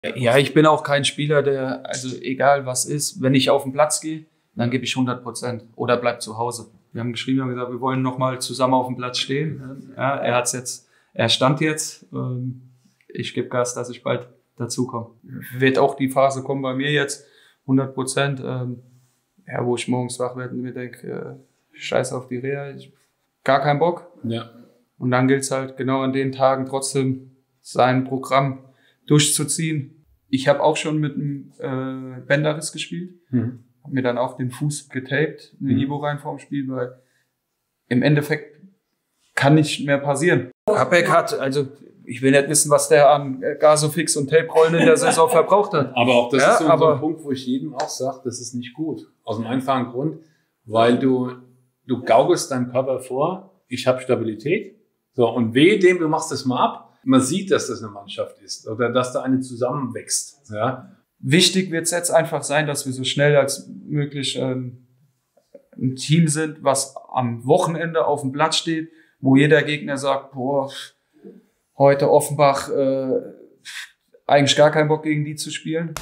Ja, ich bin auch kein Spieler, der, also egal was ist, wenn ich auf den Platz gehe, dann gebe ich 100% oder bleib zu Hause. Wir haben geschrieben, wir haben gesagt, wir wollen nochmal zusammen auf dem Platz stehen. Ja, er stand jetzt. Ich gebe Gas, dass ich bald dazukomme. Wird auch die Phase kommen bei mir jetzt, 100%. Ja, wo ich morgens wach werde und mir denke, scheiß auf die Reha, gar keinen Bock. Ja. Und dann gilt es halt genau an den Tagen trotzdem sein Programm durchzuziehen. Ich habe auch schon mit einem Bänderriss gespielt. Habe mir dann auch den Fuß getaped, eine Ibo rein vorm Spiel, weil im Endeffekt kann nicht mehr passieren. Habeck hat, also ich will nicht wissen, was der an Gasofix und Tape-Rollen in der Saison verbraucht hat. Aber auch das ist so ein Punkt, wo ich jedem auch sage, das ist nicht gut. Aus dem einfachen Grund, weil du gaukelst deinem Körper vor, ich habe Stabilität. So, und wehe dem, du machst das mal ab. Man sieht, dass das eine Mannschaft ist oder dass da eine zusammenwächst. Ja. Wichtig wird es jetzt einfach sein, dass wir so schnell als möglich ein Team sind, was am Wochenende auf dem Platz steht, wo jeder Gegner sagt, boah, heute Offenbach, eigentlich gar keinen Bock gegen die zu spielen.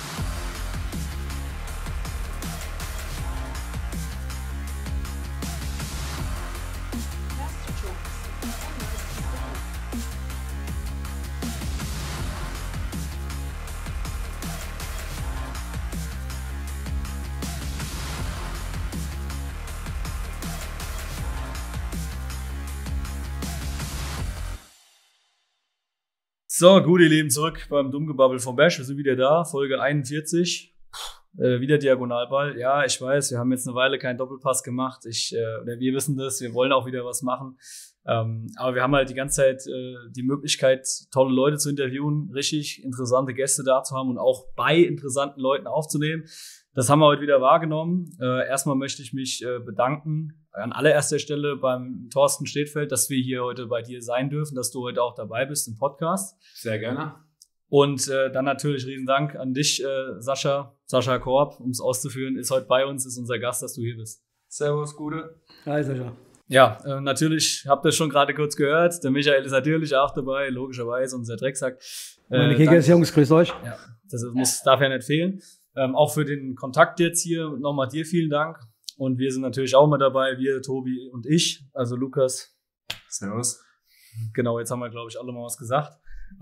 So, gut, ihr Lieben, zurück beim Dummgebabbel vom Bash. Wir sind wieder da, Folge 41. Wieder Diagonalball. Ja, ich weiß, wir haben jetzt eine Weile keinen Doppelpass gemacht. Oder wir wissen das, wir wollen auch wieder was machen. Aber wir haben halt die ganze Zeit die Möglichkeit, tolle Leute zu interviewen, richtig interessante Gäste da zu haben und auch bei interessanten Leuten aufzunehmen. Das haben wir heute wieder wahrgenommen. Erstmal möchte ich mich bedanken an allererster Stelle beim Thorsten Stedfeld, dass wir hier heute bei dir sein dürfen, dass du heute auch dabei bist im Podcast. Sehr gerne. Und dann natürlich riesen Dank an dich, Sascha Korb, um es auszuführen, ist heute bei uns, ist unser Gast, dass du hier bist. Servus, Gude. Hi, Sascha. Ja, natürlich, habt ihr schon gerade kurz gehört, der Michael ist natürlich auch dabei, logischerweise, unser Drecksack. Meine Kickers-Jungs, grüß euch. Ja, darf ja nicht fehlen. Auch für den Kontakt jetzt hier nochmal dir vielen Dank. Und wir sind natürlich auch mal dabei, wir, Tobi und ich, also Lukas. Servus. Genau, jetzt haben wir, glaube ich, alle mal was gesagt.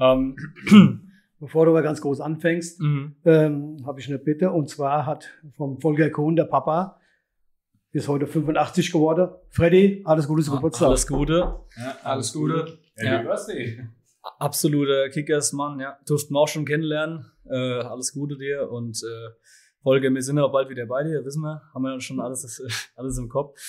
Bevor du aber ganz groß anfängst, habe ich eine Bitte. Und zwar hat vom Volker Kohn, der Papa, ist heute 85 geworden. Freddy, alles Gute zum Geburtstag. Alles Gute. Ja, alles Gute. Happy Birthday. Absoluter Kickers-Mann, ja. Durften wir auch schon kennenlernen. Alles Gute dir und Volker, wir sind auch bald wieder bei dir, wissen wir. Haben wir schon alles im Kopf.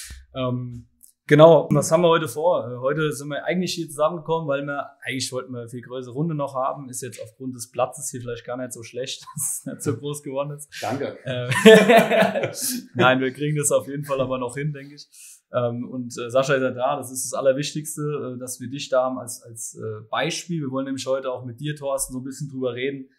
Genau, was haben wir heute vor? Heute sind wir eigentlich hier zusammengekommen, weil eigentlich wollten wir eine viel größere Runde noch haben. Ist jetzt aufgrund des Platzes hier vielleicht gar nicht so schlecht, dass es nicht so groß geworden ist. Danke. Nein, wir kriegen das auf jeden Fall aber noch hin, denke ich. Und Sascha ist ja da, das ist das Allerwichtigste, dass wir dich da haben als Beispiel. Wir wollen nämlich heute auch mit dir, Thorsten, so ein bisschen drüber reden.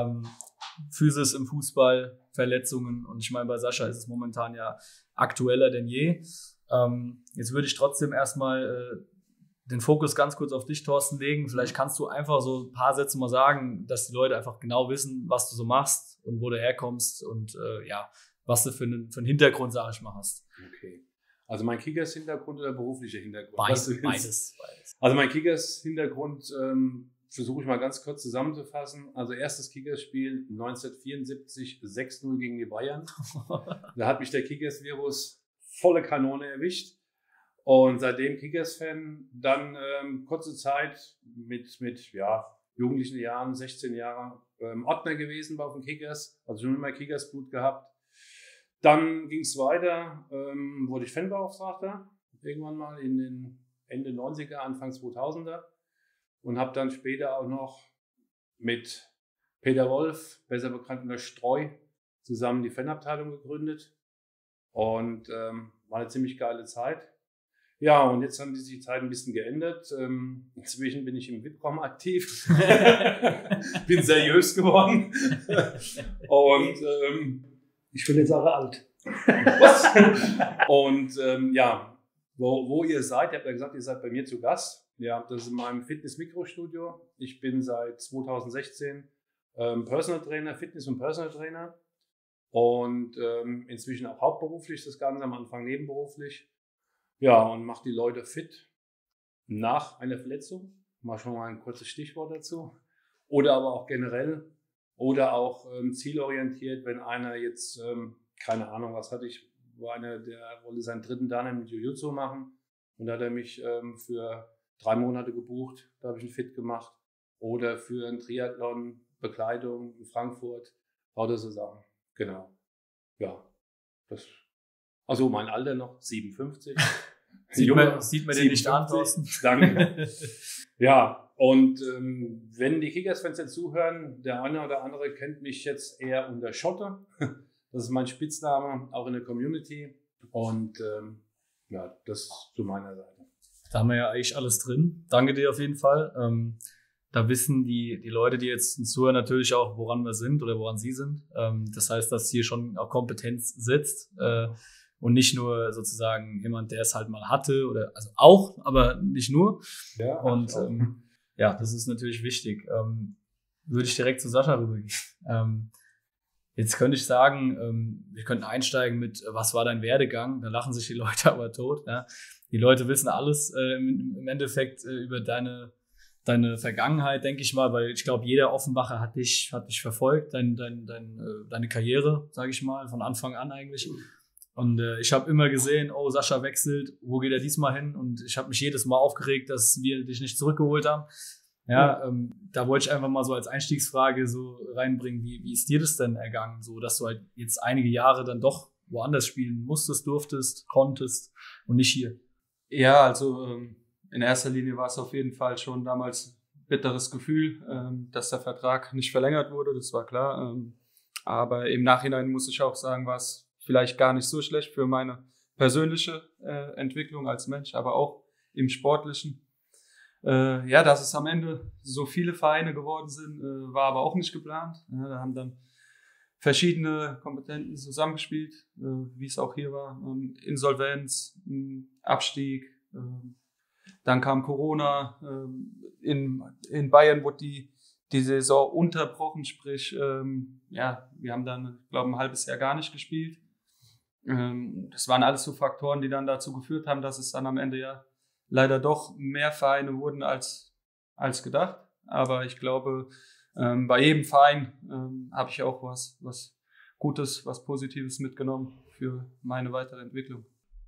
Physis im Fußball, Verletzungen, und ich meine, bei Sascha ist es momentan ja aktueller denn je. Jetzt würde ich trotzdem erstmal den Fokus ganz kurz auf dich, Thorsten, legen. Vielleicht kannst du einfach so ein paar Sätze mal sagen, dass die Leute einfach genau wissen, was du so machst und wo du herkommst und was du für einen Hintergrund, sag ich mal, hast. Okay. Also mein Kickers-Hintergrund oder beruflicher Hintergrund? Beides. Also mein Kickers-Hintergrund versuche ich mal ganz kurz zusammenzufassen. Also erstes Kickers-Spiel 1974, 6-0 gegen die Bayern. Da hat mich der Kickers-Virus volle Kanone erwischt. Und seitdem Kickers-Fan, dann kurze Zeit mit jugendlichen Jahren, 16 Jahre, Ordner gewesen auf den Kickers, also schon immer Kickers-Blut gehabt. Dann ging es weiter, wurde ich Fanbeauftragter, irgendwann mal in den Ende 90er, Anfang 2000er. Und habe dann später auch noch mit Peter Wolf, besser bekannt unter Streu, zusammen die Fanabteilung gegründet. Und war eine ziemlich geile Zeit. Ja, und jetzt haben sich die Zeit ein bisschen geändert. Inzwischen bin ich im Wipcom aktiv. Bin seriös geworden. Und ich bin jetzt auch alt. Was? Und wo ihr seid, ihr habt ja gesagt, ihr seid bei mir zu Gast. Ja, das ist in meinem Fitness-Mikrostudio. Ich bin seit 2016 Personal Trainer, Fitness- und Personal Trainer und inzwischen auch hauptberuflich das Ganze, am Anfang nebenberuflich. Ja, und mache die Leute fit nach einer Verletzung. Mach schon mal ein kurzes Stichwort dazu. Oder aber auch generell oder auch zielorientiert, wenn einer jetzt, keine Ahnung, was hatte ich, war einer, der wollte seinen 3. Dan im Jiu-Jitsu machen und da hat er mich für 3 Monate gebucht, da habe ich ihn fit gemacht. Oder für einen Triathlon, Bekleidung in Frankfurt, lauter so Sachen. Genau. Ja, das, also mein Alter noch, 57. Sieht man den nicht an, Thorsten? Danke. Ja, und wenn die Kickers-Fans jetzt zuhören, der eine oder andere kennt mich jetzt eher unter Schotte. Das ist mein Spitzname, auch in der Community. Und ja, das zu meiner Seite. Da haben wir ja eigentlich alles drin. Danke dir auf jeden Fall. Da wissen die Leute, die jetzt uns zuhören, natürlich auch, woran wir sind oder woran sie sind. Das heißt, dass hier schon auch Kompetenz sitzt. Und nicht nur sozusagen jemand, der es halt mal hatte oder also auch, aber nicht nur. Ja, und ja, das ist natürlich wichtig. Würde ich direkt zu Sascha rübergehen. Jetzt könnte ich sagen, wir könnten einsteigen mit, was war dein Werdegang? Da lachen sich die Leute aber tot. Ja. Die Leute wissen alles im Endeffekt über deine Vergangenheit, denke ich mal, weil ich glaube, jeder Offenbacher hat dich verfolgt, deine Karriere, sage ich mal, von Anfang an eigentlich. Und ich habe immer gesehen, oh, Sascha wechselt, wo geht er diesmal hin? Und ich habe mich jedes Mal aufgeregt, dass wir dich nicht zurückgeholt haben. Ja, da wollte ich einfach mal so als Einstiegsfrage so reinbringen, wie ist dir das denn ergangen, so dass du halt jetzt einige Jahre dann doch woanders spielen musstest, durftest, konntest und nicht hier? Ja, also in erster Linie war es auf jeden Fall schon damals ein bitteres Gefühl, dass der Vertrag nicht verlängert wurde, das war klar. Aber im Nachhinein muss ich auch sagen, war es vielleicht gar nicht so schlecht für meine persönliche Entwicklung als Mensch, aber auch im Sportlichen. Ja, dass es am Ende so viele Vereine geworden sind, war aber auch nicht geplant. Ja, da haben dann verschiedene Kompetenten zusammengespielt, wie es auch hier war. Insolvenz, Abstieg, dann kam Corona. In Bayern wurde die Saison unterbrochen, sprich, ja, wir haben dann, glaube ich, ein halbes Jahr gar nicht gespielt. Das waren alles so Faktoren, die dann dazu geführt haben, dass es dann am Ende ja leider doch mehr Vereine wurden als gedacht. Aber ich glaube, bei jedem Verein habe ich auch was Gutes, was Positives mitgenommen für meine weitere Entwicklung.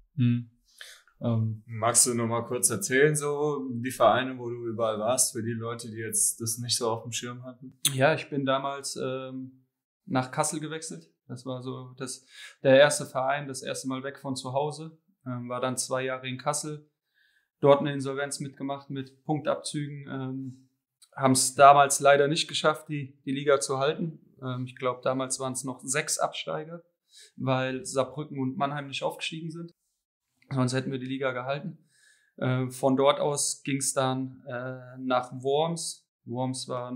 Magst du noch mal kurz erzählen, so die Vereine, wo du überall warst, für die Leute, die jetzt das nicht so auf dem Schirm hatten? Ja, ich bin damals nach Kassel gewechselt. Das war so der erste Verein, das erste Mal weg von zu Hause. War dann 2 Jahre in Kassel. Dort eine Insolvenz mitgemacht mit Punktabzügen. Haben es damals leider nicht geschafft, die Liga zu halten. Ich glaube, damals waren es noch 6 Absteiger, weil Saarbrücken und Mannheim nicht aufgestiegen sind. Sonst hätten wir die Liga gehalten. Von dort aus ging es dann nach Worms. Worms war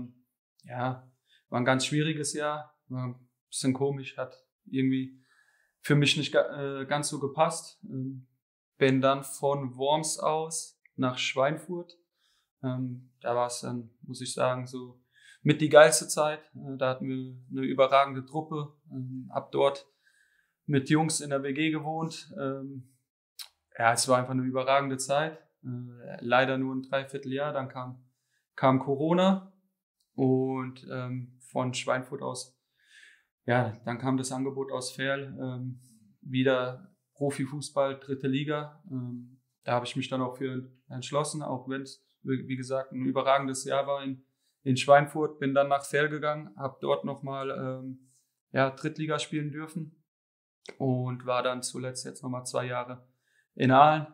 ein ganz schwieriges Jahr. War ein bisschen komisch, hat irgendwie für mich nicht ganz so gepasst. Bin dann von Worms aus nach Schweinfurt. Da war es dann, muss ich sagen, so mit die geilste Zeit. Da hatten wir eine überragende Truppe. Hab dort mit Jungs in der WG gewohnt. Ja, es war einfach eine überragende Zeit. Leider nur ein Dreivierteljahr. Dann kam Corona und von Schweinfurt aus, ja, dann kam das Angebot aus Verl, wieder Profifußball, 3. Liga. Da habe ich mich dann auch für entschlossen, auch wenn es, wie gesagt, ein überragendes Jahr war in Schweinfurt. Bin dann nach Verl gegangen, habe dort nochmal Drittliga spielen dürfen und war dann zuletzt jetzt nochmal 2 Jahre in Aalen.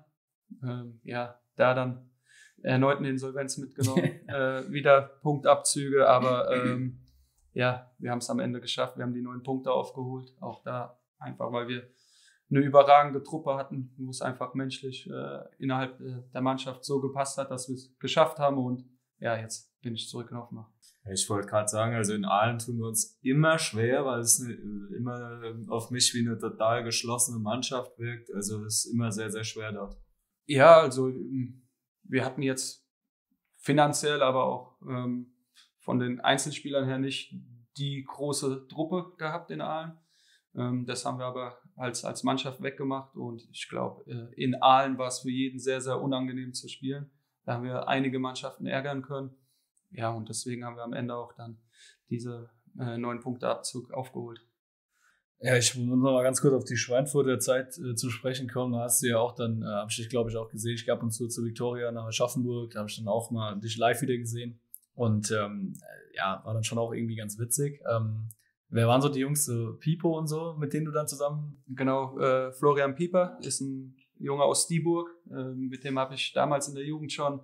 Da dann erneut eine Insolvenz mitgenommen, wieder Punktabzüge, aber wir haben es am Ende geschafft. Wir haben die 9 Punkte aufgeholt, auch da einfach, weil wir eine überragende Truppe hatten, wo es einfach menschlich innerhalb der Mannschaft so gepasst hat, dass wir es geschafft haben. Und ja, jetzt bin ich zurück in Offenbach. Ich wollte gerade sagen, also in Aalen tun wir uns immer schwer, weil es immer auf mich wie eine total geschlossene Mannschaft wirkt. Also es ist immer sehr, sehr schwer dort. Ja, also wir hatten jetzt finanziell, aber auch von den Einzelspielern her nicht die große Truppe gehabt in Aalen. Das haben wir aber als Mannschaft weggemacht und ich glaube, in Aalen war es für jeden sehr, sehr unangenehm zu spielen. Da haben wir einige Mannschaften ärgern können. Ja, und deswegen haben wir am Ende auch dann diese 9 Punkte Abzug aufgeholt. Ja, ich muss noch mal ganz kurz auf die Schweinfurter Zeit zu sprechen kommen. Da hast du ja auch dann, habe ich dich, glaube ich, auch gesehen. Ich gab uns zu Viktoria nach Aschaffenburg. Da habe ich dann auch mal dich live wieder gesehen. Und ja, war dann schon auch irgendwie ganz witzig. Wer waren so die Jungs, so Pipo und so, mit denen du dann zusammen? Genau, Florian Pieper ist ein Junge aus Dieburg. Mit dem habe ich damals in der Jugend schon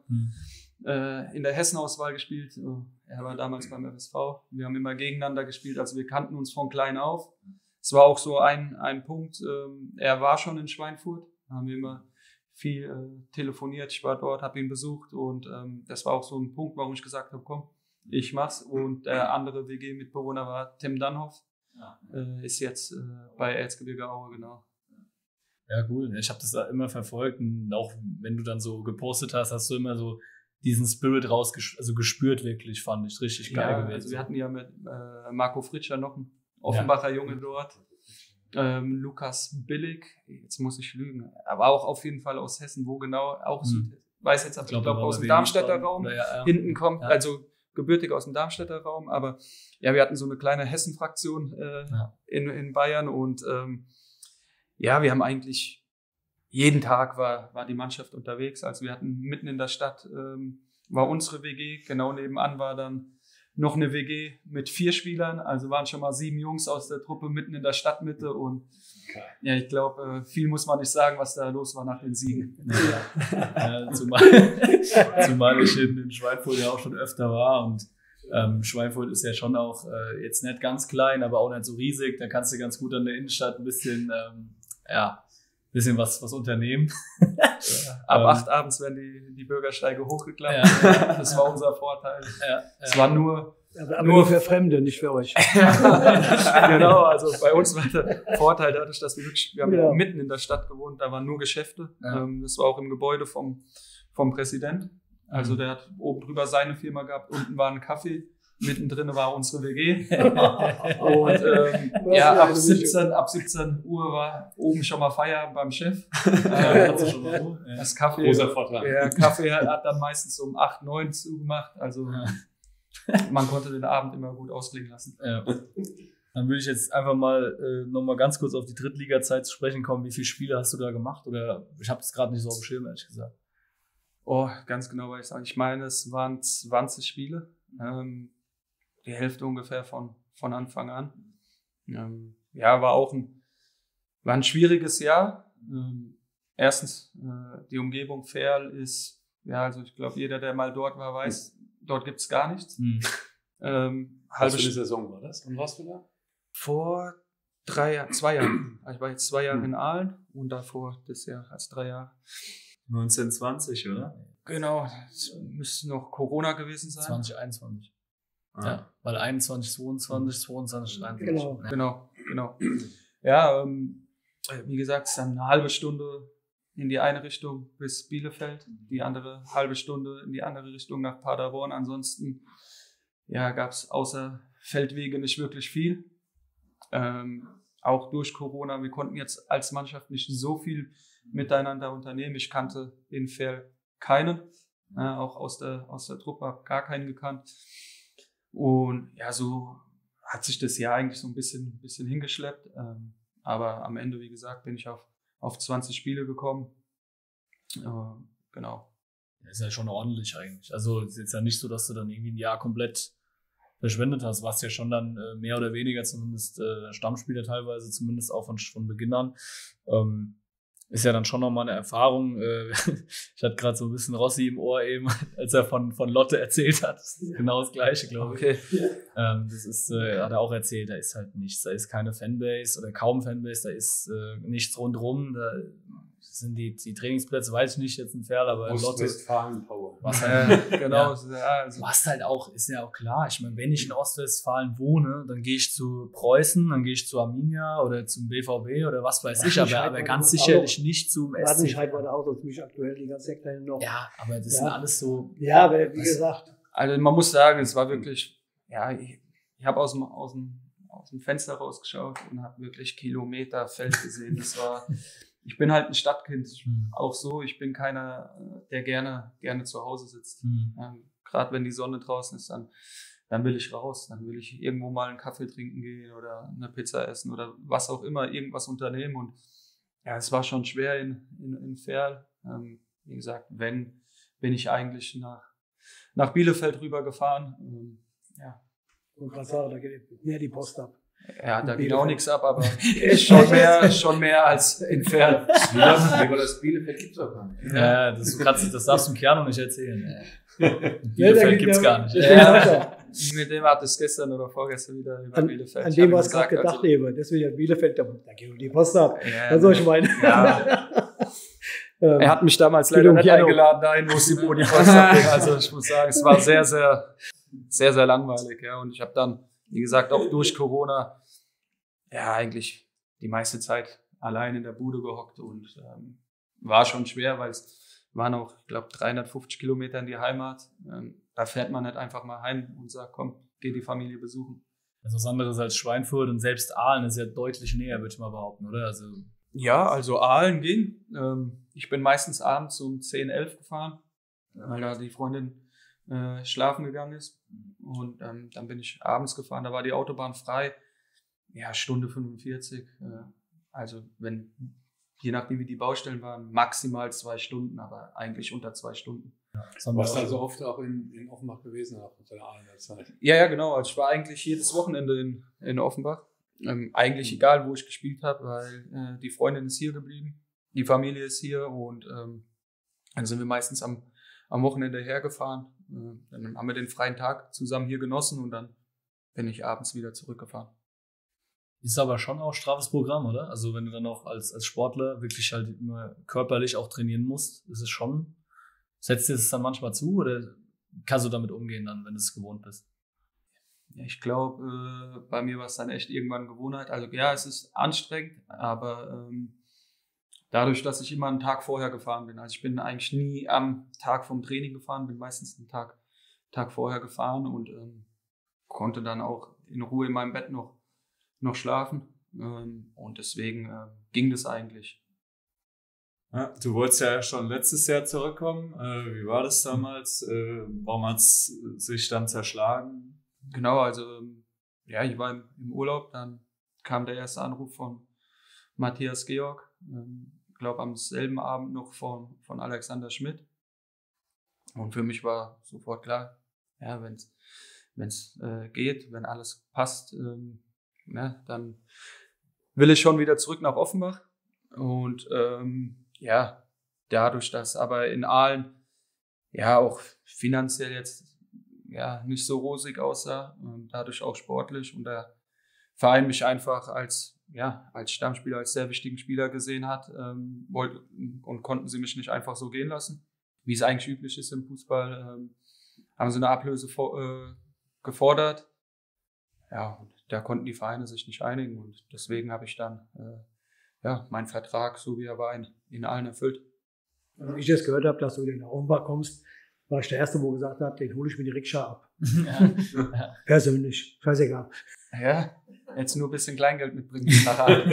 in der Hessenauswahl gespielt. Er war damals beim FSV. Wir haben immer gegeneinander gespielt, also wir kannten uns von klein auf. Es war auch so ein Punkt, er war schon in Schweinfurt, da haben wir immer viel telefoniert, ich war dort, habe ihn besucht und das war auch so ein Punkt, warum ich gesagt habe, komm, ich mach's. Und der andere WG-Mitbewohner war Tim Dannhoff, ist jetzt bei Erzgebirge Aue, genau. Ja, cool. Ich habe das da immer verfolgt und auch wenn du dann so gepostet hast, hast du immer so diesen Spirit gespürt wirklich, fand ich richtig geil gewesen. Also wir hatten ja mit Marco Fritscher noch einen Offenbacher Junge dort. Lukas Billig, jetzt muss ich lügen, aber auch auf jeden Fall aus Hessen, wo genau, auch weiß jetzt, ich glaube aus dem Darmstädter Raum hinten kommt, also gebürtig aus dem Darmstädter Raum, aber ja, wir hatten so eine kleine Hessen-Fraktion in Bayern und ja, wir haben eigentlich jeden Tag war die Mannschaft unterwegs, also wir hatten mitten in der Stadt war unsere WG, genau nebenan war dann noch eine WG mit 4 Spielern, also waren schon mal 7 Jungs aus der Truppe mitten in der Stadtmitte und ja, ich glaube, viel muss man nicht sagen, was da los war nach den Siegen. Ja, zumal ich in Schweinfurt ja auch schon öfter war und Schweinfurt ist ja schon auch jetzt nicht ganz klein, aber auch nicht so riesig, da kannst du ganz gut an der Innenstadt ein bisschen was unternehmen. Ab 8 abends werden die Bürgersteige hochgeklappt. Das war unser Vorteil. Es war nur für Fremde, nicht für euch. Genau, also bei uns war der Vorteil dadurch, dass wir haben mitten in der Stadt gewohnt, da waren nur Geschäfte. Das war auch im Gebäude vom Präsident. Also der hat oben drüber seine Firma gehabt, unten war ein Café. Mittendrin war unsere WG. Und ab 17 Uhr war oben schon mal Feierabend beim Chef. Das Kaffee, großer Vorteil. Kaffee hat dann meistens um 8, 9 zugemacht. Also man konnte den Abend immer gut ausklingen lassen. Ja. Dann würde ich jetzt einfach mal nochmal ganz kurz auf die Drittliga-Zeit zu sprechen kommen. Wie viele Spiele hast du da gemacht? Oder ich habe es gerade nicht so auf dem Schirm, ehrlich gesagt. Oh, ganz genau, weil ich sagen. Ich meine, es waren 20 Spiele. Die Hälfte ungefähr von Anfang an. War ein schwieriges Jahr. Erstens, die Umgebung Verl ist, also ich glaube, jeder, der mal dort war, weiß, dort gibt es gar nichts. Was für eine Saison war das? Und warst du da? Vor 2 Jahren. Ich war jetzt 2 Jahre in Aalen und davor das Jahr als 3 Jahre. 1920, oder? Genau, es müsste noch Corona gewesen sein. 2021. Ja, weil 21, 22, 22, 23. Genau. Ja, wie gesagt, es ist dann eine halbe Stunde in die eine Richtung bis Bielefeld, die andere halbe Stunde in die andere Richtung nach Paderborn. Ansonsten gab es außer Feldwege nicht wirklich viel. Auch durch Corona, wir konnten jetzt als Mannschaft nicht so viel miteinander unternehmen. Ich kannte in Verl keinen, auch aus der Truppe, habe gar keinen gekannt. Und so hat sich das Jahr eigentlich so ein bisschen hingeschleppt. Aber am Ende, wie gesagt, bin ich auf 20 Spiele gekommen. Genau. Das ist ja schon ordentlich eigentlich. Also es ist jetzt ja nicht so, dass du dann irgendwie ein Jahr komplett verschwendet hast. Warst ja schon dann mehr oder weniger zumindest Stammspieler teilweise, zumindest auch von Beginn an. Ist ja dann schon nochmal eine Erfahrung. Ich hatte gerade so ein bisschen Rossi im Ohr eben, als er von Lotte erzählt hat. Das ist genau das Gleiche, glaube ich. Okay. Das ist, hat er auch erzählt, da ist halt nichts. Da ist keine Fanbase oder kaum Fanbase, da ist nichts rundrum. Da sind die Trainingsplätze, weiß ich nicht jetzt in Verl, aber Lotte. Ostwestfalen-Power. Was halt, genau. Was halt auch, ist ja auch klar. Ich meine, wenn ich in Ostwestfalen wohne, dann gehe ich zu Preußen, dann gehe ich zu Arminia oder zum BVB oder was weiß ich, aber ganz sicherlich nicht zum SC. Wattenscheid war da auch so ziemlich aktuell, die ganze Kleine noch. Ja, aber das sind alles so. Ja, aber wie gesagt. Also man muss sagen, es war wirklich, ich habe aus dem Fenster rausgeschaut und habe wirklich Kilometer Feld gesehen. Ich bin halt ein Stadtkind, auch so. Ich bin keiner, der gerne zu Hause sitzt. Gerade wenn die Sonne draußen ist, dann will ich raus. Dann will ich irgendwo mal einen Kaffee trinken gehen oder eine Pizza essen oder was auch immer, irgendwas unternehmen. Und ja, es war schon schwer in Verl. Wie gesagt, bin ich eigentlich nach Bielefeld rübergefahren. Ja. Und gerade sagen, da geht mehr die Post ab. Ja, da geht auch nichts ab, aber schon mehr als in Verl. Aber das Bielefeld gibt's auch gar nicht. Ja, das darfst du im Kern noch nicht erzählen. Bielefeld gibt's gar nicht. Mit dem hat es gestern oder vorgestern wieder über Bielefeld. An dem war es gerade gedacht, eben. Deswegen Bielefeld, da geht die Post ab. Ja, Was soll ich meinen? Ja. Er hat mich damals leider nicht eingeladen, dahin, wo die Post abging. Also ich muss sagen, es war sehr, sehr, sehr, sehr langweilig. Ja. Und ich habe dann, wie gesagt, auch durch Corona, ja, eigentlich die meiste Zeit allein in der Bude gehockt und war schon schwer, weil es waren auch, ich glaube, 350 Kilometer in die Heimat. Da fährt man nicht einfach mal heim und sagt, komm, geh die Familie besuchen. Das ist was anderes als Schweinfurt und selbst Aalen ist ja deutlich näher, würde ich mal behaupten, oder? Also Aalen ging. Ich bin meistens abends um 10, 11 gefahren, weil da die Freundin schlafen gegangen ist. Und dann bin ich abends gefahren, da war die Autobahn frei. Ja, Stunde 45. Also je nachdem wie die Baustellen waren, maximal 2 Stunden, aber eigentlich unter 2 Stunden. Du warst also oft auch in Offenbach gewesen, auch unter der Aalener Zeit. Ja, genau. Also ich war eigentlich jedes Wochenende in Offenbach. Eigentlich egal, wo ich gespielt habe, weil die Freundin ist hier geblieben, die Familie ist hier und dann sind wir meistens am Wochenende hergefahren. Dann haben wir den freien Tag zusammen hier genossen und dann bin ich abends wieder zurückgefahren. Ist aber schon auch straffes Programm, oder? Also wenn du dann auch als Sportler wirklich halt immer körperlich auch trainieren musst, ist es schon, setzt dir das dann manchmal zu oder kannst du damit umgehen dann, wenn du es gewohnt bist? Ja, ich glaube, bei mir war es dann echt irgendwann Gewohnheit. Also ja, es ist anstrengend, aber dadurch, dass ich immer einen Tag vorher gefahren bin, also ich bin eigentlich nie am Tag vom Training gefahren, bin meistens einen Tag vorher gefahren und konnte dann auch in Ruhe in meinem Bett noch schlafen und deswegen ging das eigentlich. Ja, du wolltest ja schon letztes Jahr zurückkommen. Wie war das damals? Warum hat es sich dann zerschlagen? Genau, also ja, ich war im Urlaub, dann kam der erste Anruf von Matthias Georg, ich glaube am selben Abend noch von Alexander Schmidt. Und für mich war sofort klar, ja, wenn es geht, wenn alles passt, dann will ich schon wieder zurück nach Offenbach. Und ja, dadurch, dass aber in Aalen ja auch finanziell jetzt ja nicht so rosig aussah, dadurch auch sportlich und der Verein mich einfach als Stammspieler, als sehr wichtigen Spieler gesehen hat, und konnten sie mich nicht einfach so gehen lassen, wie es eigentlich üblich ist im Fußball, haben sie eine Ablöse gefordert. Ja, und da konnten die Vereine sich nicht einigen und deswegen habe ich dann meinen Vertrag, so wie er war, in Aalen erfüllt. Als ich das gehört habe, dass du in den Offenbach kommst, war ich der Erste, wo gesagt hat, den hole ich mir die Rikscha ab. Ja. Persönlich, scheißegal. Ja, jetzt nur ein bisschen Kleingeld mitbringen nach Aalen.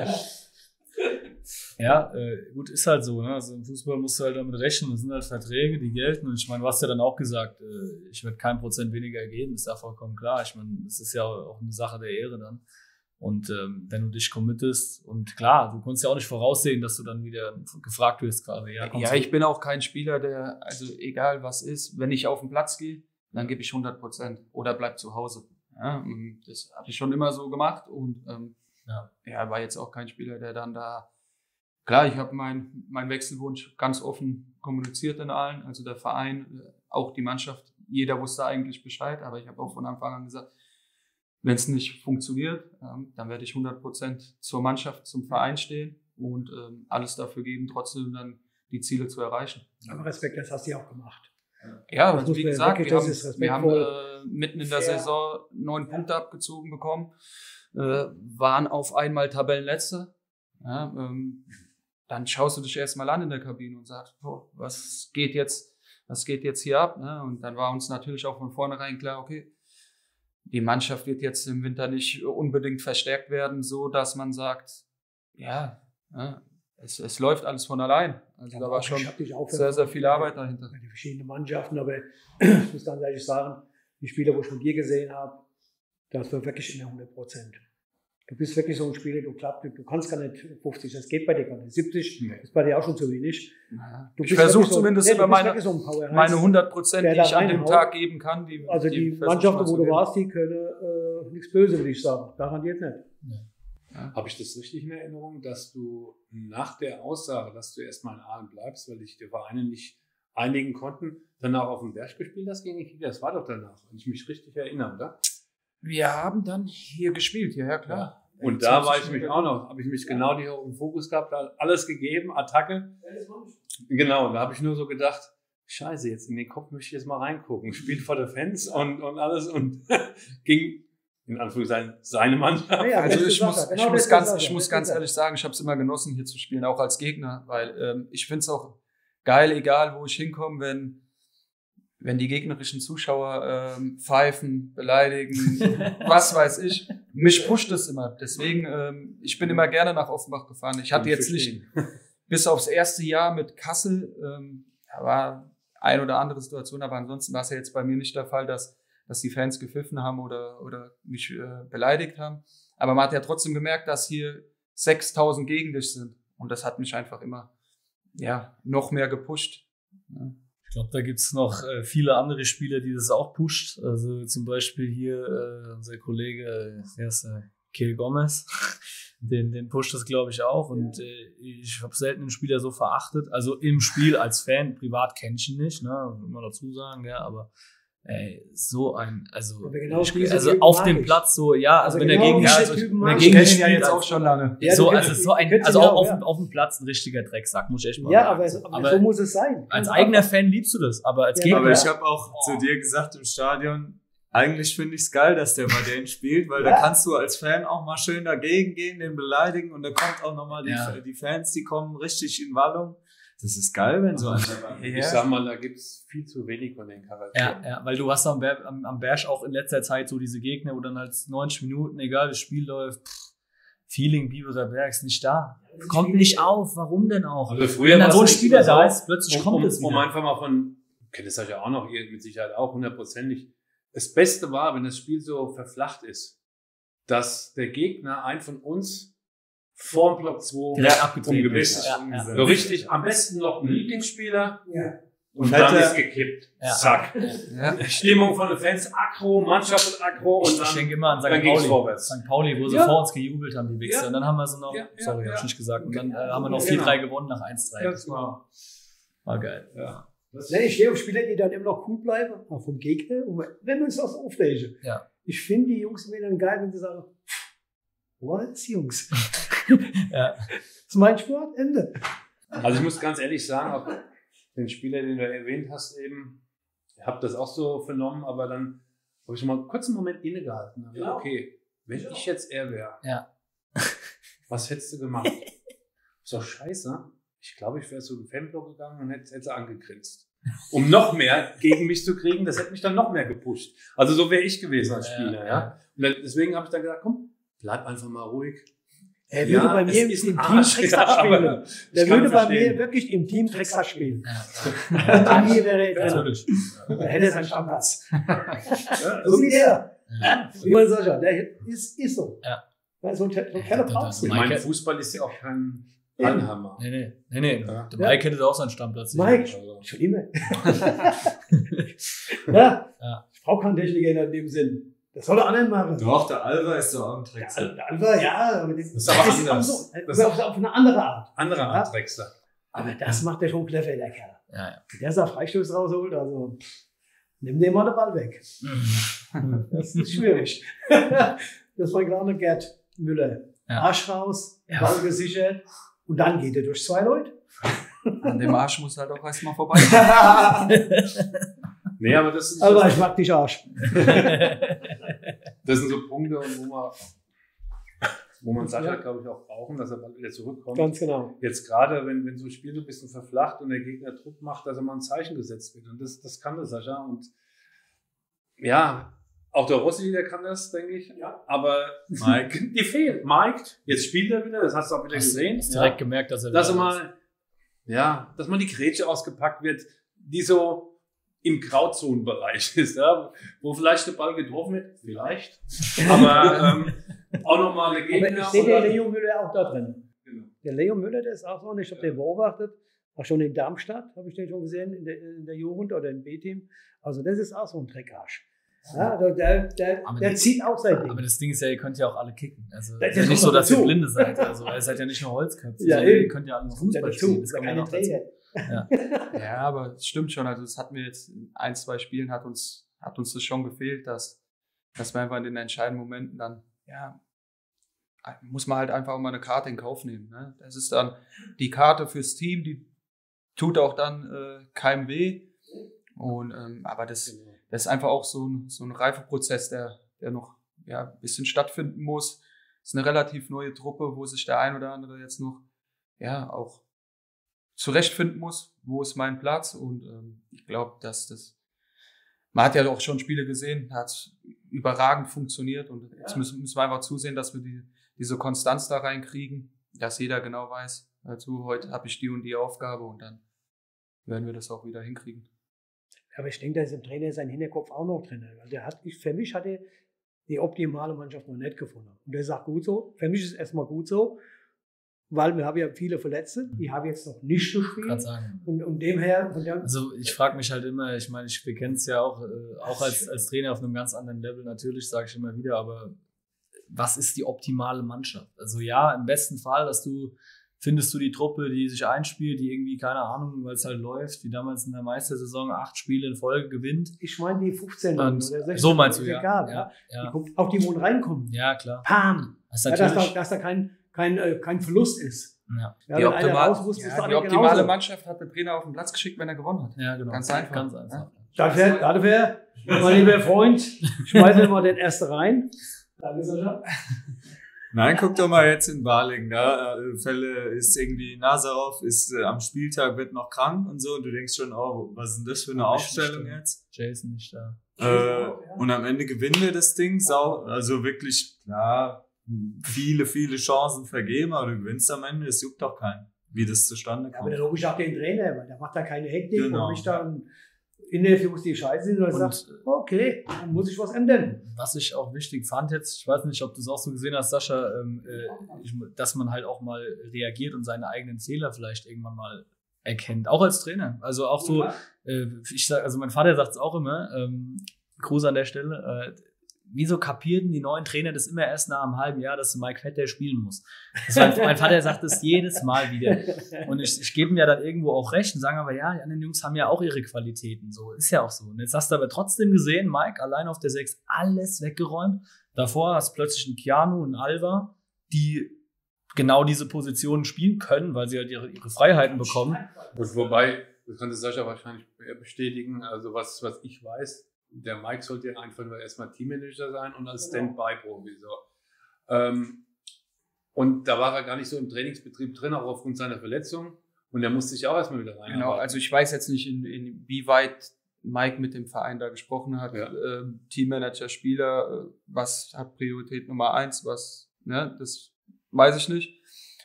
Ja, gut, ist halt so, ne? Also im Fußball musst du halt damit rechnen, das sind halt Verträge, die gelten und ich meine, du hast ja dann auch gesagt, ich werde kein Prozent weniger geben, ist ja vollkommen klar. Ich meine, das ist ja auch eine Sache der Ehre dann. Und wenn du dich committest und klar, du konntest ja auch nicht voraussehen, dass du dann wieder gefragt wirst quasi. Ja, ich bin auch kein Spieler, der, also egal was ist, wenn ich auf den Platz gehe, dann gebe ich 100% oder bleib zu Hause. Ja, das habe ich schon immer so gemacht und war jetzt auch kein Spieler, der dann da, klar, ich habe meinen Wechselwunsch ganz offen kommuniziert in Aalen, also der Verein, auch die Mannschaft, jeder wusste eigentlich Bescheid, aber ich habe auch von Anfang an gesagt, wenn es nicht funktioniert, dann werde ich 100% zur Mannschaft, zum Verein stehen und alles dafür geben, trotzdem dann die Ziele zu erreichen. Aber Respekt, das hast du ja auch gemacht. Ja, also wie gesagt, wir haben mitten in der Saison 9 Punkte abgezogen bekommen, waren auf einmal Tabellenletzter. Ja, dann schaust du dich erstmal an in der Kabine und sagst, was geht jetzt hier ab? Ne? Und dann war uns natürlich auch von vornherein klar, okay, die Mannschaft wird jetzt im Winter nicht unbedingt verstärkt werden, so dass man sagt, ja, es läuft alles von allein. Also da war schon sehr, sehr viel Arbeit dahinter. Die verschiedenen Mannschaften, aber ich muss ganz ehrlich sagen, die Spieler, wo ich von dir gesehen habe, das war wirklich in der 100%. Du bist wirklich so ein Spieler, du kannst gar nicht 50, das geht bei dir gar nicht. 70 ist bei dir auch schon zu wenig. Ich versuche zumindest immer meine 100%, die ich an dem reinhaut. Tag geben kann. Die Mannschaften, wo du warst, die können nichts Böse, würde ich sagen. Garantiert nicht. Ja. Habe ich das richtig in Erinnerung, dass du nach der Aussage, dass du erstmal in Aalen bleibst, weil dich die Vereine nicht einigen konnten, danach auf dem Berg gespielt hast gegen die Kicker? Das war doch danach, wenn ich mich richtig erinnere, oder? Wir haben dann hier gespielt, ja klar. Ja. Und da war ich mich auch noch, habe ich mich genau hier im Fokus gehabt, alles gegeben, Attacke. Genau, da habe ich nur so gedacht, Scheiße, jetzt in den Kopf möchte ich jetzt mal reingucken. Spielt vor der Fans und alles und ging in Anführungszeichen seine Mannschaft. Ja, also ich muss ganz ehrlich sagen, ich habe es immer genossen, hier zu spielen, auch als Gegner, weil ich finde es auch geil, egal wo ich hinkomme, wenn die gegnerischen Zuschauer pfeifen, beleidigen, was weiß ich. Mich pusht es immer. Deswegen, ich bin immer gerne nach Offenbach gefahren. Ich hatte jetzt nicht, bis aufs erste Jahr mit Kassel, da war ein oder andere Situation, aber ansonsten war es ja jetzt bei mir nicht der Fall, dass die Fans gepfiffen haben oder mich beleidigt haben. Aber man hat ja trotzdem gemerkt, dass hier 6.000 gegen dich sind. Und das hat mich einfach immer noch mehr gepusht. Ja. Ich glaube, da gibt's noch viele andere Spieler, die das auch pusht. Also zum Beispiel hier unser Kollege, Kiel Gomez, den pusht das, glaube ich, auch. Und ich habe selten einen Spieler so verachtet. Also im Spiel als Fan, privat kenne ich ihn nicht, ne, muss man dazu sagen, ja, aber so ein, also auf dem Platz so, ja, also wenn er gegen mich spielt, ja jetzt auch schon lange. Ja, so, also so ein, also auch auf dem Platz ein richtiger Drecksack, muss ich echt mal sagen. Aber so muss es sein. Als eigener Fan liebst du das, aber als Gegner. Aber ich habe auch zu dir gesagt im Stadion, eigentlich finde ich es geil, dass der bei denen spielt, weil da kannst du als Fan auch mal schön dagegen gehen, den beleidigen und da kommt auch nochmal die Fans, die kommen richtig in Wallung. Das ist geil, wenn so einer Ich sag mal, da gibt's viel zu wenig von den Charakteren. Ja, weil du hast am Berg auch in letzter Zeit so diese Gegner, wo dann halt 90 Minuten, egal das Spiel läuft, Feeling Biberer Berg ist nicht da. Kommt nicht auf, warum denn auch? Also früher wenn dann so ein Spieler da ist, plötzlich kommt es wieder. Um einfach mal kennt es euch ja auch noch, ihr mit Sicherheit auch 100%. Das Beste war, wenn das Spiel so verflacht ist, dass der Gegner einen von uns vorm Block 2 abgetrieben ist. So richtig, am besten noch ein Lieblingsspieler und dann ist gekippt. Zack. Ja. Stimmung von den Fans, aggro, Mannschaft aggro und ich denke immer an St. Pauli, wo sie vor uns gejubelt haben, die Wichser. Und dann haben wir so noch, sorry, hab ich nicht gesagt, und dann haben wir noch 4-3 gewonnen nach 1-3. Das war geil. Ja. Ich stehe auf Spieler, die dann immer noch cool bleiben, auch vom Gegner, und wenn wir uns das aufregen. Ja. Ich finde die Jungs immer dann geil, wenn sie sagen, was, Jungs? Das ist mein Sport, Ende. Also ich muss ganz ehrlich sagen, auch den Spieler, den du erwähnt hast eben, ich habe das auch so vernommen, aber dann habe ich schon mal kurz einen Moment innegehalten. Ja. Okay, wenn ich jetzt er wäre, was hättest du gemacht? Ist doch scheiße. Ich glaube, ich wäre so in den Fanblock gegangen und hätte angegrinst. Um noch mehr gegen mich zu kriegen, das hätte mich dann noch mehr gepusht. Also so wäre ich gewesen als Spieler. Ja. Und deswegen habe ich dann gesagt, komm, bleib einfach mal ruhig. Er würde bei mir im Team Drecksack spielen. Der würde bei mir wirklich im Team Drecksack spielen. Bei mir wäre er natürlich. Er hätte seinen Stammplatz. So wie der. Wie man sagt, der ist so. So ein Keller brauchst du. Mein Fußball ist ja auch kein Anhammer. Nee. Der Mike hätte auch seinen Stammplatz. Mike, schon immer. Ich brauche keinen Techniker in dem Sinn. Das soll er anderen machen. Doch, der Alva ist doch auch ein Drechsler. Der Alva, aber das ist aber anders. Das ist auf eine andere Art. Andere Art Drechsler. Aber das macht der schon clever, der Kerl. Ja. Wenn der so Freistoß rausholt, also nimm dem mal den Ball weg. Das ist schwierig. Das war gerade Gerd Müller. Arsch raus, Ball gesichert und dann geht er durch 2 Leute. An dem Arsch muss halt auch erstmal vorbei. Nee, aber das ist. Aber ich mag dich Arsch. Das sind so Punkte, wo man Sascha, glaube ich, auch brauchen, dass er bald wieder zurückkommt. Ganz genau. Jetzt gerade, wenn so ein Spiel so ein bisschen verflacht und der Gegner Druck macht, dass er mal ein Zeichen gesetzt wird. Und das kann der Sascha. Und ja, Auch der Rossi, der kann das, denke ich. Ja. Aber Mike. die fehlt. Mike, jetzt spielt er wieder, das hast du auch wieder gesehen. Hast direkt gemerkt, dass er Dass mal, dass mal die Grätsche ausgepackt wird, die so im Grauzonenbereich ist, ja, wo vielleicht der Ball getroffen wird, vielleicht. Aber auch nochmal eine Gegner. Aber ich sehe den Leo Müller auch da drin. Genau. Der Leo Müller, der ist auch so, und ich habe den beobachtet, auch schon in Darmstadt, habe ich den schon gesehen, in der Jugend oder im B-Team. Also das ist auch so ein Dreckarsch. Ja, der zieht auch sein Ding. Aber das Ding ist ja, ihr könnt ja auch alle kicken. Also Das es ist ja kommt nicht so, dass ihr dazu. Blinde seid. Also ihr seid ja nicht nur Holzköpfe, Ja, sondern ihr eben. könnt ja alle noch Kommt Fußball dazu. spielen. Das kommt ja noch dazu. Ja, aber es stimmt schon. Also es hat mir jetzt in 1, 2 Spielen hat uns das schon gefehlt, dass wir einfach in den entscheidenden Momenten dann, muss man halt einfach auch mal eine Karte in Kauf nehmen. Ne? Das ist dann die Karte fürs Team, die tut auch dann keinem weh. Und aber das ist einfach auch so ein Reifeprozess, der noch ein bisschen stattfinden muss. Es ist eine relativ neue Truppe, wo sich der ein oder andere jetzt noch auch zurechtfinden muss, wo ist mein Platz. Und ich glaube, dass man hat ja auch schon Spiele gesehen, da hat es überragend funktioniert. Und jetzt müssen wir einfach zusehen, dass wir diese Konstanz da reinkriegen, dass jeder genau weiß, also heute habe ich die und die Aufgabe und dann werden wir das auch wieder hinkriegen. Aber ich denke, da ist im Trainer sein Hinterkopf auch noch drin. Für mich hat er die optimale Mannschaft noch nicht gefunden. Und der sagt, gut so. Für mich ist es erstmal gut so, weil wir haben ja viele Verletzte, die haben jetzt noch nicht gespielt. Kann sagen. Und demher. Also ich frage mich halt immer, ich meine, wir kennen es ja auch als Trainer auf einem ganz anderen Level, natürlich, sage ich immer wieder, aber was ist die optimale Mannschaft? Also ja, im besten Fall, findest du die Truppe, die sich einspielt, die irgendwie, keine Ahnung, weil es halt läuft, wie damals in der Meistersaison 8 Spiele in Folge gewinnt. Ich meine die 15 oder 16. So meinst du, egal, ja. Auch die, wo reinkommen. Ja, klar. Pam! Das Ja, dass da kein Verlust ist. Ja. Die optimale Mannschaft hat der Trainer auf den Platz geschickt, wenn er gewonnen hat. Ja, genau. Ganz einfach. Ganz einfach. Dafür, mein lieber Freund, schmeißen wir mal den ersten rein. Danke, Sascha. Nein, guck doch mal jetzt in Balingen, da Fälle ist irgendwie Nazarov ist am Spieltag, wird noch krank und so und du denkst schon, oh, was ist denn das für eine Aufstellung jetzt? Jason nicht da. Und am Ende gewinnen wir das Ding, also wirklich, klar, viele Chancen vergeben, aber du gewinnst am Ende, es juckt doch keinen, wie das zustande kommt. Ja, aber dann rufe ich auch den Trainer, weil der macht da keine Hektik Genau. und mich dann Interviews, die scheiße sind, und sagt, okay, dann muss ich was ändern. Was ich auch wichtig fand jetzt, ich weiß nicht, ob du es auch so gesehen hast, Sascha, dass man halt auch mal reagiert und seine eigenen Fehler vielleicht irgendwann mal erkennt, auch als Trainer. Also auch so, mein Vater sagt es auch immer, Gruß an der Stelle, wieso kapierten die neuen Trainer das immer erst nach einem halben Jahr, dass Mike Vetter spielen muss? Mein Vater sagt das jedes Mal wieder. Und ich gebe ihm ja dann irgendwo auch recht und sage aber, ja, die anderen Jungs haben ja auch ihre Qualitäten. So ist ja auch so. Und jetzt hast du aber trotzdem gesehen, Mike allein auf der 6 alles weggeräumt. Davor hast du plötzlich einen Keanu und einen Alva, die genau diese Positionen spielen können, weil sie halt ihre Freiheiten bekommen. Und wobei, das könnte Sascha wahrscheinlich bestätigen, also was ich weiß, der Mike sollte ja einfach nur erstmal Teammanager sein und als Stand-by-Profi. So. Und da war er gar nicht so im Trainingsbetrieb drin, auch aufgrund seiner Verletzung. Und er musste sich auch erstmal wieder rein. Genau, also ich weiß jetzt nicht, inwieweit Mike mit dem Verein da gesprochen hat. Ja. Teammanager, Spieler, was hat Priorität Nummer 1, das weiß ich nicht.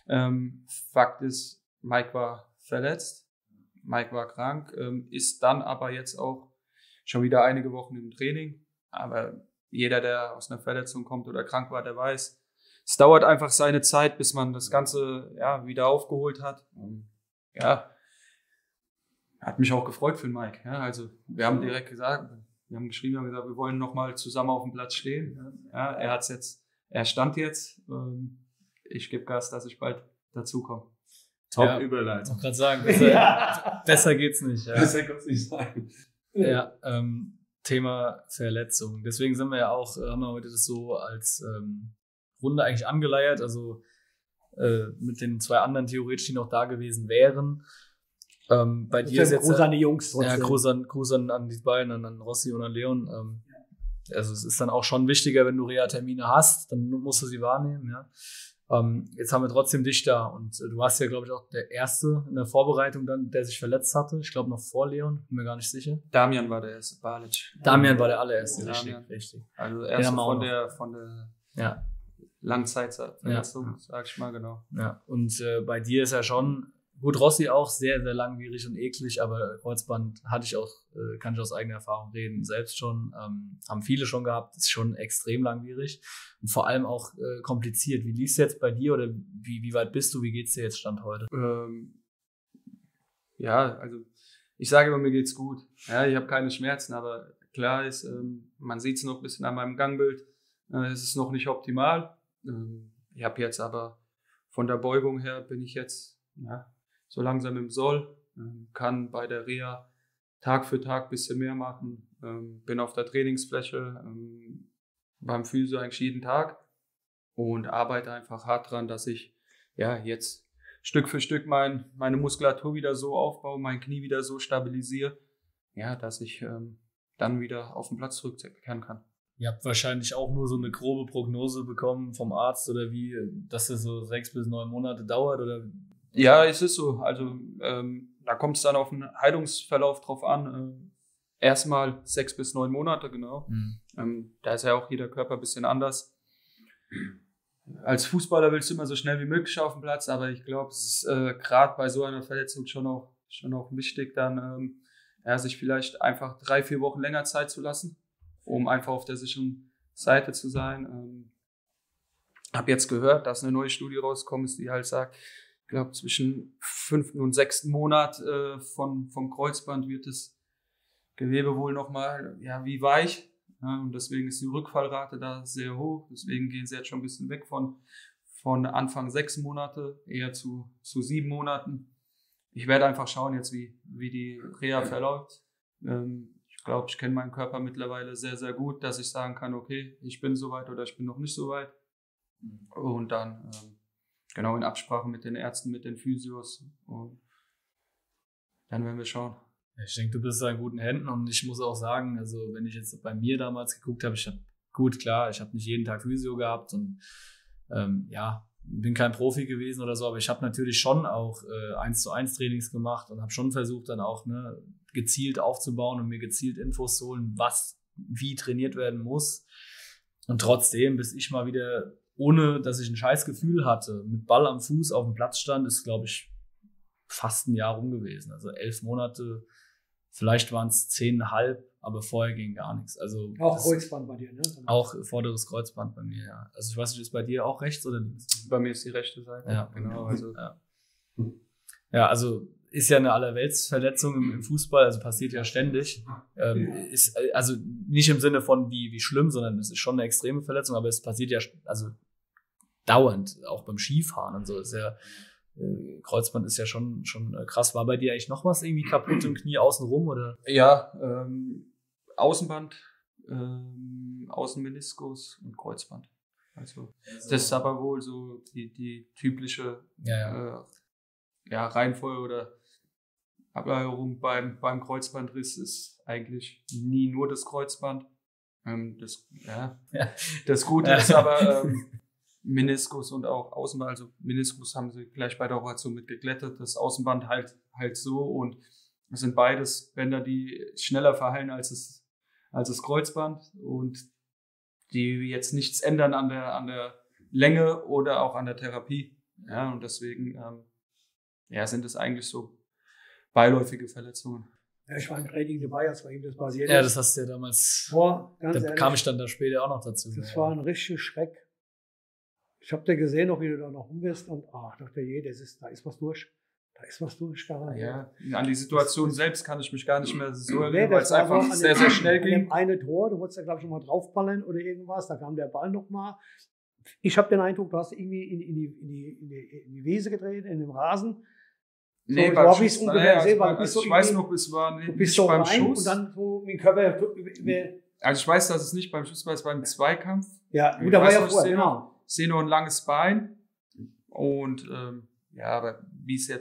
Fakt ist, Mike war verletzt, Mike war krank, ist dann aber jetzt auch schon wieder einige Wochen im Training, aber jeder, der aus einer Verletzung kommt oder krank war, der weiß, es dauert einfach seine Zeit, bis man das Ganze wieder aufgeholt hat. Hat mich auch gefreut für den Mike. Ja, also wir haben direkt gesagt, wir haben geschrieben, wir wollen nochmal zusammen auf dem Platz stehen. Ja, er stand jetzt. Ich gebe Gas, dass ich bald dazukomme. Top Überleitung. Ich wollte gerade sagen, besser geht's nicht. Ja. Besser kann's nicht sein. Ja, Thema Verletzung. Deswegen haben wir heute das so als Runde eigentlich angeleiert, also mit den 2 anderen theoretisch, die noch da gewesen wären. Bei dir ist jetzt Gruß an die Jungs. Ja, Gruß an die beiden, an Rossi und an Leon. Also es ist dann auch schon wichtiger, wenn du Reha-Termine hast, dann musst du sie wahrnehmen, ja. Jetzt haben wir trotzdem dich da und du warst ja, glaube ich, auch der Erste in der Vorbereitung dann, der sich verletzt hatte. Ich glaube noch vor Leon, bin mir gar nicht sicher. Damian war der erste, Balic. Damian war der allererste, richtig. Also erst von der Langzeitverletzung, sag ich mal, genau. Ja, und bei dir ist ja schon, gut, Rossi auch sehr, sehr langwierig und eklig, aber Kreuzband hatte ich auch, kann ich aus eigener Erfahrung reden, selbst schon, haben viele schon gehabt, ist schon extrem langwierig und vor allem auch kompliziert. Wie lief es jetzt bei dir oder wie weit bist du, wie geht's dir jetzt Stand heute? Ja, also ich sage immer, mir geht's gut. Ja, ich habe keine Schmerzen, aber klar ist, man sieht es noch ein bisschen an meinem Gangbild, es ist noch nicht optimal. Ich habe jetzt aber von der Beugung her bin ich jetzt so langsam im Soll, kann bei der Reha Tag für Tag ein bisschen mehr machen, bin auf der Trainingsfläche, beim Physio eigentlich jeden Tag und arbeite einfach hart dran, dass ich jetzt Stück für Stück meine Muskulatur wieder so aufbaue, mein Knie wieder so stabilisiere, dass ich dann wieder auf den Platz zurückkehren kann. Ihr habt wahrscheinlich auch nur so eine grobe Prognose bekommen vom Arzt oder wie, dass es so 6 bis 9 Monate dauert oder? Ja, es ist so. Also da kommt es dann auf den Heilungsverlauf drauf an. Erstmal 6 bis 9 Monate, genau. Da ist ja auch jeder Körper ein bisschen anders. Als Fußballer willst du immer so schnell wie möglich auf den Platz, aber ich glaube, es ist gerade bei so einer Verletzung schon auch wichtig, dann sich vielleicht einfach 3-4 Wochen länger Zeit zu lassen, um einfach auf der sicheren Seite zu sein. Habe jetzt gehört, dass eine neue Studie rauskommt, die halt sagt, ich glaube, zwischen 5. und 6. Monat vom Kreuzband wird das Gewebe wohl nochmal wie weich. Ja, und deswegen ist die Rückfallrate da sehr hoch. Deswegen gehen sie jetzt schon ein bisschen weg von Anfang 6 Monate eher zu 7 Monaten. Ich werde einfach schauen jetzt, wie die Reha verläuft. Ich glaube, ich kenne meinen Körper mittlerweile sehr, sehr gut, dass ich sagen kann, okay, ich bin soweit oder ich bin noch nicht so weit. Und dann genau in Absprache mit den Ärzten, mit den Physios. Und dann werden wir schauen. Ich denke, du bist da in guten Händen und ich muss auch sagen, also wenn ich jetzt bei mir damals geguckt habe, ich habe nicht jeden Tag Physio gehabt und bin kein Profi gewesen oder so, aber ich habe natürlich schon auch 1:1 Trainings gemacht und habe schon versucht dann auch gezielt aufzubauen und mir gezielt Infos zu holen, was wie trainiert werden muss. Und trotzdem, bis ich mal wieder, ohne dass ich ein scheiß Gefühl hatte, mit Ball am Fuß auf dem Platz stand, ist, glaube ich, fast ein Jahr rum gewesen. Also 11 Monate, vielleicht waren es 10,5, aber vorher ging gar nichts. Also auch Kreuzband bei dir, ne? Auch vorderes Kreuzband bei mir, ja. Also ich weiß nicht, ist bei dir auch rechts oder links? Bei mir ist die rechte Seite. Ja, genau. Also ist ja eine Allerweltsverletzung im Fußball, also passiert ja ständig. Ist also nicht im Sinne von wie schlimm, sondern es ist schon eine extreme Verletzung, aber es passiert ja also dauernd, auch beim Skifahren und so. Ist ja Kreuzband ist ja schon krass. War bei dir eigentlich noch was irgendwie kaputt im Knie außenrum oder? Ja, Außenband, Außenmeniskus und Kreuzband. Also das ist aber wohl so die typische Reihenfolge oder Ablagerung beim Kreuzbandriss ist eigentlich nie nur das Kreuzband. Das Gute ist aber Meniskus und auch Außenband, also Meniskus haben sie gleich bei der Operation mit geglättet, das Außenband halt so und es sind beides Bänder, die schneller verheilen als das Kreuzband und die jetzt nichts ändern an der Länge oder auch an der Therapie. Ja, und deswegen sind es eigentlich so beiläufige Verletzungen. Ja, ich war im Training dabei, als bei ihm das passiert ist. Ja, das hast du ja damals. Da kam ich dann da später auch noch dazu. Das war ein richtiger Schreck. Ich habe dir gesehen, wie du da noch rum bist und ich dachte, da ist was durch. Da ist was durch. Ja, an die Situation selbst kann ich mich gar nicht mehr so erinnern, weil es einfach sehr, sehr schnell ging. Dem eine Tor, du wolltest ja, glaube ich, schon mal draufballen oder irgendwas, da kam der Ball nochmal. Ich habe den Eindruck, du hast irgendwie in die Wiese gedreht, in den Rasen. Nee, so, beim Schuss, ich weiß noch, es war nicht so beim rein Schuss. Und dann so mit dem Körper. Also ich weiß, dass es nicht beim Schuss war, es war ein Zweikampf. Ja, gut, da war ja vorher, genau. Ich sehe noch ein langes Bein und aber wie es jetzt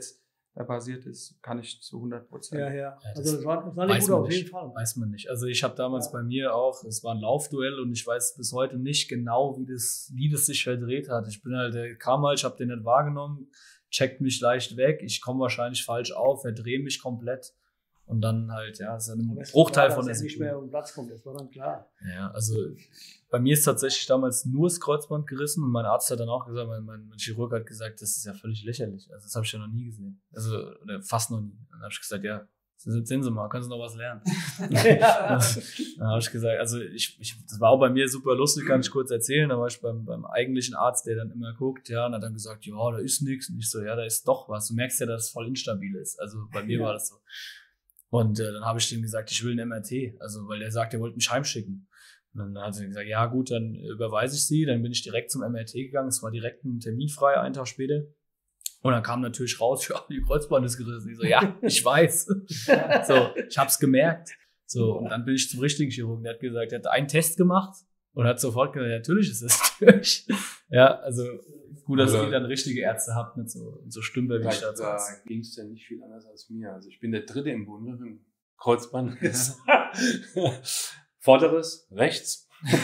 da passiert ist, kann ich zu 100%. Ja. Also das war nicht gut auf jeden Fall. Weiß man nicht. Also ich habe damals bei mir auch, es war ein Laufduell und ich weiß bis heute nicht genau, wie das sich verdreht hat. Ich bin halt, der kam halt, ich habe den nicht wahrgenommen, checkt mich leicht weg, ich komme wahrscheinlich falsch auf, verdrehe mich komplett. Und dann halt, ja, ist ja ein Bruchteil von der Sekunde. Nicht mehr um Platz kommt, das war dann klar. Ja, also bei mir ist tatsächlich damals nur das Kreuzband gerissen und mein Arzt hat dann auch gesagt, mein Chirurg hat gesagt, das ist ja völlig lächerlich. Also das habe ich ja noch nie gesehen. Also oder fast noch nie. Dann habe ich gesagt, ja, sehen Sie mal, können Sie noch was lernen. Dann habe ich gesagt, also das war auch bei mir super lustig, kann ich kurz erzählen. Da war ich beim eigentlichen Arzt, der dann immer guckt, ja, und hat dann gesagt, ja, da ist nichts. Und ich so, ja, da ist doch was. Du merkst ja, dass es voll instabil ist. Also bei mir war das so. Und dann habe ich dem gesagt, ich will ein MRT, also weil der sagt, er wollte mich heimschicken. Und dann hat er gesagt, ja gut, dann überweise ich Sie. Dann bin ich direkt zum MRT gegangen, es war direkt ein Termin frei, einen Tag später. Und dann kam natürlich raus, ja, die Kreuzband ist gerissen. Ich so, ja, ich weiß. So, ich hab's gemerkt. So, und dann bin ich zum richtigen Chirurgen. Der hat gesagt, er hat einen Test gemacht und hat sofort gesagt, ja, natürlich ist es durch. Ja, also gut, dass ihr dann richtige Ärzte habt, nicht so Stümper wie ich da. Da ging es ja nicht viel anders als mir. Also ich bin der Dritte im Bunde im Kreuzbandriss. Vorderes, rechts.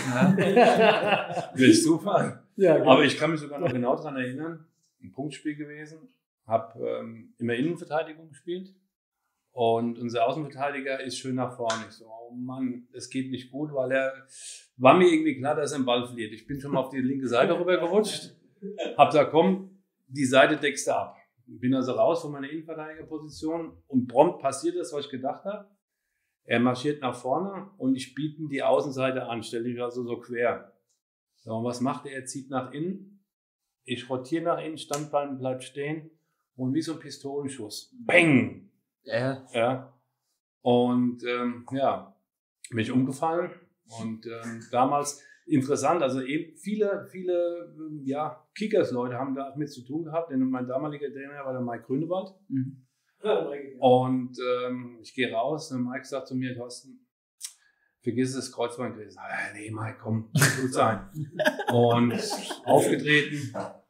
Durch Zufall. Ja, genau. Aber ich kann mich sogar noch genau daran erinnern, ein Punktspiel gewesen, habe immer Innenverteidigung gespielt und unser Außenverteidiger ist schön nach vorne. Ich so, oh Mann, es geht nicht gut, weil war mir irgendwie klar, dass er den Ball verliert. Ich bin schon mal auf die linke Seite rüber gerutscht, hab gesagt, komm, die Seite deckst du ab. Bin also raus von meiner Innenverteidigerposition und prompt passiert das, was ich gedacht habe. Er marschiert nach vorne und ich biete ihm die Außenseite an, stelle mich also so quer. So, und was macht er? Er zieht nach innen. Ich rotiere nach innen, Standbein bleibt stehen und wie so ein Pistolenschuss. Bang! Ja. Und bin ich umgefallen. Und damals interessant, also eben viele Kickers-Leute haben da mit zu tun gehabt, denn mein damaliger Trainer war der Mike Grünewald. Mhm. Und ich gehe raus und Mike sagt zu mir, Thorsten, vergiss das Kreuzband gewesen. Nee, Mike, komm, gut sein. Und aufgetreten,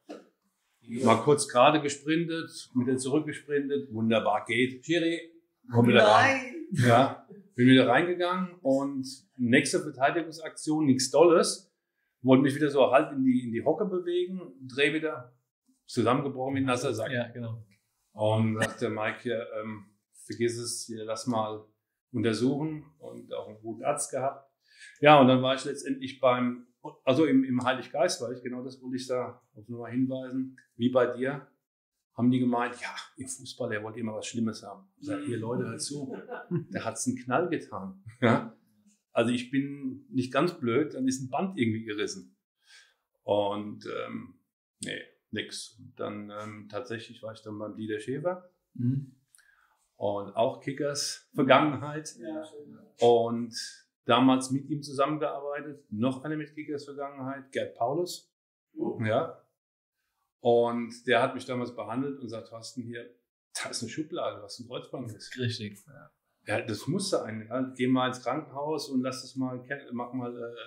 mal kurz gerade gesprintet, wieder zurückgesprintet, wunderbar, geht. Schiri, komm wieder rein. Ja, bin wieder reingegangen und nächste Verteidigungsaktion, nichts Dolles, wollte mich wieder so halb in die Hocke bewegen, dreh wieder, zusammengebrochen wie ein nasser Sack. Ja, genau. Und sagt der Mike hier, vergiss es, hier, lass mal untersuchen und auch einen guten Arzt gehabt. Ja, und dann war ich letztendlich im Heiliggeist, weil genau das wollte ich da auf nochmal hinweisen, wie bei dir, haben die gemeint, ja, ihr Fußballer, ihr wollt immer was Schlimmes haben. Ich sage, ihr Leute, hört zu, der hat's einen Knall getan. Ja? Also ich bin nicht ganz blöd, dann ist ein Band irgendwie gerissen. Und nee, nix. Und dann tatsächlich war ich dann beim Dieter Schäfer. Mhm. Und auch Kickers Vergangenheit. Ja. Und damals mit ihm zusammengearbeitet. Noch eine mit Kickers Vergangenheit, Gerd Paulus. Ja. Und der hat mich damals behandelt und sagt, Thorsten, hier, da ist eine Schublade, was ein Kreuzband ist. Richtig. Ja, das muss sein. Ja. Geh mal ins Krankenhaus und lass das mal, mach mal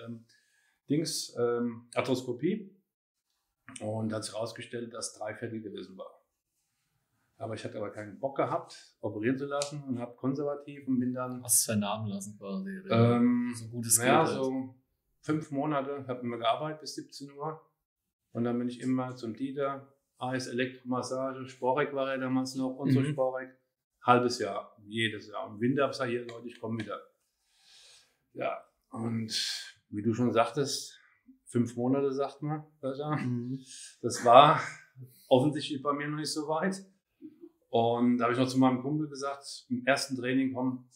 Arthroskopie. Und hat sich herausgestellt, dass 3/4 gerissen war. Aber ich hatte aber keinen Bock gehabt, operieren zu lassen und habe konservativ und bin dann... Was vernahmen lassen quasi? So gutes Geld. So 5 Monate, habe immer gearbeitet bis 17 Uhr. Und dann bin ich immer zum Dieter, AS Elektromassage, Sporek war er damals noch, und so Sporek. Halbes Jahr, jedes Jahr. Und im Winter habe ich gesagt, hier Leute, ich komme wieder. Ja, und wie du schon sagtest, 5 Monate sagt man. Das war offensichtlich bei mir noch nicht so weit. Und da habe ich noch zu meinem Kumpel gesagt, im ersten Training,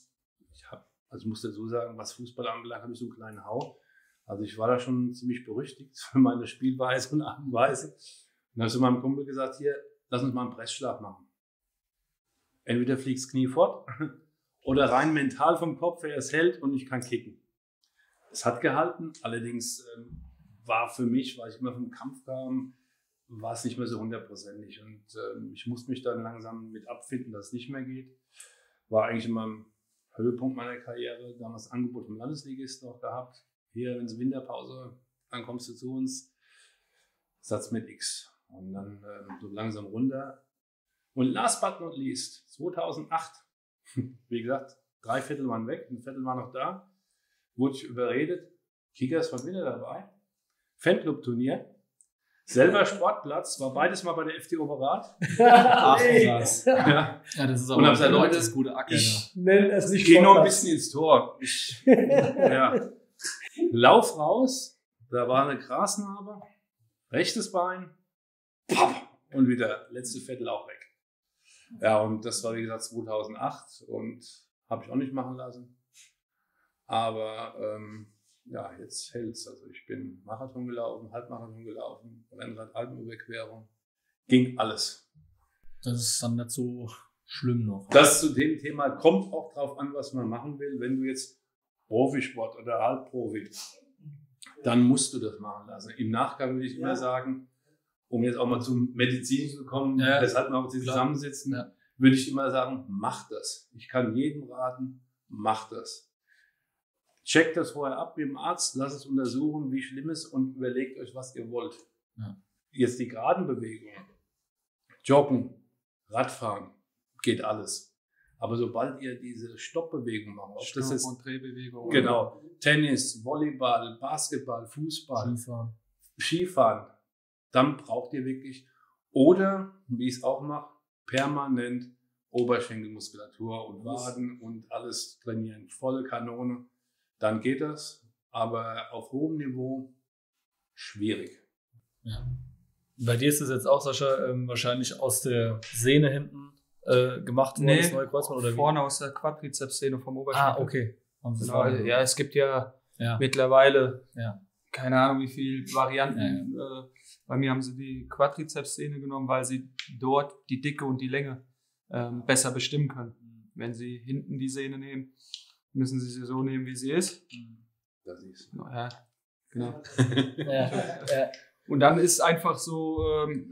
ich muss dazu sagen, was Fußball anbelangt, habe ich so einen kleinen Hau. Also ich war da schon ziemlich berüchtigt für meine Spielweise und Art und Weise. Und dann habe ich zu meinem Kumpel gesagt, hier, lass uns mal einen Pressschlag machen. Entweder fliegst Knie fort oder rein mental vom Kopf, wer es hält und ich kann kicken. Es hat gehalten, allerdings war für mich, weil ich immer vom Kampf kam, war es nicht mehr so 100%ig. Und ich musste mich dann langsam mit abfinden, dass es nicht mehr geht. War eigentlich immer am Höhepunkt meiner Karriere, damals Angebot vom Landesligisten auch gehabt. Hier, wenn es Winterpause, dann kommst du zu uns, Satz mit X. Und dann so langsam runter. Und last but not least, 2008, wie gesagt, 3/4 waren weg, 1/4 war noch da, wurde ich überredet, Kickers waren wieder dabei, Fanclub-Turnier, selber Sportplatz, war beides mal bei der FT Overath. Ach, krass. Ja. Ja, das ist auch Und hab gesagt, Leute, das gute Acker. ich Nenn es nicht gehe noch ein Sportplatz. bisschen ins Tor. Ja. Lauf raus, da war eine Grasnarbe, rechtes Bein, pop, und wieder letzte Viertel auch weg. Ja, und das war wie gesagt 2008 und habe ich auch nicht machen lassen. Aber ja, jetzt hält's. Also ich bin Marathon gelaufen, Halbmarathon gelaufen, Rennrad-Alpenüberquerung. Ging alles. Das ist dann nicht so schlimm noch. Das zu dem Thema kommt auch drauf an, was man machen will. Wenn du jetzt Profisport oder Halbprofi, dann musst du das machen lassen. Im Nachgang will ich immer sagen, um jetzt auch mal zum Medizinischen zu kommen, weshalb wir auch zusammensitzen, würde ich immer sagen, mach das. Ich kann jedem raten, mach das. Checkt das vorher ab mit dem Arzt, lasst es untersuchen, wie schlimm es ist und überlegt euch, was ihr wollt. Ja. Jetzt die geraden Bewegungen, Joggen, Radfahren, geht alles. Aber sobald ihr diese Stoppbewegung macht, ob das ist und Drehbewegung. genau, Tennis, Volleyball, Basketball, Fußball, Skifahren, dann braucht ihr wirklich, oder, wie ich es auch mache, permanent Oberschenkelmuskulatur und Waden und alles trainieren, volle Kanone. Dann geht das, aber auf hohem Niveau schwierig. Ja. Bei dir ist es jetzt auch, Sascha, wahrscheinlich aus der Sehne hinten gemacht worden, das neue Kreuzband, oder vorne aus der Quadrizepssehne vom Oberschenkel. Ah, okay. Genau. Ja, es gibt ja mittlerweile, Ja. keine Ahnung wie viele Varianten. Bei mir haben sie die Quadrizepssehne genommen, weil sie dort die Dicke und die Länge besser bestimmen können. Wenn sie hinten die Sehne nehmen, müssen sie sie so nehmen, wie sie ist. Das ist. Ja, genau. Ja. Und dann ist einfach so,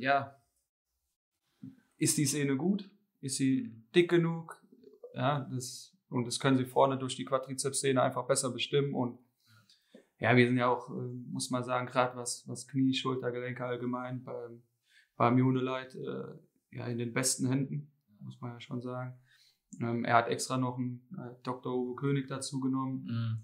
ist die Sehne gut? Ist sie dick genug? Ja, und das können sie vorne durch die Quadrizepssehne einfach besser bestimmen. Und ja, wir sind ja auch, muss man sagen, gerade was Knie, Schultergelenke allgemein beim Juneleit in den besten Händen, muss man ja schon sagen. Er hat extra noch einen Dr. Uwe König dazu genommen.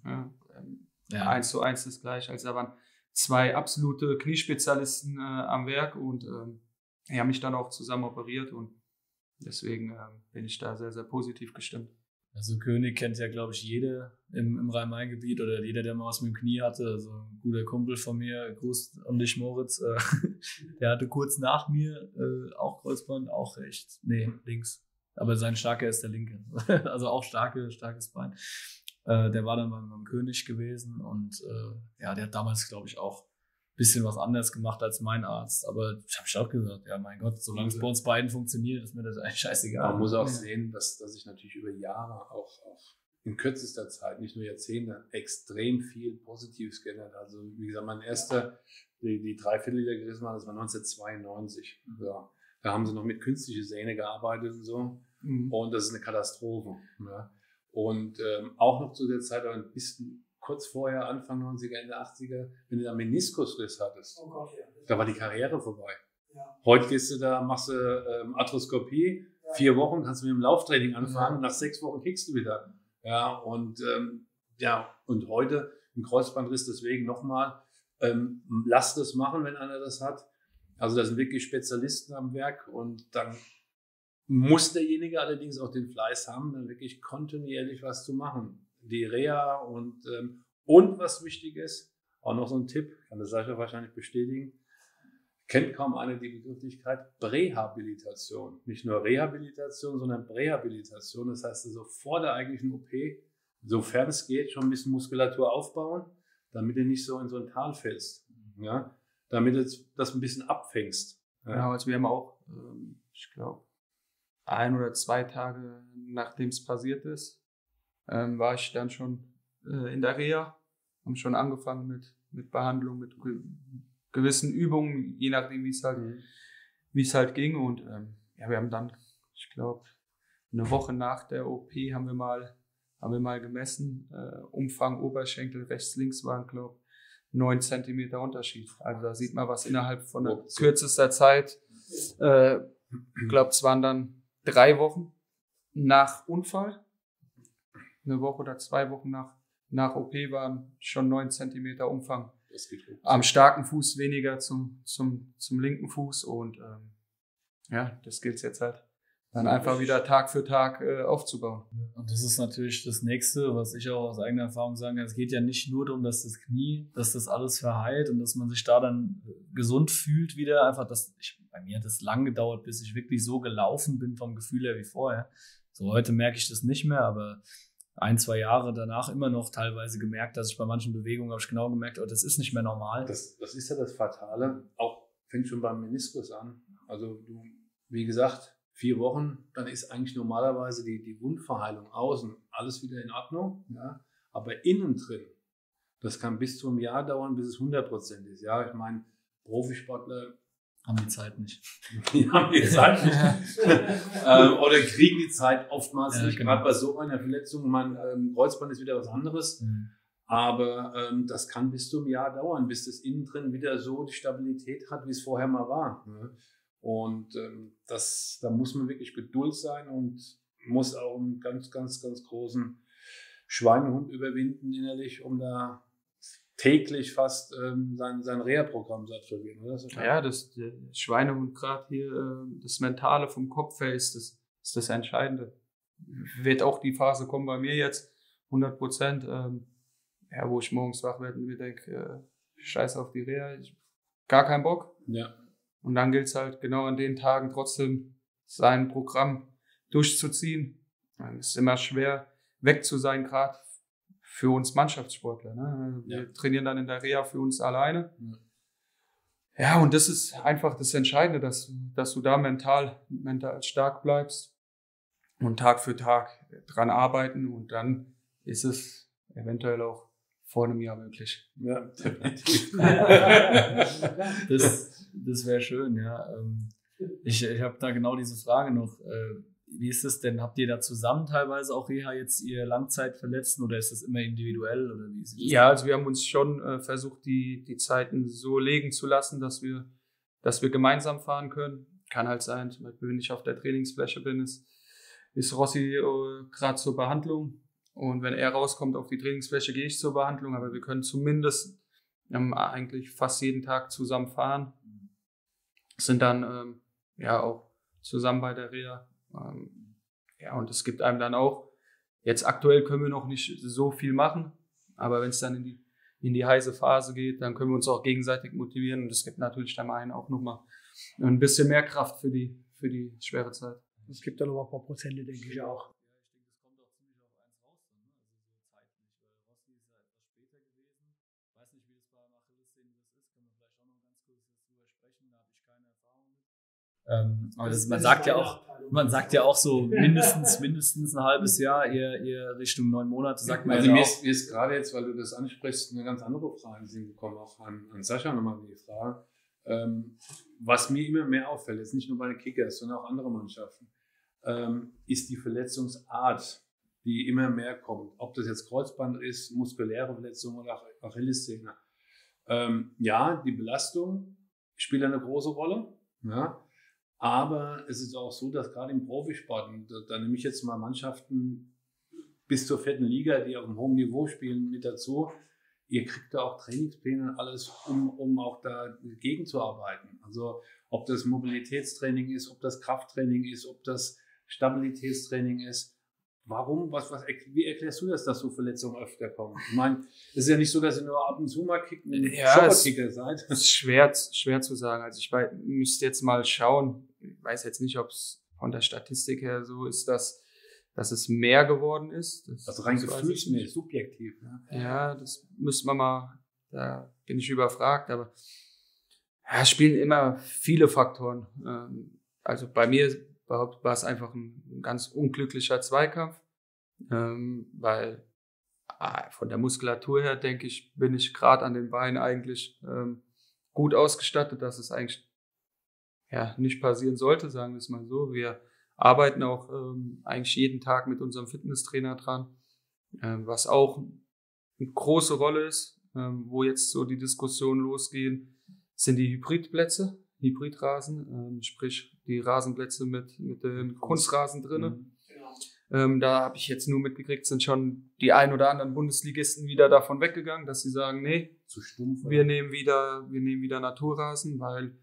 1:1 das gleich. Also da waren 2 absolute Kniespezialisten am Werk und die haben mich dann auch zusammen operiert und deswegen bin ich da sehr, sehr positiv gestimmt. Also König kennt ja, glaube ich, jeder im Rhein-Main-Gebiet oder jeder, der mal was mit dem Knie hatte. Also ein guter Kumpel von mir, Gruß an dich, Moritz, der hatte kurz nach mir auch Kreuzband, auch rechts. Nee, links. Aber sein starker ist der linke. Also auch starkes Bein. Der war dann beim König gewesen und der hat damals, glaube ich, auch ein bisschen was anderes gemacht als mein Arzt. Aber ich habe auch gesagt, ja mein Gott, solange es bei uns beiden funktioniert, ist mir das eigentlich scheißegal. Man muss auch sehen, dass sich natürlich über Jahre auch in kürzester Zeit, nicht nur Jahrzehnte, extrem viel Positives geändert. Also wie gesagt, mein erster, die 3/4 Liter gerissen war, das war 1992. Ja. Da haben sie noch mit künstlicher Sehne gearbeitet und so. Und das ist eine Katastrophe. Ja. Und auch noch zu der Zeit, aber ein bisschen kurz vorher, Anfang 90er, Ende 80er, wenn du da Meniskusriss hattest, da war die Karriere vorbei. Ja. Heute gehst du da, machst du Arthroskopie, 4 Wochen, kannst du mit dem Lauftraining anfangen, nach 6 Wochen kickst du wieder. Ja, und heute ein Kreuzbandriss, deswegen nochmal, lass das machen, wenn einer das hat. Also da sind wirklich Spezialisten am Werk und dann muss derjenige allerdings auch den Fleiß haben, dann wirklich kontinuierlich was zu machen. Die Reha und was wichtig ist, auch noch so ein Tipp, kann das Sascha wahrscheinlich bestätigen, kennt kaum einer die Begrifflichkeit Prähabilitation. Nicht nur Rehabilitation, sondern Prähabilitation. Das heißt also vor der eigentlichen OP, sofern es geht, schon ein bisschen Muskulatur aufbauen, damit du nicht so in so ein Tal fällst. Ja? Damit du das ein bisschen abfängst. Ja. Genau, also wir haben auch, ich glaube, 1 oder 2 Tage nachdem es passiert ist, war ich dann schon in der Reha, haben schon angefangen mit Behandlung, mit gewissen Übungen, je nachdem wie es halt ging und wir haben dann, ich glaube, eine Woche nach der OP haben wir mal gemessen, Umfang Oberschenkel rechts, links waren, glaube ich, 9 Zentimeter Unterschied. Also da sieht man, was innerhalb von kürzester Zeit Ich glaube, es waren dann 3 Wochen nach Unfall. 1 Woche oder 2 Wochen nach OP waren schon 9 Zentimeter Umfang. Das geht hoch. Am starken Fuß weniger zum linken Fuß und ja, das gilt jetzt halt dann einfach wieder Tag für Tag aufzubauen. Und das ist natürlich das Nächste, was ich auch aus eigener Erfahrung sagen kann. Es geht ja nicht nur darum, dass das Knie, dass das alles verheilt und dass man sich da dann gesund fühlt wieder. Einfach, bei mir hat es lang gedauert, bis ich wirklich so gelaufen bin vom Gefühl her wie vorher. So heute merke ich das nicht mehr, aber 1, 2 Jahre danach immer noch teilweise gemerkt, dass ich bei manchen Bewegungen habe ich genau gemerkt, oh, das ist nicht mehr normal. Das ist ja das Fatale. Auch fängt schon beim Meniskus an. Also du, wie gesagt, 4 Wochen, dann ist eigentlich normalerweise die Wundverheilung außen alles wieder in Ordnung. Ja? Aber innen drin, das kann bis zu einem Jahr dauern, bis es 100% ist. Ja, ich meine, Profisportler haben die Zeit nicht. Die haben die Zeit nicht. Oder kriegen die Zeit oftmals nicht. Genau. Gerade bei so einer Verletzung, Kreuzband ist wieder was anderes. Mhm. Aber das kann bis zu einem Jahr dauern, bis das innen drin wieder so die Stabilität hat, wie es vorher mal war. Ne? Und da muss man wirklich Geduld sein und muss auch einen ganz, ganz, ganz großen Schweinehund überwinden innerlich, um da täglich fast sein Reha-Programm zu absolvieren. Oder? Ja, das Schweinehund gerade hier, das Mentale vom Kopf her ist das Entscheidende. Wird auch die Phase kommen bei mir jetzt, 100%, ja, wo ich morgens wach werde und mir denke, scheiß auf die Reha, gar keinen Bock. Ja. Und dann gilt es halt genau an den Tagen trotzdem sein Programm durchzuziehen. Es ist immer schwer, weg zu sein, gerade für uns Mannschaftssportler. Ne? Wir trainieren dann in der Reha für uns alleine. Ja, und das ist einfach das Entscheidende, dass du da mental stark bleibst und Tag für Tag dran arbeiten. Und dann ist es eventuell auch vor einem Jahr möglich. Ja, definitiv. Das wäre schön, ja. Ich habe da genau diese Frage noch. Wie ist es denn? Habt ihr da zusammen teilweise auch Reha jetzt ihr Langzeitverletzten oder ist das immer individuell? Oder wie ist das? Ja, also wir haben uns schon versucht, die Zeiten so legen zu lassen, dass wir gemeinsam fahren können. Kann halt sein, zum Beispiel, wenn ich auf der Trainingsfläche bin, ist Rossi gerade zur Behandlung. Und wenn er rauskommt auf die Trainingsfläche, gehe ich zur Behandlung. Aber wir können zumindest eigentlich fast jeden Tag zusammen fahren. Sind dann ja auch zusammen bei der Reha. Ja, und es gibt einem dann auch, jetzt aktuell können wir noch nicht so viel machen, aber wenn es dann in die heiße Phase geht, dann können wir uns auch gegenseitig motivieren und es gibt natürlich dem einen auch nochmal ein bisschen mehr Kraft für die schwere Zeit. Es gibt da noch ein paar Prozente, denke ich auch. Aber man sagt ja auch so mindestens ein halbes Jahr, eher Richtung 9 Monate, sagt man also ja mir auch. ist gerade jetzt, weil du das ansprichst, eine ganz andere Frage sind gekommen, auch an Sascha nochmal die Frage. Was mir immer mehr auffällt, jetzt nicht nur bei den Kickers, sondern auch andere Mannschaften, ist die Verletzungsart, die immer mehr kommt. Ob das jetzt Kreuzband ist, muskuläre Verletzung oder Achillessehne. Ja, die Belastung spielt eine große Rolle. Ja. Aber es ist auch so, dass gerade im Profisport, und da nehme ich jetzt mal Mannschaften bis zur 4. Liga, die auf einem hohen Niveau spielen, mit dazu, ihr kriegt da auch Trainingspläne und alles, um auch dagegen zu arbeiten. Also ob das Mobilitätstraining ist, ob das Krafttraining ist, ob das Stabilitätstraining ist. Warum? Wie erklärst du das, dass so Verletzungen öfter kommen? Ich meine, es ist ja nicht so, dass ihr nur ab und zu mal Schopperkicker seid. Das ist schwer zu sagen. Also ich müsste jetzt mal schauen. Ich weiß jetzt nicht, ob es von der Statistik her so ist, dass es mehr geworden ist. Also rein gefühlsmäßig, subjektiv. Ja, das müsste man mal, da bin ich überfragt. Aber ja, es spielen immer viele Faktoren. Also bei mir war es einfach ein ganz unglücklicher Zweikampf, weil von der Muskulatur her, denke ich, bin ich gerade an den Beinen eigentlich gut ausgestattet, dass es eigentlich nicht passieren sollte, sagen wir es mal so. Wir arbeiten auch eigentlich jeden Tag mit unserem Fitnesstrainer dran, was auch eine große Rolle ist, wo jetzt so die Diskussionen losgehen, sind die Hybridplätze, Hybridrasen, sprich die Rasenplätze mit den Kunstrasen drinnen. Da habe ich jetzt nur mitgekriegt, sind schon die ein oder anderen Bundesligisten wieder davon weggegangen, dass sie sagen, nee, zu stumpf. wir nehmen wieder Naturrasen, weil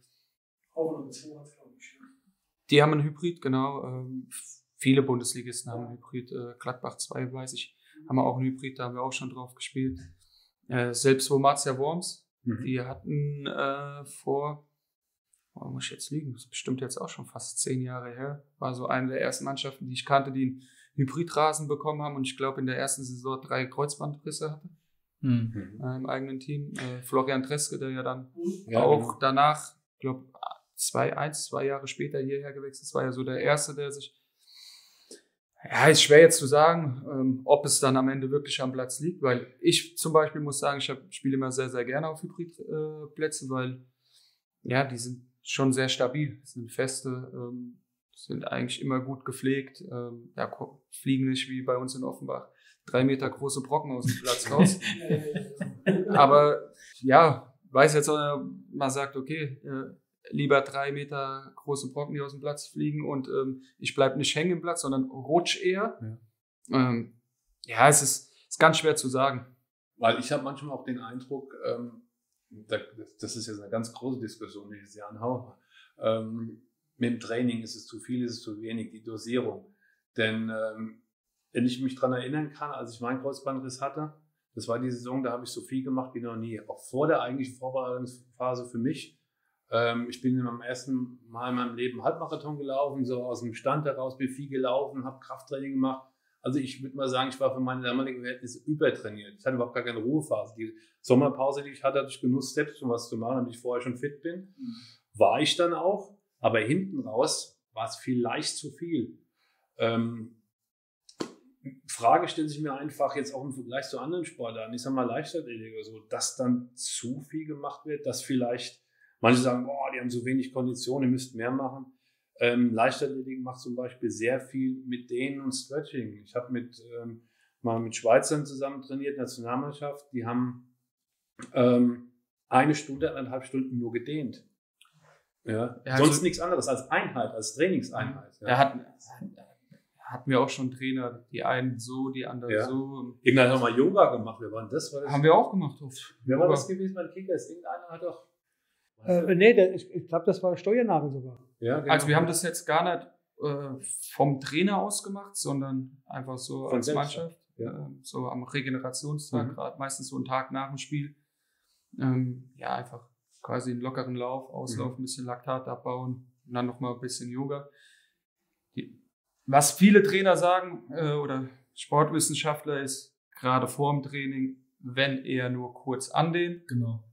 die haben einen Hybrid, genau. Viele Bundesligisten haben einen Hybrid. Gladbach 2, weiß ich, haben wir auch einen Hybrid, da haben wir auch schon drauf gespielt. Selbst Wormatia Worms, die hatten muss ich jetzt liegen, das ist bestimmt jetzt auch schon fast 10 Jahre her, war so eine der ersten Mannschaften, die ich kannte, die einen Hybridrasen bekommen haben und ich glaube in der ersten Saison 3 Kreuzbandrisse hatte im eigenen Team. Florian Treske, der ja dann auch danach, ich glaube 2 Jahre später hierher gewechselt ist, war ja so der Erste, der sich, ja, ist schwer jetzt zu sagen, ob es dann am Ende wirklich am Platz liegt, weil ich zum Beispiel muss sagen, ich spiele immer sehr, sehr gerne auf Hybridplätze, weil ja, die sind schon sehr stabil, sind feste, sind eigentlich immer gut gepflegt, fliegen nicht wie bei uns in Offenbach 3 Meter große Brocken aus dem Platz raus. Aber ja, weiß jetzt, man sagt, okay, lieber 3 Meter große Brocken, die aus dem Platz fliegen und ich bleib nicht hängen im Platz, sondern rutsch eher. Ja, es ist ganz schwer zu sagen. Weil ich habe manchmal auch den Eindruck, das ist jetzt eine ganz große Diskussion, die ich jetzt hier anhaue. Mit dem Training ist es zu viel, ist es zu wenig, die Dosierung. Denn wenn ich mich daran erinnern kann, als ich meinen Kreuzbandriss hatte, das war die Saison, da habe ich so viel gemacht wie noch nie. Auch vor der eigentlichen Vorbereitungsphase für mich. Ich bin beim ersten Mal in meinem Leben Halbmarathon gelaufen, so aus dem Stand heraus, bin viel gelaufen, habe Krafttraining gemacht. Also ich würde mal sagen, ich war für meine damaligen Verhältnisse übertrainiert. Ich hatte überhaupt gar keine Ruhephase. Die Sommerpause, die ich hatte ich genutzt, Steps, um was zu machen, damit ich vorher schon fit bin. War ich dann auch, aber hinten raus war es vielleicht zu viel. Frage stellt sich mir einfach jetzt auch im Vergleich zu anderen Sportarten, ich sage mal Leichtathletik oder so, dass dann zu viel gemacht wird, dass vielleicht manche sagen, boah, die haben so wenig Kondition, ihr müsst mehr machen. Leichtathletik macht zum Beispiel sehr viel mit Dehnen und Stretching. Ich habe mal mit Schweizern zusammen trainiert, Nationalmannschaft, die haben 1 Stunde, 1,5 Stunden nur gedehnt. Ja, sonst also, nichts anderes als Einheit, als Trainingseinheit. Ja. Hatten wir auch schon Trainer, die einen so, die anderen so. Irgendwann haben wir mal Yoga gemacht, wer war denn das? Haben wir auch gemacht. Wer war das gewesen bei den Kickers? Irgendeiner hat doch... ich glaube, das war Steuernagel sogar. Ja, genau. Also wir haben das jetzt gar nicht vom Trainer aus gemacht, sondern einfach so von als selbst. Mannschaft. So am Regenerationstag, gerade meistens so einen Tag nach dem Spiel. Einfach quasi einen lockeren Lauf, Auslauf, ein bisschen Laktat abbauen und dann nochmal ein bisschen Yoga. Was viele Trainer sagen oder Sportwissenschaftler ist, gerade vor dem Training, wenn eher nur kurz andehnen. Genau.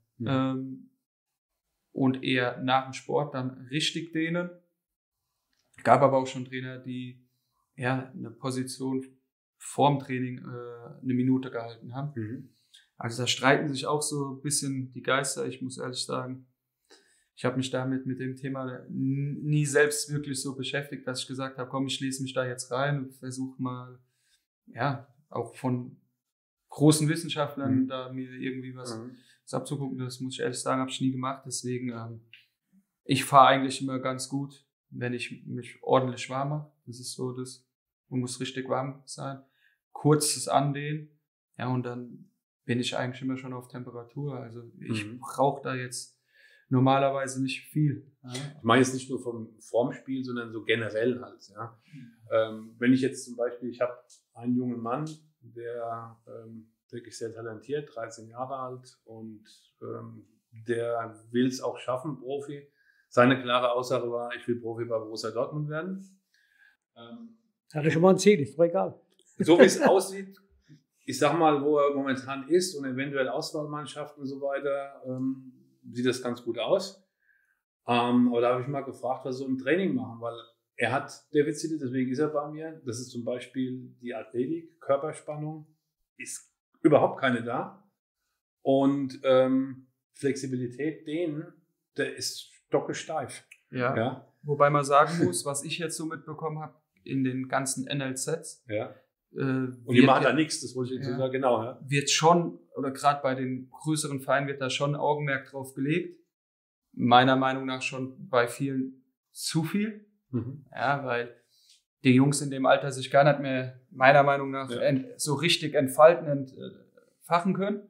Und eher nach dem Sport dann richtig dehnen. Gab aber auch schon Trainer, die eine Position vorm Training 1 Minute gehalten haben. Also da streiten sich auch so ein bisschen die Geister. Ich muss ehrlich sagen, ich habe mich damit mit dem Thema nie selbst wirklich so beschäftigt, dass ich gesagt habe, komm, ich lese mich da jetzt rein und versuche mal, auch von großen Wissenschaftlern da mir irgendwie was abzugucken. Das muss ich ehrlich sagen, habe ich nie gemacht. Deswegen, ich fahre eigentlich immer ganz gut, wenn ich mich ordentlich warm mache. Das ist so das, man muss richtig warm sein. Kurzes Andehnen, und dann bin ich eigentlich immer schon auf Temperatur. Also ich brauche da jetzt normalerweise nicht viel. Ich meine jetzt nicht nur vom Formspiel, sondern so generell halt. Ja. Wenn ich jetzt zum Beispiel, ich habe einen jungen Mann, der wirklich sehr talentiert, 13 Jahre alt und der will es auch schaffen, Profi. Seine klare Aussage war, ich will Profi bei Borussia Dortmund werden. Hatte schon mal ein Ziel, ist doch egal. So wie es aussieht, ich sag mal, wo er momentan ist und eventuell Auswahlmannschaften und so weiter, sieht das ganz gut aus. Aber da habe ich mal gefragt, was so im Training machen, weil er hat Defizite, deswegen ist er bei mir. Das ist zum Beispiel die Athletik, Körperspannung, ist überhaupt keine da. Und Flexibilität, der ist stockesteif. Ja. Wobei man sagen muss, was ich jetzt so mitbekommen habe, in den ganzen NLZs. Ja. Und die machen da nichts, das wollte ich so sagen, genau. Ja. Wird schon, oder gerade bei den größeren Vereinen wird da schon Augenmerk drauf gelegt. Meiner Meinung nach schon bei vielen zu viel. Ja, weil die Jungs in dem Alter sich gar nicht mehr, meiner Meinung nach, so richtig entfalten und fachen können.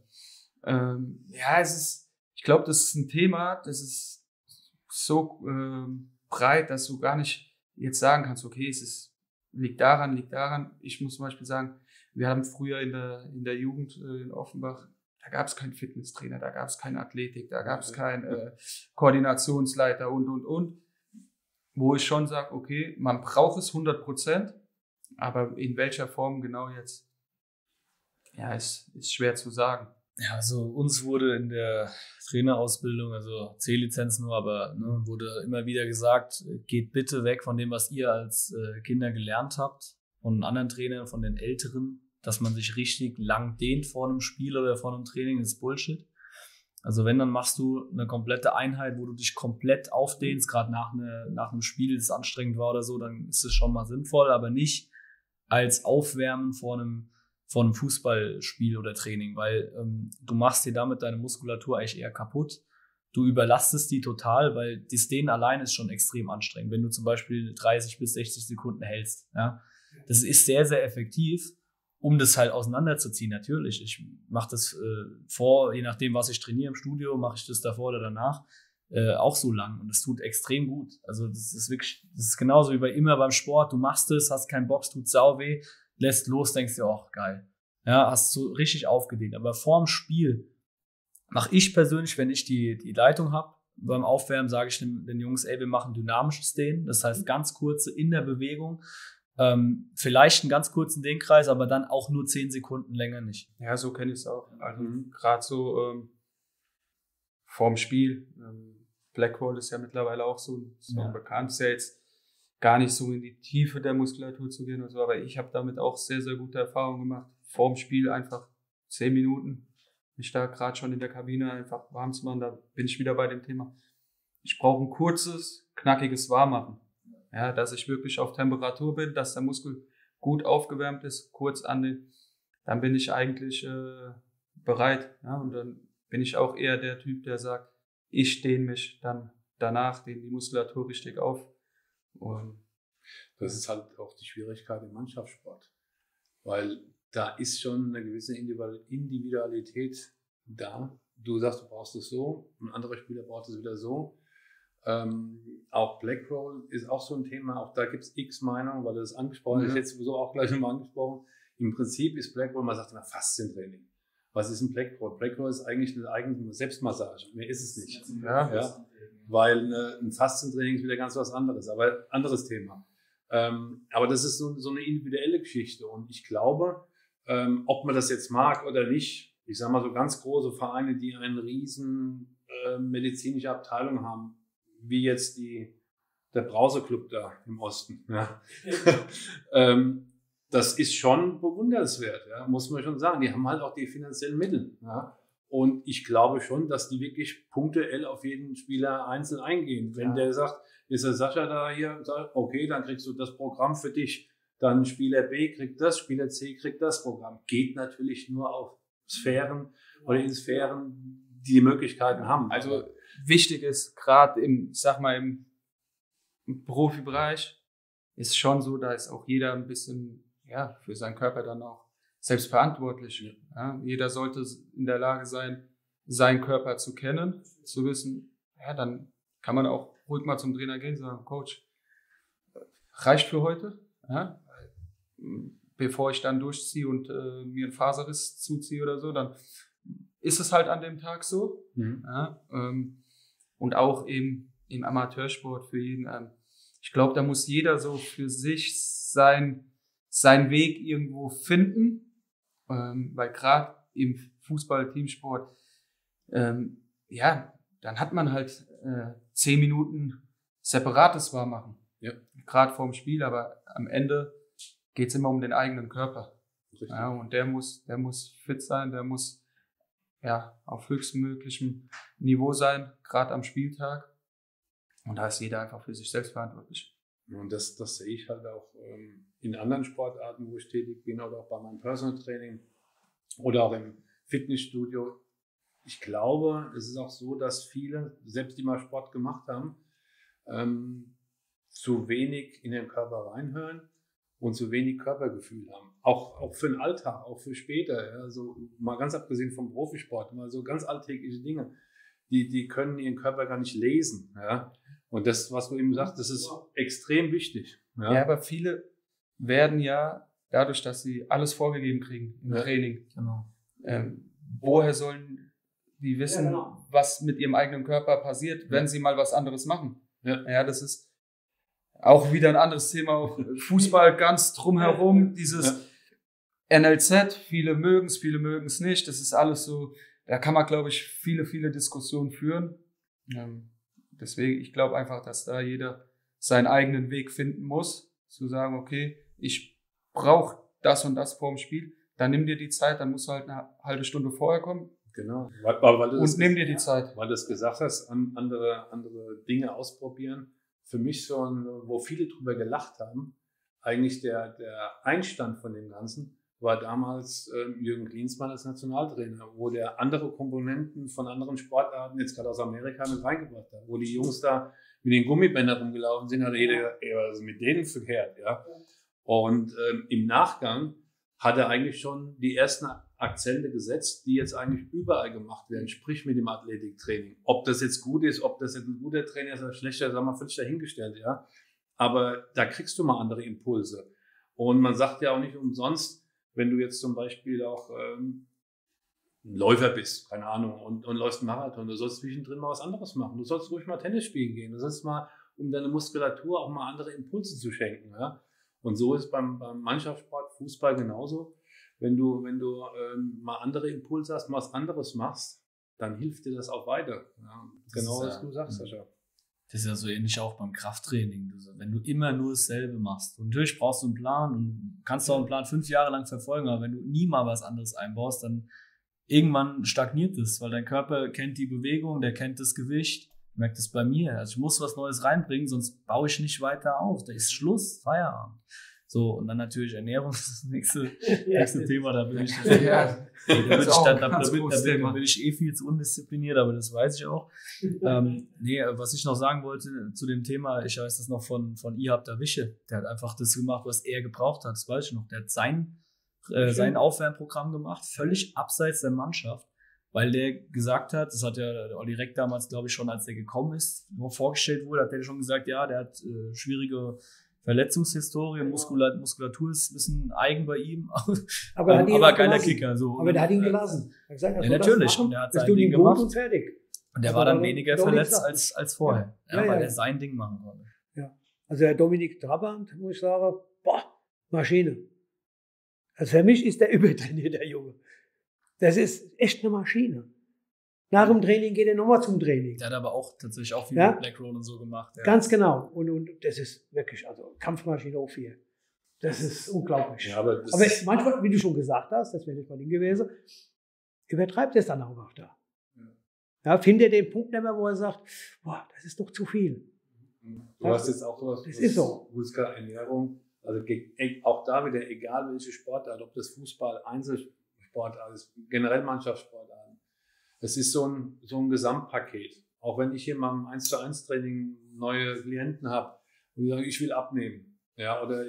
Ja, ich glaube, das ist ein Thema, das ist so breit, dass du gar nicht jetzt sagen kannst, okay, liegt daran. Ich muss zum Beispiel sagen, wir haben früher in der Jugend in Offenbach, da gab es keinen Fitnesstrainer, da gab es keine Athletik, da gab es keinen Koordinationsleiter und. Wo ich schon sage, okay, man braucht es 100%, aber in welcher Form genau jetzt, ja, ist schwer zu sagen. Ja, also uns wurde in der Trainerausbildung, also C-Lizenz nur, aber wurde immer wieder gesagt, geht bitte weg von dem, was ihr als Kinder gelernt habt, von anderen Trainern, von den Älteren, dass man sich richtig lang dehnt vor einem Spiel oder vor einem Training, das ist Bullshit. Also wenn, dann machst du eine komplette Einheit, wo du dich komplett aufdehnst, gerade nach einem Spiel, das anstrengend war oder so, dann ist es schon mal sinnvoll, aber nicht als Aufwärmen vor einem Fußballspiel oder Training, weil du machst dir damit deine Muskulatur eigentlich eher kaputt. Du überlastest die total, weil das Dehnen allein ist schon extrem anstrengend, wenn du zum Beispiel 30 bis 60 Sekunden hältst. Ja? Das ist sehr, sehr effektiv, um das halt auseinanderzuziehen, natürlich. Ich mache das je nachdem, was ich trainiere im Studio, mache ich das davor oder danach auch so lang und das tut extrem gut. Also das ist genauso wie immer beim Sport. Du machst es, hast keinen Bock, tut sau weh, lässt los, denkst dir, oh, geil. Ja, hast du richtig aufgedehnt. Aber vorm Spiel mache ich persönlich, wenn ich die Leitung habe, beim Aufwärmen sage ich den Jungs, ey, wir machen dynamisches Dehnen. Das heißt, ganz kurze in der Bewegung, vielleicht einen ganz kurzen Dehnkreis, aber dann auch nur 10 Sekunden länger nicht. Ja, so kenne ich es auch. Also gerade so vorm Spiel. Blackroll ist ja mittlerweile auch so bekannt. Ist ja jetzt gar nicht so in die Tiefe der Muskulatur zu gehen und so, aber ich habe damit auch sehr, sehr gute Erfahrungen gemacht. Vorm Spiel einfach 10 Minuten. Mich da gerade schon in der Kabine einfach warm zu machen, da bin ich wieder bei dem Thema. Ich brauche ein kurzes, knackiges Warmmachen. Ja, dass ich wirklich auf Temperatur bin, dass der Muskel gut aufgewärmt ist, dann bin ich eigentlich bereit. Ja, und dann bin ich auch eher der Typ, der sagt, ich dehne mich dann danach, dehne die Muskulatur richtig auf. Und das ist halt auch die Schwierigkeit im Mannschaftssport, weil da ist schon eine gewisse Individualität da. Du sagst, du brauchst es so, ein anderer Spieler braucht es wieder so. Auch Blackroll ist auch so ein Thema, auch da gibt es x Meinungen, weil das angesprochen ist, jetzt sowieso auch gleich nochmal angesprochen. Im Prinzip ist Blackroll, man sagt immer Faszientraining. Was ist ein Blackroll? Blackroll ist eigentlich eine eigene Selbstmassage, mehr ist es nicht. Ja? Weil ein Faszientraining ist wieder ganz was anderes, aber anderes Thema. Aber das ist so eine individuelle Geschichte und ich glaube, ob man das jetzt mag oder nicht, ich sage mal so ganz große Vereine, die eine riesen medizinische Abteilung haben, wie jetzt der Brauseklub da im Osten. Ja. Das ist schon bewundernswert, ja, muss man schon sagen. Die haben halt auch die finanziellen Mittel. Ja. Und ich glaube schon, dass die wirklich punktuell auf jeden Spieler einzeln eingehen. Wenn der sagt, ist der Sascha da hier, sagt, okay, dann kriegst du das Programm für dich. Dann Spieler B kriegt das, Spieler C kriegt das Programm. Geht natürlich nur auf Sphären oder in Sphären, die die Möglichkeiten haben. Also wichtig ist, gerade im Profibereich, ist schon so, da ist auch jeder ein bisschen für seinen Körper dann auch selbst verantwortlich. Ja, jeder sollte in der Lage sein, seinen Körper zu kennen, zu wissen, dann kann man auch ruhig mal zum Trainer gehen und sagen, Coach, reicht für heute? Ja? Bevor ich dann durchziehe und mir einen Faserriss zuziehe oder so, dann ist es halt an dem Tag so. Ja? Und auch im Amateursport für jeden. Ich glaube, da muss jeder so für sich seinen Weg irgendwo finden, weil gerade im Fußball-Teamsport, dann hat man halt 10 Minuten separates Warmmachen. Ja. Gerade vorm Spiel, aber am Ende geht's immer um den eigenen Körper. Ja, und der muss fit sein, der muss auf höchstmöglichem Niveau sein, gerade am Spieltag. Und da ist jeder einfach für sich selbst verantwortlich. Und das sehe ich halt auch in anderen Sportarten, wo ich tätig bin, oder auch bei meinem Personal Training oder auch im Fitnessstudio. Ich glaube, es ist auch so, dass viele, selbst die mal Sport gemacht haben, zu wenig in den Körper reinhören und zu wenig Körpergefühl haben. Auch für den Alltag, auch für später. Ja, so mal ganz abgesehen vom Profisport, mal so ganz alltägliche Dinge, die können ihren Körper gar nicht lesen. Ja. Und das, was du eben sagst, das ist extrem wichtig. Ja, ja, aber viele werden ja dadurch, dass sie alles vorgegeben kriegen im Training. Genau. Woher sollen die wissen, was mit ihrem eigenen Körper passiert, wenn sie mal was anderes machen? Ja, das ist auch wieder ein anderes Thema. Auch Fußball ganz drumherum, dieses NLZ, viele mögen es nicht. Das ist alles so, da kann man, glaube ich, viele Diskussionen führen. Deswegen, ich glaube einfach, dass da jeder seinen eigenen Weg finden muss, zu sagen, okay, ich brauche das und das vor dem Spiel, dann nimm dir die Zeit, dann musst du halt eine halbe Stunde vorher kommen. Genau. Und nimm dir die Zeit. Weil du es gesagt hast, andere Dinge ausprobieren. Für mich so wo viele drüber gelacht haben, eigentlich der Einstand von dem Ganzen war damals Jürgen Klinsmann als Nationaltrainer, wo der andere Komponenten von anderen Sportarten, jetzt gerade aus Amerika, mit reingebracht hat. Wo die Jungs da mit den Gummibändern rumgelaufen sind, hat jeder gesagt, ey, was ist mit denen verkehrt? Ja? Und im Nachgang hat er eigentlich schon die ersten Akzente gesetzt, die jetzt eigentlich überall gemacht werden, sprich mit dem Athletiktraining. Ob das jetzt gut ist, ob das jetzt ein guter Trainer ist oder schlechter, sagen wir völlig dahingestellt, ja. Aber da kriegst du mal andere Impulse. Und man sagt ja auch nicht umsonst, wenn du jetzt zum Beispiel auch ein Läufer bist, keine Ahnung, und läufst einen Marathon, du sollst zwischendrin mal was anderes machen. Du sollst ruhig mal Tennis spielen gehen. Du sollst mal, um deine Muskulatur auch mal andere Impulse zu schenken, ja. Und so ist beim Mannschaftssport, Fußball genauso. Wenn du mal andere Impulse hast, mal was anderes machst, dann hilft dir das auch weiter. Ja, genau, was du sagst, Sascha. Das ist ja so ähnlich auch beim Krafttraining. Wenn du immer nur dasselbe machst. Und natürlich brauchst du einen Plan und kannst auch einen Plan 5 Jahre lang verfolgen, aber wenn du nie mal was anderes einbaust, dann irgendwann stagniert es, weil dein Körper kennt die Bewegung, der kennt das Gewicht. Ich merke das bei mir. Also ich muss was Neues reinbringen, sonst baue ich nicht weiter auf. Da ist Schluss, Feierabend. So, und dann natürlich Ernährung, das ist das nächste Thema, da bin ich viel zu undiszipliniert, aber das weiß ich auch. Was ich noch sagen wollte zu dem Thema, ich weiß das noch von Ihab Dawische, der hat einfach das gemacht, was er gebraucht hat, das weiß ich noch. Der hat sein Aufwärmprogramm gemacht, völlig abseits der Mannschaft, weil der gesagt hat, das hat ja der Olli Reck damals, glaube ich, schon, als der gekommen ist, nur vorgestellt wurde, hat der schon gesagt, ja, der hat schwierige Verletzungshistorie, Muskulatur ist ein bisschen eigen bei ihm, aber geiler Kicker. So. Aber der hat ihn gelassen. Er hat gesagt, ja, natürlich. Und der hat sein Ding gemacht. Und fertig. Und der war dann weniger verletzt als vorher, weil er sein Ding machen konnte. Ja. Also der Dominik Trabant, muss ich sagen, Maschine. Also für mich ist der übertrainiert, der Junge. Das ist echt eine Maschine. Nach dem Training geht er nochmal zum Training. Der hat aber auch tatsächlich auch viel mit Black Roll und so gemacht. Ja. Ganz genau. Und das ist wirklich, also Kampfmaschine auch viel. Das ist unglaublich. Ja, aber manchmal, wie du schon gesagt hast, das wäre nicht mal Ding gewesen, übertreibt es dann auch da. Ja, findet den Punkt nicht mehr, wo er sagt, boah, das ist doch zu viel. Du hast jetzt auch sowas, das ist so. Ernährung, also auch da wieder, egal welche Sportart, ob das Fußball, Einzelsportart ist, generell Mannschaftssportart. Es ist so ein Gesamtpaket. Auch wenn ich hier mal im 1:1 Training neue Klienten habe und die sagen, ich will abnehmen. Ja, oder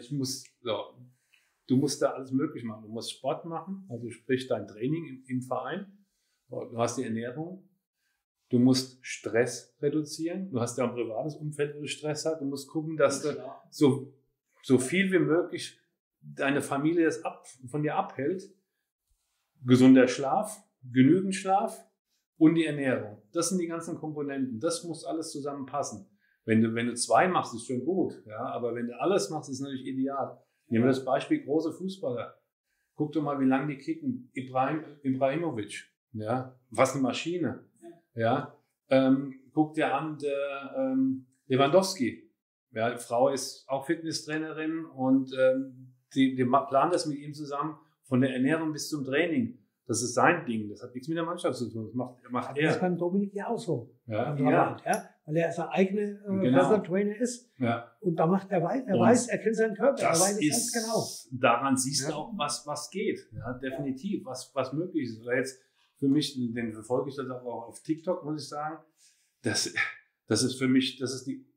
du musst da alles möglich machen. Du musst Sport machen, also sprich dein Training im Verein. Du hast die Ernährung. Du musst Stress reduzieren. Du hast ja ein privates Umfeld, wo du Stress hast. Du musst gucken, dass du so viel wie möglich deine Familie von dir abhält. Gesunder Schlaf, genügend Schlaf. Und die Ernährung. Das sind die ganzen Komponenten. Das muss alles zusammenpassen. Wenn du 2 machst, ist schon gut. Ja? Aber wenn du alles machst, ist natürlich ideal. Nehmen wir das Beispiel große Fußballer. Guck doch mal, wie lange die kicken. Ibrahimovic. Ja? Was eine Maschine. Ja? Guck dir an, der Lewandowski. Ja, die Frau ist auch Fitnesstrainerin und die planen das mit ihm zusammen von der Ernährung bis zum Training. Das ist sein Ding, das hat nichts mit der Mannschaft zu tun, das macht er. Das ist beim Dominik ja auch so. Ja. Weil er sein eigener Personal Trainer ist. Ja. Und da macht er kennt seinen Körper, er weiß es ganz genau. Daran siehst du auch, was geht. Ja, definitiv, was möglich ist. Oder jetzt für mich, den verfolge ich das auch auf TikTok, muss ich sagen. Das ist für mich, das ist die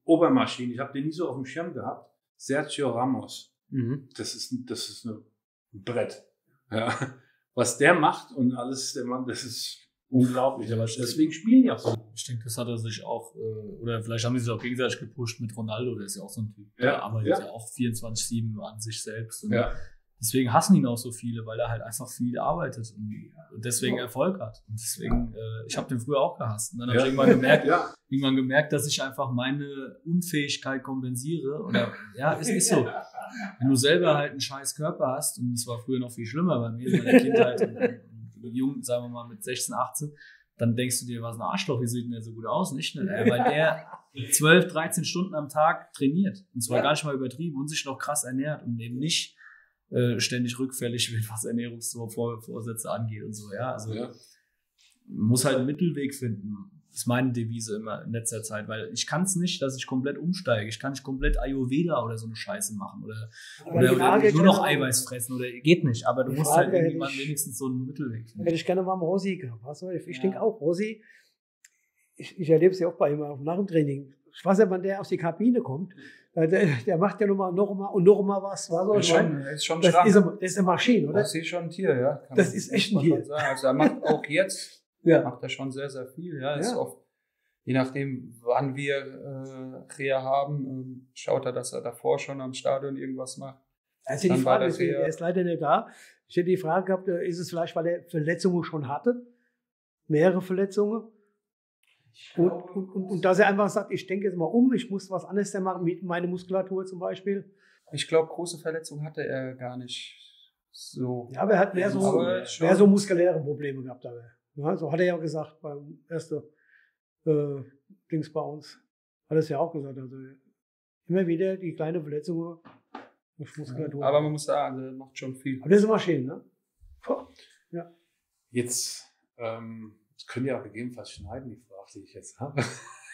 Obermaschine. Ich habe den nie so auf dem Schirm gehabt. Sergio Ramos. Das ist ein Brett. Ja. Was der macht und alles, der Mann, das ist unglaublich. Aber deswegen spielen die auch so. Ich denke, das hat er sich auch, oder vielleicht haben die sich auch gegenseitig gepusht mit Ronaldo, der ist ja auch so ein Typ. Der arbeitet ja auch 24/7 an sich selbst. Und deswegen hassen ihn auch so viele, weil er halt einfach viel arbeitet und deswegen Erfolg hat. Und deswegen, ich habe den früher auch gehasst. Und dann habe ich irgendwann gemerkt, dass ich einfach meine Unfähigkeit kompensiere. Oder es ist so. Wenn du selber halt einen scheiß Körper hast, und das war früher noch viel schlimmer bei mir, in der Kindheit und jung, sagen wir mal mit 16, 18, dann denkst du dir, was ein Arschloch, wie sieht denn der so gut aus? Nicht, ne? Weil der 12, 13 Stunden am Tag trainiert. Und zwar gar nicht mal übertrieben und sich noch krass ernährt und eben nicht ständig rückfällig wird, was Ernährungsvorsätze angeht und so. Ja, also man muss halt einen Mittelweg finden. Ist meine Devise immer in letzter Zeit, weil ich kann es nicht, dass ich komplett umsteige. Ich kann nicht komplett Ayurveda oder so eine Scheiße machen oder nur noch Eiweiß fressen oder geht nicht. Aber du musst halt irgendwann wenigstens so einen Mittelweg finden. Hätte ich gerne mal Rosi gehabt. Ich denke auch, Rosi, ich erlebe es ja auch bei ihm nach dem Training. Ich weiß ja, wann der aus die Kabine kommt. Der macht ja noch mal was. Ist schon das ist eine Maschine, oder? Das ist schon ein Tier, ja. Das ist echt ein Tier. Also er macht auch jetzt, macht er schon sehr, sehr viel. Ja, ist oft, je nachdem, wann wir Reha haben, schaut er, dass er davor schon am Stadion irgendwas macht. Also die Frage ist, er ist leider nicht da. Ich hätte die Frage gehabt, ist es vielleicht, weil er Verletzungen schon hatte? Mehrere Verletzungen? Und dass er einfach sagt, ich denke jetzt mal ich muss was anderes machen mit meiner Muskulatur zum Beispiel. Ich glaube, große Verletzungen hatte er gar nicht so. Ja, aber er hat mehr so muskuläre Probleme gehabt. Ja, so hat er ja gesagt beim ersten Dings bei uns. Hat er es ja auch gesagt. Also immer wieder die kleine Verletzung durch Muskulatur. Aber man muss sagen, er macht schon viel. Aber das ist eine Maschine, ne? Ja. Jetzt können ja auch gegebenenfalls schneiden, die Frage, die ich jetzt habe.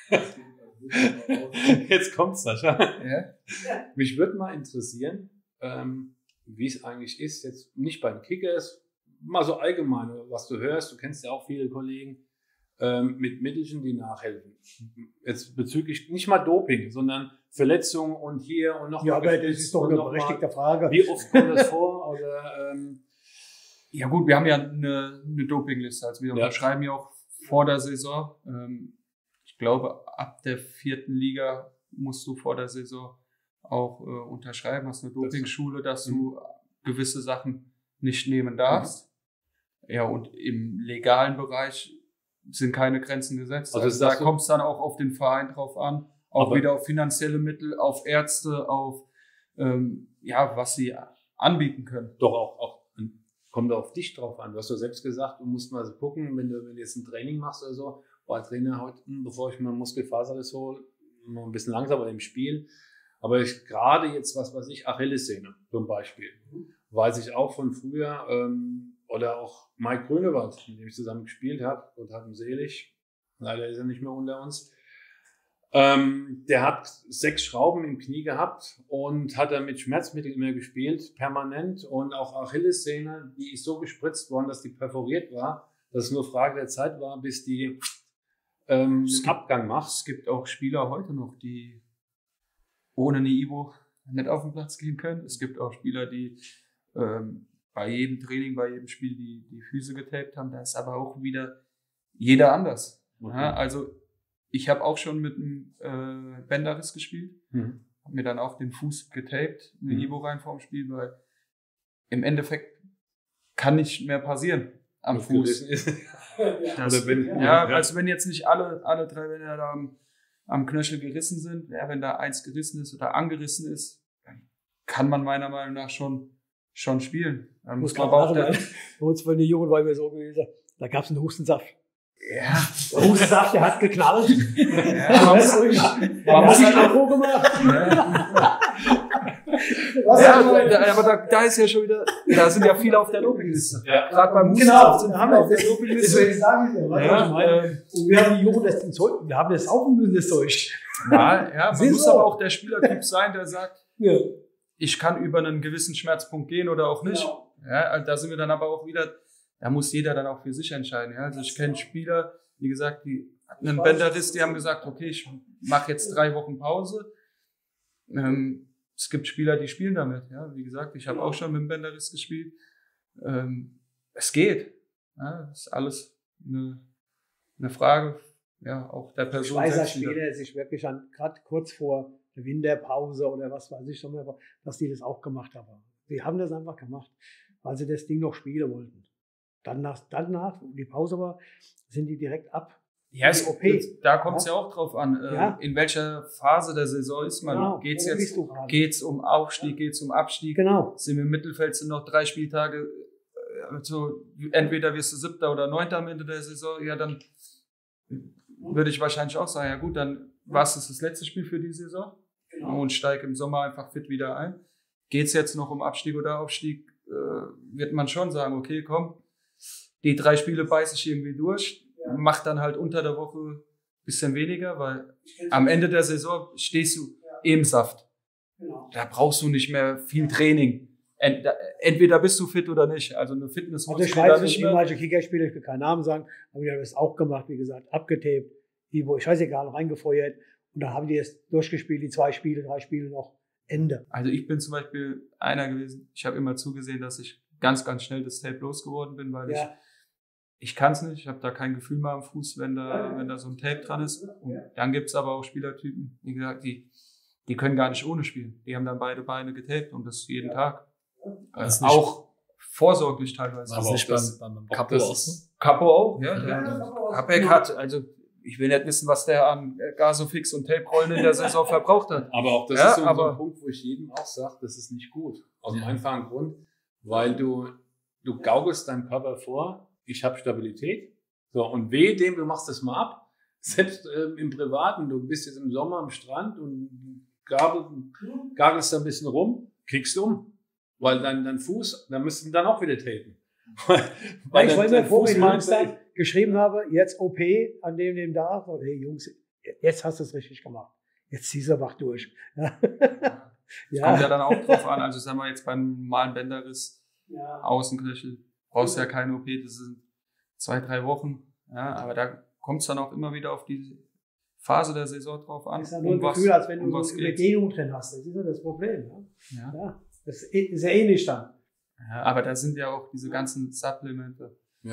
Jetzt kommt's, Sascha. Ja? Mich würde mal interessieren, wie es eigentlich ist, jetzt nicht bei den Kickers, mal so allgemein, was du hörst, du kennst ja auch viele Kollegen, mit Mittelchen, die nachhelfen. Jetzt bezüglich nicht mal Doping, sondern Verletzungen und hier und noch. Ja, aber das ist doch eine berechtigte Frage. Wie oft kommt das vor? Oder, ja gut, wir haben ja eine Dopingliste. Also wir unterschreiben ja auch vor der Saison. Ich glaube, ab der 4. Liga musst du vor der Saison auch unterschreiben. Hast eine Dopingschule, dass du gewisse Sachen nicht nehmen darfst. Ja, und im legalen Bereich sind keine Grenzen gesetzt. Also da kommt es dann auch auf den Verein drauf an. Auch wieder auf finanzielle Mittel, auf Ärzte, auf was sie anbieten können. Doch auch kommt auf dich drauf an. Du hast ja selbst gesagt, du musst mal so gucken, wenn du jetzt ein Training machst oder so, als Trainer heute, bevor ich mir Muskelfaserriss hole, noch ein bisschen langsamer im Spiel. Aber gerade jetzt, was weiß ich, Achillessehne zum Beispiel, weiß ich auch von früher, oder auch Mike Grünewald, mit dem ich zusammen gespielt habe, und hat ihn selig, leider ist er nicht mehr unter uns. Der hat 6 Schrauben im Knie gehabt und hat dann mit Schmerzmitteln immer gespielt, permanent, und auch Achillessehne, die ist so gespritzt worden, dass die perforiert war, dass es nur Frage der Zeit war, bis die einen Abgang macht. Es gibt auch Spieler heute noch, die ohne eine Ibo nicht auf den Platz gehen können. Es gibt auch Spieler, die bei jedem Training, bei jedem Spiel die Füße getaped haben. Da ist aber auch wieder jeder anders. Okay. Ja, also ich habe auch schon mit einem Bänderriss gespielt, habe mir dann auch den Fuß getaped, eine Ibo rein vorm Spiel, weil im Endeffekt kann nicht mehr passieren am Fuß. Also wenn jetzt nicht alle 3 Bänder da am Knöchel gerissen sind, wenn da eins gerissen ist oder angerissen ist, dann kann man meiner Meinung nach schon spielen. Dann muss man auch bei uns von den Jungen war mir so gewesen, da gab es einen Hustensaft. Ja, der Hustensaft, der hat geknallt. Ja, man muss halt auch gemacht. Aber da ist ja schon wieder, da sind ja viele auf der Dopingliste. Ja. Gerade beim Hustensaft sind viele auf der Dopingliste. Deswegen sage ich und wir haben die Jungen wir haben das auch ein bisschen Zeug. Ja, man muss aber auch der Spielertyp sein, der sagt, ich kann über einen gewissen Schmerzpunkt gehen oder auch nicht. Genau. Ja, da sind wir dann aber auch wieder, da muss jeder dann auch für sich entscheiden. Ja. Also ich kenne Spieler, wie gesagt, die einen Bänderriss, die haben gesagt, okay, ich mache jetzt 3 Wochen Pause. Es gibt Spieler, die spielen damit. Ja, wie gesagt, ich habe auch schon mit dem Bänderriss gespielt. Es geht. Ja, das ist alles eine Frage, ja, auch der Person. Ich weiß, dass Spieler sich wirklich gerade kurz vor der Winterpause oder was weiß ich, dass die das auch gemacht haben. Die haben das einfach gemacht, weil sie das Ding noch spielen wollten. Danach, die Pause war, sind die direkt ab. Ja, da kommt es ja auch drauf an, in welcher Phase der Saison ist man. Genau. Geht's um Aufstieg, geht's um Abstieg? Genau. Sind wir im Mittelfeld, sind noch 3 Spieltage, also entweder wirst du 7. oder 9. am Ende der Saison, ja, dann würde ich wahrscheinlich auch sagen, ja gut, dann war es das letzte Spiel für die Saison, genau, und steige im Sommer einfach fit wieder ein. Geht's jetzt noch um Abstieg oder Aufstieg, wird man schon sagen, okay, komm, die 3 Spiele beiße ich irgendwie durch, mach dann halt unter der Woche ein bisschen weniger, weil am Ende der Saison stehst du im Saft. Genau. Da brauchst du nicht mehr viel Training. Entweder bist du fit oder nicht. Also eine Fitness also ich weiß, nicht mehr. Ehemalige Kickerspieler, ich will keinen Namen sagen, aber die haben das auch gemacht, wie gesagt, abgetaped, scheißegal, reingefeuert und dann haben die es durchgespielt, die 2 Spiele, 3 Spiele noch, Ende. Also ich bin zum Beispiel einer gewesen, ich habe immer zugesehen, dass ich ganz, ganz schnell das Tape losgeworden bin, weil ich kann es nicht, ich habe da kein Gefühl mehr am Fuß, wenn da so ein Tape dran ist. Und dann gibt es aber auch Spielertypen, wie gesagt, die können gar nicht ohne spielen. Die haben dann beide Beine getaped und das jeden Tag. Auch vorsorglich teilweise. Aber nicht beim Capo auch so? Capo auch, ja. Habeck hat, also ich will nicht wissen, was der an Gasofix und Tape-Rollen in der Saison verbraucht hat. Aber auch das ist so ein Punkt, wo ich jedem auch sage, das ist nicht gut. Aus dem einfachen Grund, weil du gaukelst deinem Körper vor, ich habe Stabilität. So, und wehe dem, du machst das mal ab. Selbst im Privaten, du bist jetzt im Sommer am Strand und gagelst da ein bisschen rum, kriegst du um. Weil dein Fuß, da müssten wir dann auch wieder tapen. Weil ich wollte mir vor, wenn Jungs dann geschrieben habe, jetzt OP an dem da, so, hey Jungs, jetzt hast du es richtig gemacht. Jetzt ziehst du wach durch. Das kommt ja dann auch drauf an. Also sagen wir jetzt beim normalen Bänderriss, Außenknöchel, brauchst ja keine OP, das sind 2, 3 Wochen. Ja, aber da kommt es dann auch immer wieder auf die Phase der Saison drauf an. Das ist ja nur ein Gefühl, als wenn du so eine Dehnung drin hast. Das ist ja das Problem. Ne? Ja. Das ist ja ähnlich dann. Ja, aber da sind ja auch diese ganzen Supplemente. Ja.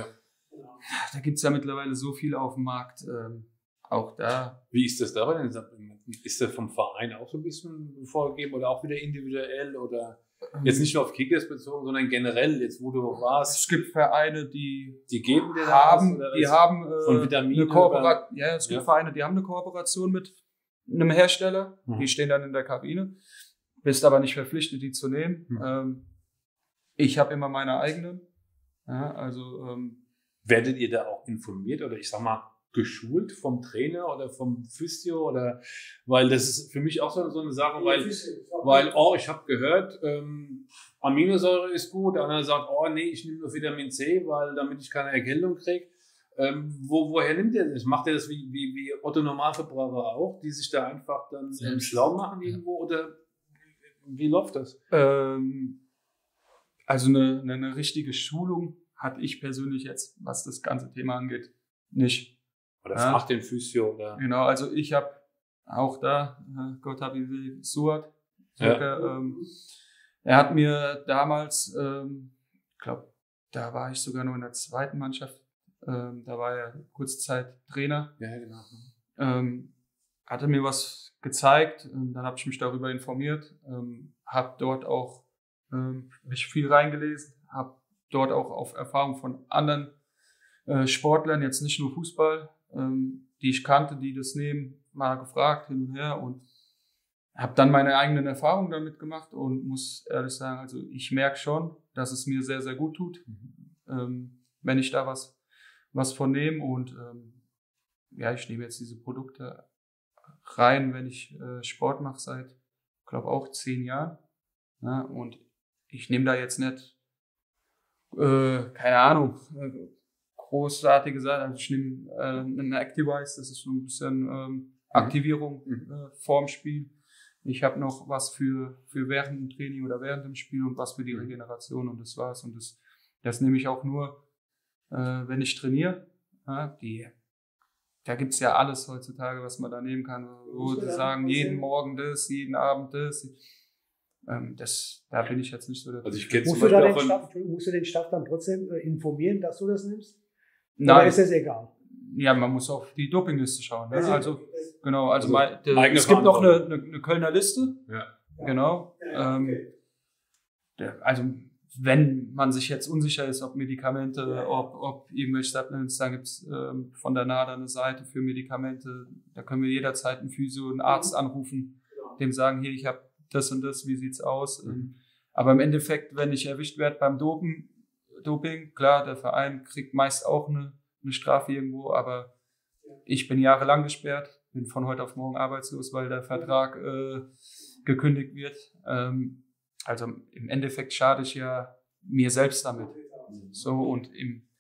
Da gibt's ja mittlerweile so viel auf dem Markt. Auch da. Wie ist das da bei den Supplementen? Ist das vom Verein auch so ein bisschen vorgegeben oder auch wieder individuell oder jetzt nicht nur auf Kickers bezogen, sondern generell jetzt, wo du warst? Es gibt Vereine, die geben dir haben von Vitaminen eine Kooperation. Ja, es gibt Vereine, die haben eine Kooperation mit einem Hersteller. Die stehen dann in der Kabine. Bist aber nicht verpflichtet, die zu nehmen. Ich habe immer meine eigenen. Ja, also werdet ihr da auch informiert oder ich sag mal geschult vom Trainer oder vom Physio oder weil das ist für mich auch so eine Sache, weil ich habe gehört, Aminosäure ist gut, der andere sagt, nee, ich nehme nur Vitamin C, weil damit ich keine Erkältung kriege. Woher nimmt ihr das? Macht ihr das wie Otto Normalverbraucher auch, die sich da einfach dann schlau machen irgendwo oder wie läuft das? Also eine richtige Schulung hatte ich persönlich jetzt, was das ganze Thema angeht, nicht. Oder frag den Physio. Oder? Genau, also ich habe auch da, Gott hab ihn Suat, er hat mir damals, ich glaube, da war ich sogar nur in der 2. Mannschaft, da war er kurze Zeit Trainer. Ja, genau. Hat er mir was gezeigt, dann habe ich mich darüber informiert, habe dort auch mich viel reingelesen, habe dort auch auf Erfahrung von anderen Sportlern, jetzt nicht nur Fußball, die ich kannte, die das nehmen, mal gefragt hin und her und habe dann meine eigenen Erfahrungen damit gemacht und muss ehrlich sagen, also ich merke schon, dass es mir sehr, sehr gut tut, wenn ich da was von nehme und ich nehme jetzt diese Produkte rein, wenn ich Sport mache seit, glaube auch 10 Jahren. Ja, und ich nehme da jetzt nicht, keine Ahnung, großartige Sachen. Also ich nehme eine Activise, das ist so ein bisschen Aktivierung vorm Spiel. Ich habe noch was für während dem Training oder während dem Spiel und was für die Regeneration und das war's. Und das nehme ich auch nur, wenn ich trainiere. Ja, da gibt's ja alles heutzutage, was man da nehmen kann. Wo sie sagen, jeden Morgen das, jeden Abend das. Da bin ich jetzt nicht so Also ich kenne musst du den Staff dann trotzdem informieren, dass du das nimmst? Nein. Oder ist das egal? Ja, man muss auf die Dopingliste schauen. Ne? Also, genau, Also es gibt noch eine Kölner Liste. Ja. Genau. Also, wenn man sich jetzt unsicher ist, ob Medikamente, ob irgendwelche Supplements, dann gibt's von der NADA eine Seite für Medikamente. Da können wir jederzeit einen Physio, einen Arzt anrufen, dem sagen, hier, ich habe das und das, wie sieht's aus? Aber im Endeffekt, wenn ich erwischt werde beim Doping, klar, der Verein kriegt meist auch eine Strafe irgendwo, aber ich bin jahrelang gesperrt, bin von heute auf morgen arbeitslos, weil der Vertrag gekündigt wird. Also im Endeffekt schade ich ja mir selbst damit. So, und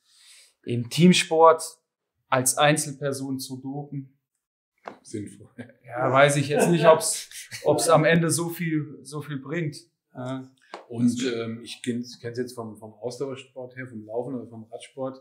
im Teamsport als Einzelperson zu dopen, sinnvoll. Ja, weiß ich jetzt nicht, ob's am Ende so viel bringt. Ja. Und ich kenne es jetzt vom Ausdauersport her, vom Laufen oder vom Radsport,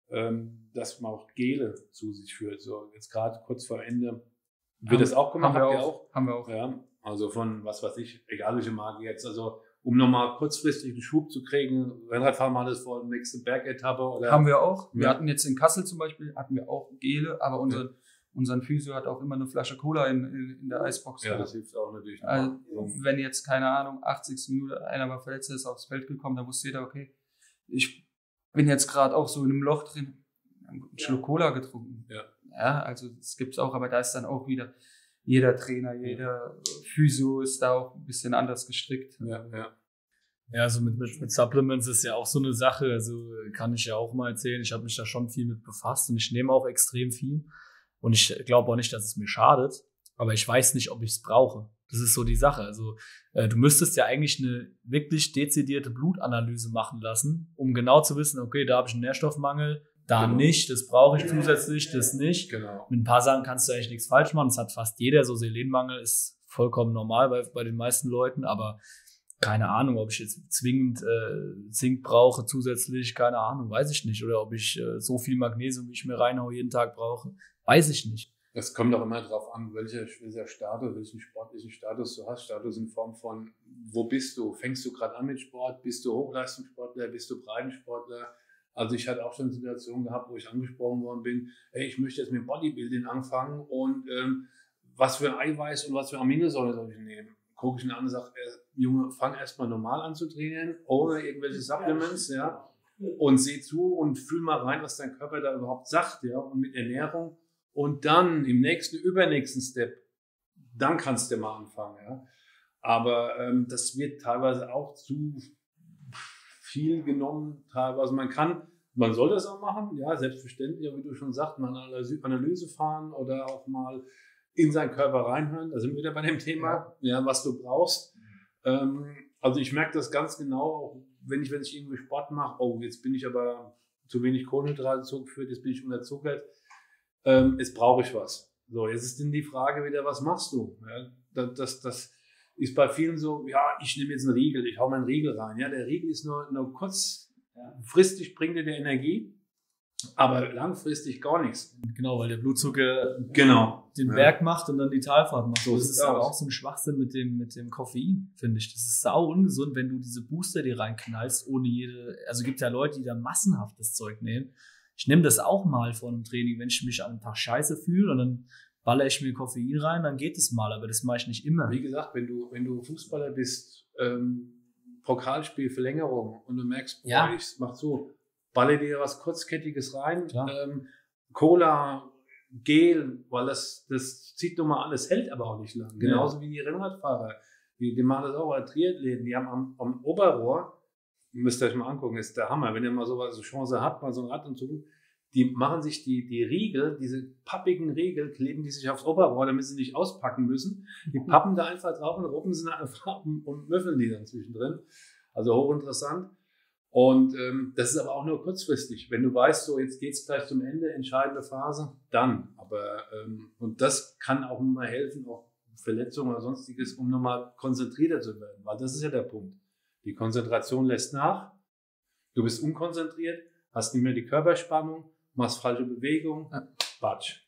dass man auch Gele zu sich führt. So jetzt gerade kurz vor Ende wird das auch gemacht. Haben wir auch. Ja, also von was weiß ich, egal welche Marke jetzt. Also um nochmal kurzfristig einen Schub zu kriegen, Rennradfahren mal das vor der nächsten Bergetappe oder. Haben wir auch. Wir hatten jetzt in Kassel zum Beispiel auch Gele, aber unseren Physio hat auch immer eine Flasche Cola in der Eisbox. Ja, das hilft auch natürlich. Also, wenn jetzt, keine Ahnung, 80. Minute einer war verletzt, ist aufs Feld gekommen, dann wusste jeder, okay, ich bin jetzt gerade auch so in einem Loch drin, einen Schluck Cola getrunken. Ja, also das gibt's auch, aber da ist dann auch wieder jeder Trainer, jeder Physio ist da auch ein bisschen anders gestrickt. Ja, also mit Supplements ist ja auch so eine Sache, also kann ich ja auch mal erzählen, ich habe mich da schon viel mit befasst und ich nehme auch extrem viel. Und ich glaube auch nicht, dass es mir schadet, aber ich weiß nicht, ob ich es brauche. Das ist so die Sache. Also du müsstest ja eigentlich eine wirklich dezidierte Blutanalyse machen lassen, um genau zu wissen, okay, da habe ich einen Nährstoffmangel, da nicht, das brauche ich zusätzlich, das nicht. Genau. Mit ein paar Sachen kannst du eigentlich nichts falsch machen. Das hat fast jeder. So Selenmangel ist vollkommen normal bei den meisten Leuten, aber keine Ahnung, ob ich jetzt zwingend Zink brauche zusätzlich, keine Ahnung, weiß ich nicht. Oder ob ich so viel Magnesium, wie ich mir reinhaue, jeden Tag brauche. Weiß ich nicht. Das kommt auch immer darauf an, welcher Status, welchen sportlichen Status du hast. Status in Form von, wo bist du? Fängst du gerade an mit Sport? Bist du Hochleistungssportler? Bist du Breitensportler? Also ich hatte auch schon Situationen gehabt, wo ich angesprochen worden bin, hey, ich möchte jetzt mit Bodybuilding anfangen und was für Eiweiß und was für Aminosäuren soll ich nehmen? Gucke ich ihn an und sage, Junge, fang erstmal normal an zu trainieren, ohne irgendwelche Supplements, ja, und seh zu und fühl mal rein, was dein Körper da überhaupt sagt, ja, und mit Ernährung. Und dann im übernächsten Step, dann kannst du mal anfangen. Ja. Aber das wird teilweise auch zu viel genommen. Teilweise man soll das auch machen, ja, selbstverständlich, wie du schon sagst, mal eine Analyse fahren oder auch mal in seinen Körper reinhören. Da sind wir wieder bei dem Thema, ja, was du brauchst. Also ich merke das ganz genau, auch wenn ich irgendwie Sport mache, oh, jetzt bin ich aber zu wenig Kohlenhydrate zugeführt, jetzt bin ich unterzuckert. Jetzt brauche ich was. So, jetzt ist dann die Frage wieder, was machst du? Ja, das ist bei vielen so, ja, ich nehme jetzt einen Riegel, ich hau meinen Riegel rein. Ja, der Riegel ist nur kurzfristig bringt dir Energie, aber langfristig gar nichts. Genau, weil der Blutzucker den Ja. Berg macht und dann die Talfahrt macht. So Das sieht's ist aber aus. auch so ein Schwachsinn mit dem Koffein, finde ich. Das ist sau ungesund, wenn du diese Booster dir reinknallst, ohne also gibt ja Leute, die da massenhaft das Zeug nehmen. Ich nehme das auch mal vor einem Training, wenn ich mich an einem Tag scheiße fühle und dann baller ich mir Koffein rein, dann geht es mal, aber das mache ich nicht immer. Wie gesagt, wenn du Fußballer bist, Pokalspiel, Verlängerung und du merkst, boah, Ja. ich mach so, balle dir was Kurzkettiges rein, Klar. Cola, Gel, weil das zieht nun mal an, das hält aber auch nicht lang. Genauso wie die Rennradfahrer, die machen das auch bei Triathleten, die haben am Oberrohr, müsst ihr euch mal angucken, ist der Hammer, wenn ihr mal so eine Chance habt, mal so ein Rad und so, die machen sich die Riegel, diese pappigen Riegel, kleben die sich aufs Oberrohr, damit sie nicht auspacken müssen. Die pappen da einfach drauf und ruppen sie einfach und müffeln die dann zwischendrin. Also hochinteressant. Und das ist aber auch nur kurzfristig. Wenn du weißt, so jetzt geht's gleich zum Ende, entscheidende Phase, dann. Aber und das kann auch mal helfen, auch Verletzungen oder sonstiges, um nochmal konzentrierter zu werden. Weil das ist ja der Punkt. Die Konzentration lässt nach. Du bist unkonzentriert, hast nicht mehr die Körperspannung, machst falsche Bewegungen, Batsch.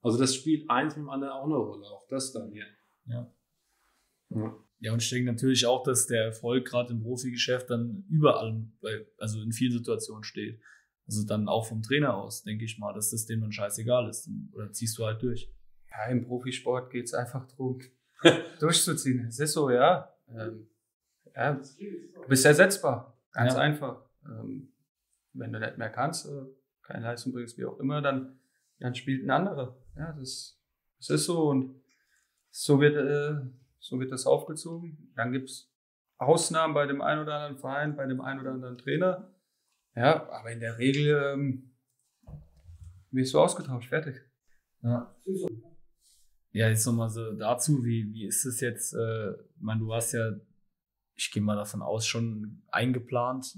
Also das spielt eins mit dem anderen auch eine Rolle, auch das dann hier. Ja. Ja, und ich denke natürlich auch, dass der Erfolg gerade im Profigeschäft dann überall, also in vielen Situationen steht. Also dann auch vom Trainer aus, denke ich mal, dass das dem dann scheißegal ist. Oder ziehst du halt durch. Ja, im Profisport geht es einfach darum, durchzuziehen. Es ist so, ja. Ja, du bist ersetzbar. Ganz einfach. Wenn du nicht mehr kannst, keine Leistung bringst, wie auch immer, dann spielt ein anderer. Ja, das ist so und so wird das aufgezogen. Dann gibt es Ausnahmen bei dem einen oder anderen Verein, bei dem einen oder anderen Trainer. Ja, aber in der Regel wirst du ausgetauscht, fertig. Ja. Ja, jetzt nochmal so dazu, wie ist es jetzt? Ich meine, du warst ja, ich gehe mal davon aus, schon eingeplant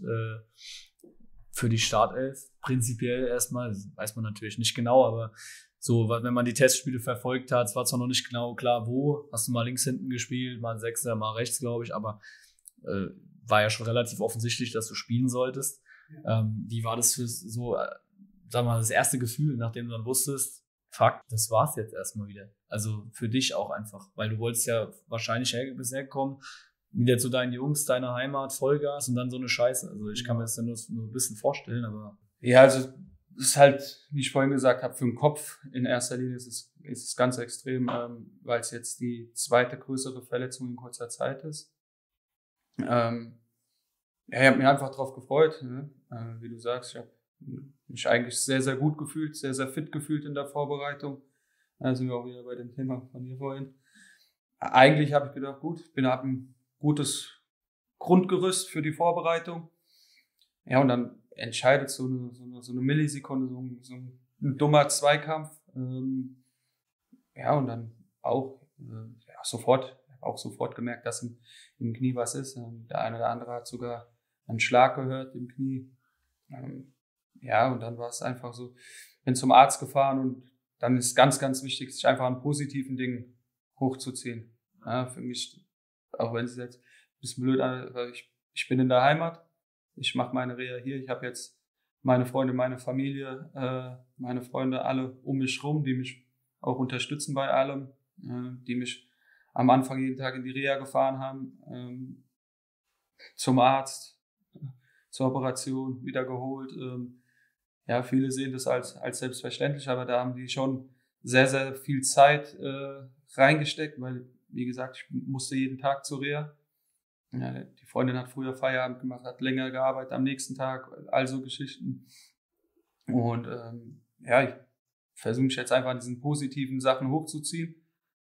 für die Startelf. Prinzipiell erstmal, das weiß man natürlich nicht genau, aber so, wenn man die Testspiele verfolgt hat, es war zwar noch nicht genau klar, wo, hast du mal links hinten gespielt, mal Sechser, mal rechts, glaube ich, aber war ja schon relativ offensichtlich, dass du spielen solltest. Wie war das für so, sag mal, das erste Gefühl, nachdem du dann wusstest, fuck, das war's jetzt erstmal wieder. Also für dich auch einfach, weil du wolltest ja wahrscheinlich bis herkommen, wieder zu deinen Jungs, deiner Heimat, Vollgas und dann so eine Scheiße. Also ich kann mir das ja nur ein bisschen vorstellen, aber... Ja, also es ist halt, wie ich vorhin gesagt habe, für den Kopf in erster Linie ist es ganz extrem, weil es jetzt die zweite größere Verletzung in kurzer Zeit ist. Ja, ich habe mich einfach drauf gefreut, ne? Wie du sagst, ich habe mich eigentlich sehr, sehr gut gefühlt, sehr, sehr fit gefühlt in der Vorbereitung. Da sind wir auch wieder bei dem Thema von dir vorhin. Eigentlich habe ich gedacht, gut, ich habe ein gutes Grundgerüst für die Vorbereitung. Ja, und dann entscheidet so eine Millisekunde, so ein dummer Zweikampf. Ja, und dann auch sofort gemerkt, dass im Knie was ist. Der eine oder andere hat sogar einen Schlag gehört im Knie. Ja, und dann war es einfach so, bin zum Arzt gefahren und dann ist ganz, ganz wichtig, sich einfach an positiven Dingen hochzuziehen. Ja, für mich, auch wenn es jetzt ein bisschen blöd ist, weil ich bin in der Heimat, ich mache meine Reha hier, ich habe jetzt meine Freunde, meine Familie, meine Freunde alle um mich rum, die mich auch unterstützen bei allem, die mich am Anfang jeden Tag in die Reha gefahren haben, zum Arzt, zur Operation, wieder geholt. Ja, viele sehen das als selbstverständlich, aber da haben die schon sehr, sehr viel Zeit reingesteckt, weil, wie gesagt, ich musste jeden Tag zur Reha. Ja, die Freundin hat früher Feierabend gemacht, hat länger gearbeitet am nächsten Tag, also Geschichten. Und ja, ich versuche mich jetzt einfach an diesen positiven Sachen hochzuziehen.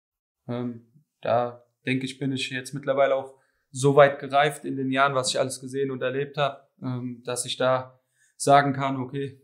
Da denke ich, bin ich jetzt mittlerweile auch so weit gereift in den Jahren, was ich alles gesehen und erlebt habe, dass ich da sagen kann, okay,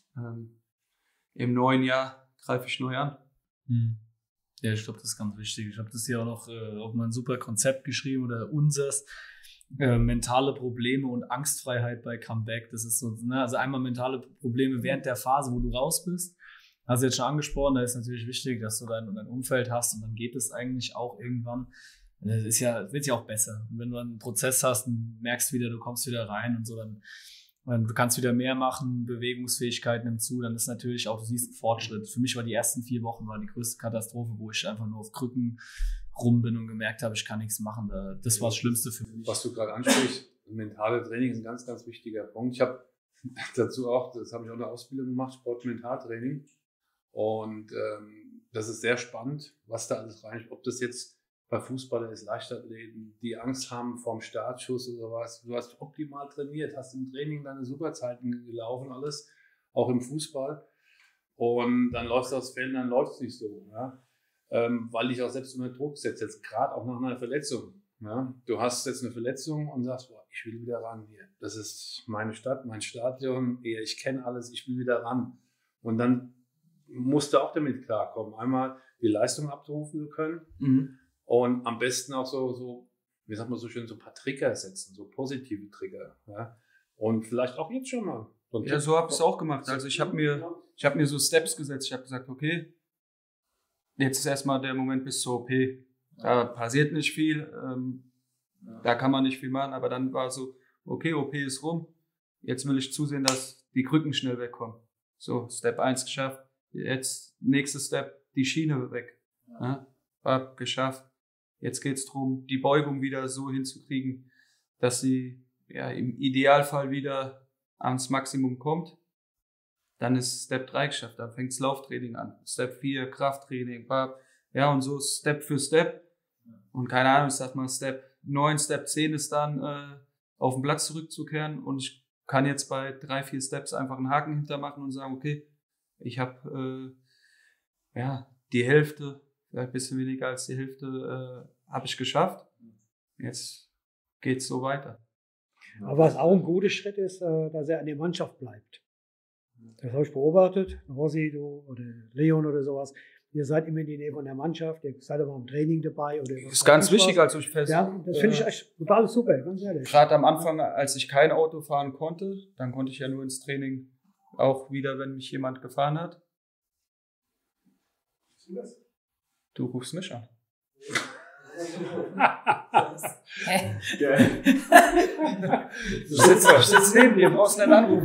im neuen Jahr greife ich neu an. Ja, ich glaube, das ist ganz wichtig. Ich habe das hier auch noch auf mein super Konzept geschrieben oder unseres. Mentale Probleme und Angstfreiheit bei Comeback. Das ist so, ne? Also einmal mentale Probleme während der Phase, wo du raus bist. Hast du jetzt schon angesprochen, da ist natürlich wichtig, dass du dein Umfeld hast und dann geht es eigentlich auch irgendwann. Das wird ja auch besser. Und wenn du einen Prozess hast und merkst wieder, du kommst wieder rein und so, dann du kannst wieder mehr machen, Bewegungsfähigkeit nimmt zu, dann ist natürlich auch, du siehst einen Fortschritt. Für mich war die ersten 4 Wochen die größte Katastrophe, wo ich einfach nur auf Krücken rum bin und gemerkt habe, ich kann nichts machen. Das war das Schlimmste für mich. Was du gerade ansprichst, mentale Training ist ein ganz, ganz wichtiger Punkt. Ich habe dazu auch, das habe ich auch eine Ausbildung gemacht, Sport-Mentaltraining. Und das ist sehr spannend, was da alles rein, ob das jetzt bei Fußballern ist, Leichtathleten, die Angst haben vorm Startschuss oder was. Du hast optimal trainiert, hast im Training deine Superzeiten gelaufen, alles, auch im Fußball. Und dann läufst du aufs Feld und dann läuft es nicht so. Ja? Weil dich auch selbst unter Druck setzt, jetzt gerade auch nach einer Verletzung. Ja? Du hast jetzt eine Verletzung und sagst, boah, ich will wieder ran hier. Das ist meine Stadt, mein Stadion, ich kenne alles, ich will wieder ran. Und dann musst du auch damit klarkommen, einmal die Leistung abrufen können. Und am besten auch so, wie sagt man so schön, so ein paar Trigger setzen, so positive Trigger. Ja? Und vielleicht auch jetzt schon mal. Ja, so habe ich es auch gemacht. Also ich habe mir so Steps gesetzt. Ich habe gesagt, okay, jetzt ist erstmal der Moment bis zur OP. Da passiert nicht viel, da kann man nicht viel machen. Aber dann war so, okay, OP ist rum. Jetzt will ich zusehen, dass die Krücken schnell wegkommen. So, Step 1 geschafft. Jetzt nächster Step, die Schiene weg. Ja, war geschafft. Jetzt geht's drum, die Beugung wieder so hinzukriegen, dass sie ja im Idealfall wieder ans Maximum kommt. Dann ist Step 3 geschafft, dann fängt's Lauftraining an. Step 4, Krafttraining, ja, und so Step für Step. Und keine Ahnung, ich sag mal, Step 9, Step 10 ist dann auf den Platz zurückzukehren und ich kann jetzt bei 3, 4 Steps einfach einen Haken hintermachen und sagen, okay, ich habe die Hälfte, vielleicht ein bisschen weniger als die Hälfte, habe ich geschafft. Jetzt geht's so weiter. Aber was auch ein guter Schritt ist, dass er an der Mannschaft bleibt. Das habe ich beobachtet, Rossi, du oder Leon oder sowas. Ihr seid immer in die Nähe von der Mannschaft, ihr seid aber im Training dabei. Oder das ist ganz wichtig, also ich ja, das finde ich echt total super, ganz ehrlich. Gerade am Anfang, als ich kein Auto fahren konnte, dann konnte ich ja nur ins Training, auch wieder, wenn mich jemand gefahren hat. Du rufst mich an. Du sitzt neben dir, brauchst nicht anrufen.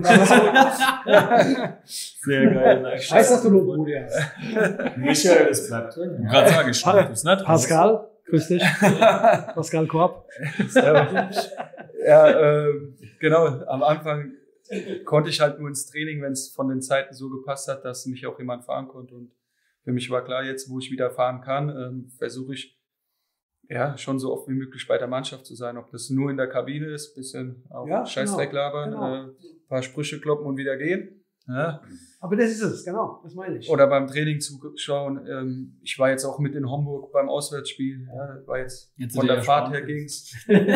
Sehr geil. Ich weiß, dass du nur Brudi hast. Michael, das bleibt drin. Ich gerade sagen, ich schreibe das nicht. Pascal, grüß dich. Pascal Korb. Ja, genau. Am Anfang konnte ich halt nur ins Training, wenn es von den Zeiten so gepasst hat, dass mich auch jemand fahren konnte. Und für mich war klar, jetzt, wo ich wieder fahren kann, versuche ich ja schon so oft wie möglich bei der Mannschaft zu sein. Ob das nur in der Kabine ist, bisschen auch Scheißdreck labern, ein paar Sprüche kloppen und wieder gehen. Ja. Aber das ist es, genau, das meine ich. Oder beim Training zuschauen. Ich war jetzt auch mit in Homburg beim Auswärtsspiel. Ja, war jetzt von der Fahrt her ging's.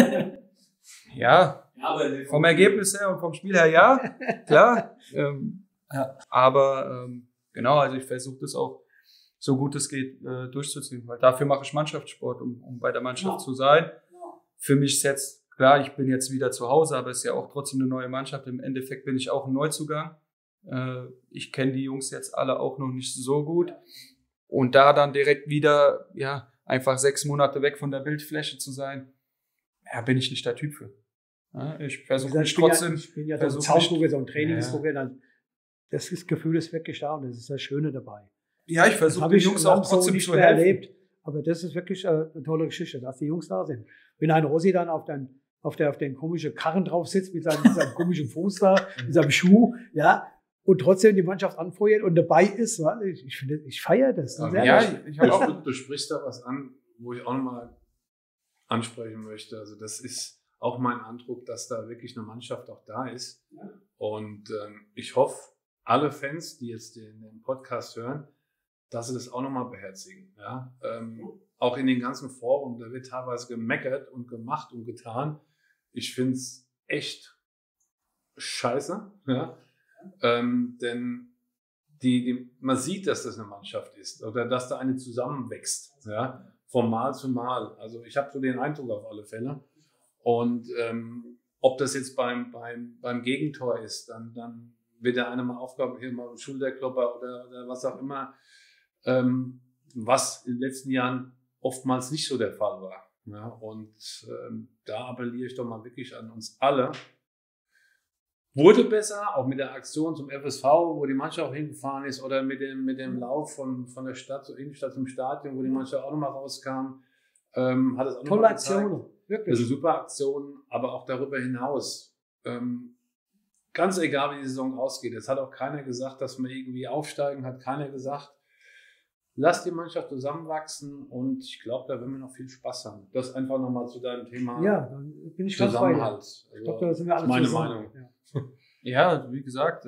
Ja, vom Ergebnis her und vom Spiel her ja, klar. Aber genau, also ich versuche das auch so gut es geht durchzuziehen, weil dafür mache ich Mannschaftssport, um bei der Mannschaft zu sein. Für mich ist jetzt, klar, ich bin jetzt wieder zu Hause, aber es ist ja auch trotzdem eine neue Mannschaft. Im Endeffekt bin ich auch ein Neuzugang. Ich kenne die Jungs jetzt alle auch noch nicht so gut. Und da dann direkt wieder, ja, einfach 6 Monate weg von der Bildfläche zu sein, ja, bin ich nicht der Typ für. Ja, ich versuche mich trotzdem. Ich bin ja so ein Zaungucker, so ein Trainingsgucker. Das Gefühl ist wirklich da und das ist das Schöne dabei. Ja, ich versuche den Jungs auch trotzdem so zu helfen. Erlebt, aber das ist wirklich eine tolle Geschichte, dass die Jungs da sind. Wenn ein Rossi dann auf den komischen Karren drauf sitzt, mit seinem komischen Fuß da, mit seinem Schuh, ja, und trotzdem die Mannschaft anfeuert und dabei ist, ich feiere das. Du sprichst da was an, wo ich auch nochmal ansprechen möchte. Also das ist auch mein Eindruck, dass da wirklich eine Mannschaft auch da ist. Ja. Und ich hoffe, alle Fans, die jetzt den Podcast hören, dass sie das auch nochmal beherzigen. Ja? Auch in den ganzen Foren, da wird teilweise gemeckert und gemacht und getan. Ich finde es echt scheiße. Ja? Denn man sieht, dass das eine Mannschaft ist oder dass da eine zusammenwächst, ja? Von Mal zu Mal. Also ich habe so den Eindruck auf alle Fälle. Und ob das jetzt beim Gegentor ist, dann wird der eine mal Aufgabe hier mal Schulterklopper oder was auch immer, was in den letzten Jahren oftmals nicht so der Fall war. Ja? Und da appelliere ich doch mal wirklich an uns alle. Wurde besser, auch mit der Aktion zum FSV, wo die Mannschaft auch hingefahren ist, oder mit dem Lauf von der Stadt zur Innenstadt zum Stadion, wo die Mannschaft auch nochmal rauskam. Hat es auch tolle Aktionen, wirklich. Das ist eine super Aktion, aber auch darüber hinaus. Ganz egal, wie die Saison ausgeht. Es hat auch keiner gesagt, dass wir irgendwie aufsteigen, hat keiner gesagt. Lass die Mannschaft zusammenwachsen und ich glaube, da werden wir noch viel Spaß haben. Das einfach nochmal zu deinem Thema. Ja, dann bin ich ganz bei dir. Also, ich glaube, da sind wir alle meine zusammen. Meinung. Ja, wie gesagt,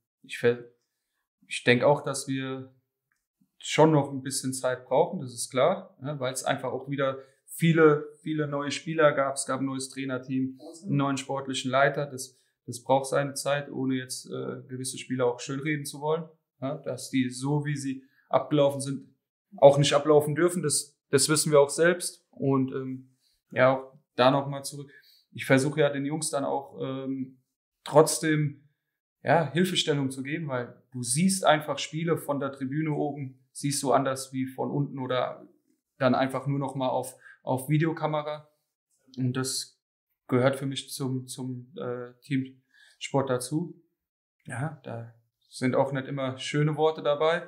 ich denke auch, dass wir schon noch ein bisschen Zeit brauchen, das ist klar, ja, weil es einfach auch wieder viele neue Spieler gab. Es gab ein neues Trainerteam, einen neuen sportlichen Leiter. Das braucht seine Zeit, ohne jetzt gewisse Spieler auch schönreden zu wollen. Ja, dass die so, wie sie abgelaufen sind, auch nicht ablaufen dürfen. Das wissen wir auch selbst. Und ja, auch da nochmal zurück. Ich versuche ja den Jungs dann auch trotzdem Hilfestellung zu geben, weil du siehst einfach Spiele von der Tribüne oben, siehst du anders wie von unten oder dann einfach nur noch mal auf Videokamera. Und das gehört für mich zum Teamsport dazu. Ja, da sind auch nicht immer schöne Worte dabei.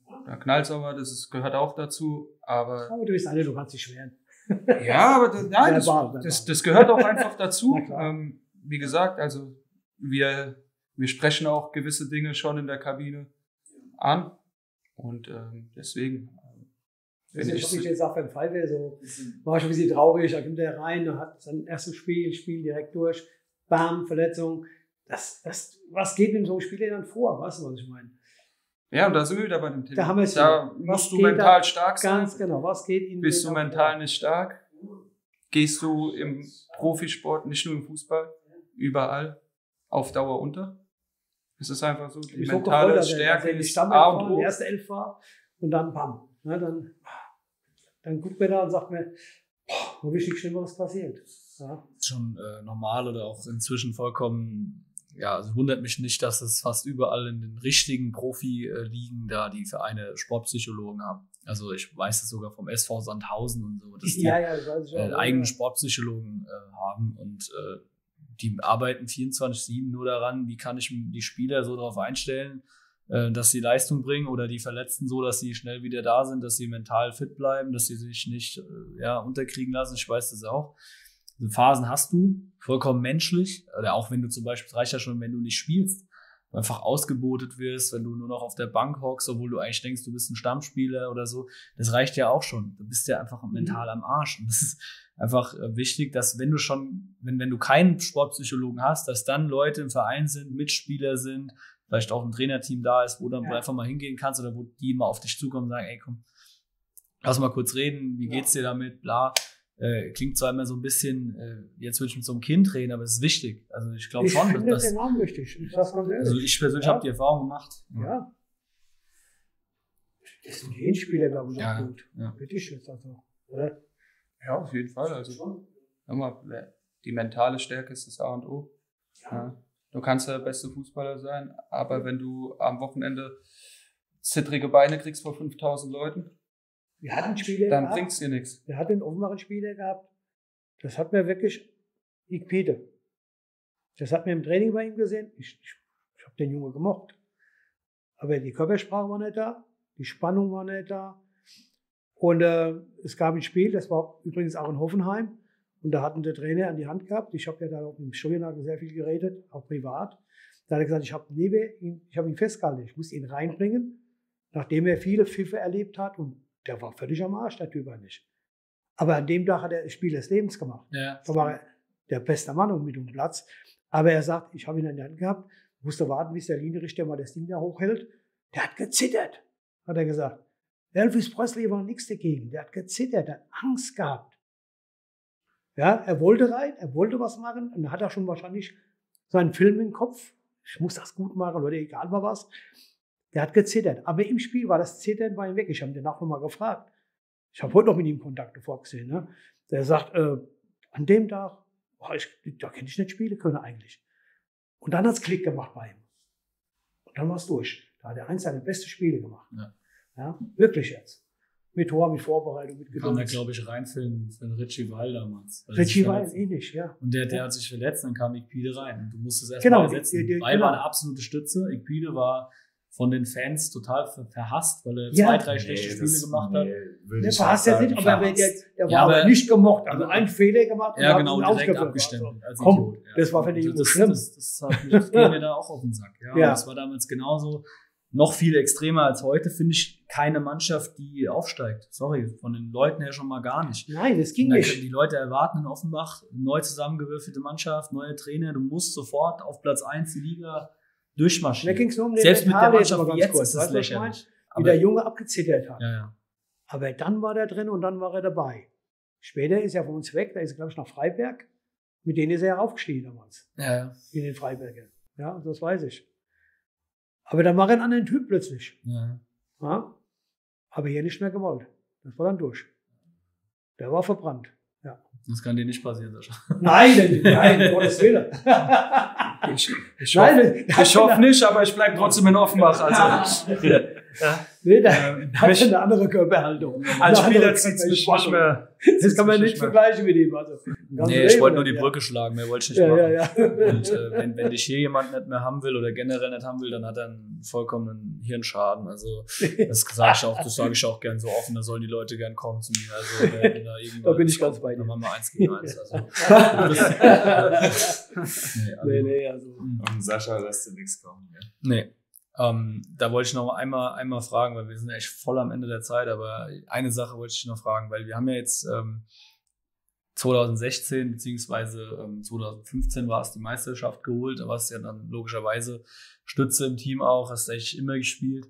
Da knallt's aber, gehört auch dazu. Aber du bist du kannst dich schweren. Ja, aber das gehört auch einfach dazu. Wie gesagt, also wir sprechen auch gewisse Dinge schon in der Kabine an. Und deswegen. Das ist wirklich jetzt auch beim Fall wäre so, war schon ein bisschen traurig, da kommt er rein, hat sein erstes Spiel direkt durch, bam, Verletzung. Was geht in so einem Spiel dann vor? Weißt du, was ich meine? Ja, und da sind wir wieder bei dem Thema. Da musst du mental stark sein. Ganz genau, was geht in Bist du mental nicht stark? Gehst du im Profisport, nicht nur im Fußball, überall auf Dauer unter? Es ist einfach so, die mentale Stärke ist A und O. Die erste Elf war und dann bam. Ja, dann guckt man da und sagt mir, wo richtig Schlimmeres passiert. Ja. Das ist schon normal oder auch inzwischen vollkommen, ja, also wundert mich nicht, dass es fast überall in den richtigen Profi-Ligen da die Vereine Sportpsychologen haben. Also ich weiß es sogar vom SV Sandhausen und so, dass die eigenen Sportpsychologen haben und die arbeiten 24/7 nur daran, wie kann ich die Spieler so darauf einstellen, dass sie Leistung bringen oder die Verletzten so, dass sie schnell wieder da sind, dass sie mental fit bleiben, dass sie sich nicht unterkriegen lassen. Ich weiß das auch. Diese Phasen hast du, vollkommen menschlich. Oder auch wenn du zum Beispiel, es reicht ja schon, wenn du nicht spielst, du einfach ausgebotet wirst, wenn du nur noch auf der Bank hockst, obwohl du eigentlich denkst, du bist ein Stammspieler oder so. Das reicht ja auch schon. Du bist ja einfach mental am Arsch. Und das ist einfach wichtig, dass wenn du keinen Sportpsychologen hast, dass dann Leute im Verein sind, Mitspieler sind, vielleicht auch ein Trainerteam da ist, wo dann einfach mal hingehen kannst oder wo die mal auf dich zukommen und sagen, ey, komm, lass mal kurz reden, wie geht's dir damit, bla. Klingt zwar immer so ein bisschen, jetzt würde ich mit so einem Kind reden, aber es ist wichtig. Also ich glaube schon, dass das ist enorm wichtig. Also ich persönlich habe die Erfahrung gemacht. Ja. Das sind die Hinspieler, glaube ich, auch gut. Ja. Richtig jetzt also, oder? Ja, auf jeden Fall. Also die mentale Stärke ist das A und O. Ja. Du kannst der beste Fußballer sein, aber wenn du am Wochenende zittrige Beine kriegst vor 5000 Leuten, wir hatten Spieler dann bringt es dir nichts. Wir hatten einen offenbaren Spieler gehabt, das hat mir wirklich Ikpede. Das hat mir im Training bei ihm gesehen. Ich habe den Junge gemocht. Aber die Körpersprache war nicht da, die Spannung war nicht da. Und es gab ein Spiel, das war übrigens auch in Hoffenheim. Und da hatten der Trainer an die Hand gehabt. Ich habe ja da auch im Studienlager sehr viel geredet, auch privat. Da hat er gesagt, ich habe ihn festgehalten. Ich muss ihn reinbringen, nachdem er viele Pfiffe erlebt hat. Und der war völlig am Arsch, der Typ nicht. Aber an dem Tag hat er das Spiel des Lebens gemacht. Ja. Da war er der beste Mann mit dem Platz. Aber er sagt, ich habe ihn an die Hand gehabt, musste warten, bis der Linienrichter mal das Ding da hochhält. Der hat gezittert, hat er gesagt. Elvis Presley war nichts dagegen. Der hat gezittert, der hat Angst gehabt. Ja, er wollte rein, er wollte was machen. Und dann hat er schon wahrscheinlich seinen Film im Kopf. Ich muss das gut machen oder egal mal was. Der hat gezittert. Aber im Spiel war das Zittern bei ihm weg. Ich habe ihn danach nochmal gefragt. Ich habe heute noch mit ihm Kontakte vorgesehen. Ne? Der sagt, an dem Tag, da hätte ich nicht spielen können eigentlich. Und dann hat es Klick gemacht bei ihm. Und dann war es durch. Da hat er eins seiner besten Spiele gemacht. Ja, wirklich jetzt. Mit Tor, mit Vorbereitung, mit Geduld. Kam da, glaube ich, rein für den Richie Weil damals. Richie Weil, ähnlich, ja. Und der hat sich verletzt, dann kam Ikpede rein. Und du musstest erst mal ersetzen. Weil war eine absolute Stütze. Ikpede war von den Fans total verhasst, weil er 2-3 schlechte Spiele gemacht hat. Der verhasst ja nicht, aber der war aber nicht gemocht. Also einen Fehler gemacht und ja, genau, direkt abgestempelt. Also, komm, das war für den Junge schlimm. Das ging mir da auch auf den Sack. Ja. Das war damals genauso. Noch viel extremer als heute, finde ich, keine Mannschaft, die aufsteigt. Sorry, von den Leuten her schon mal gar nicht. Nein, das ging nicht. Die Leute erwarten in Offenbach neu zusammengewürfelte Mannschaft, neue Trainer. Du musst sofort auf Platz 1 die Liga durchmarschieren. Da ging's nur um den Selbst mit der Mannschaft wie jetzt ist es lächerlich. Wie der Junge abgezittert hat. Ja. Aber dann war der drin und dann war er dabei. Später ist er von uns weg, da ist er, glaube ich, nach Freiberg. Mit denen ist er aufgestiegen damals. Ja. In den Freiberger. Ja, das weiß ich. Aber dann war er ein anderer Typ plötzlich. Ja. Aber hier nicht mehr gewollt. Das war dann durch. Der war verbrannt. Ja. Das kann dir nicht passieren, Sascha. Nein, Gottes Willen. Ich hoffe nicht, aber ich bleibe trotzdem in Offenbach. Also. Nee, der hat eine andere Körperhaltung. Als Spieler zieht es mich nicht mehr. Das kann man nicht vergleichen mit ihm. Also, nee, ich wollte nur die Brücke schlagen, mehr wollte ich nicht machen. Ja. Und wenn dich hier jemand nicht mehr haben will oder generell nicht haben will, dann hat er einen vollkommenen Hirnschaden. Also das sage ich auch gern so offen, da sollen die Leute gern kommen zu mir. Also, wenn da bin ich ganz bei dir. Dann machen wir 1 gegen 1. Also. Nee, also. Und Sascha lässt dir nichts kommen. Ja. Nee. Da wollte ich noch einmal fragen, weil wir sind echt voll am Ende der Zeit, aber eine Sache wollte ich noch fragen, weil wir haben ja jetzt 2016 beziehungsweise 2015 war es die Meisterschaft geholt, da warst du ja dann logischerweise Stütze im Team auch, hast echt immer gespielt.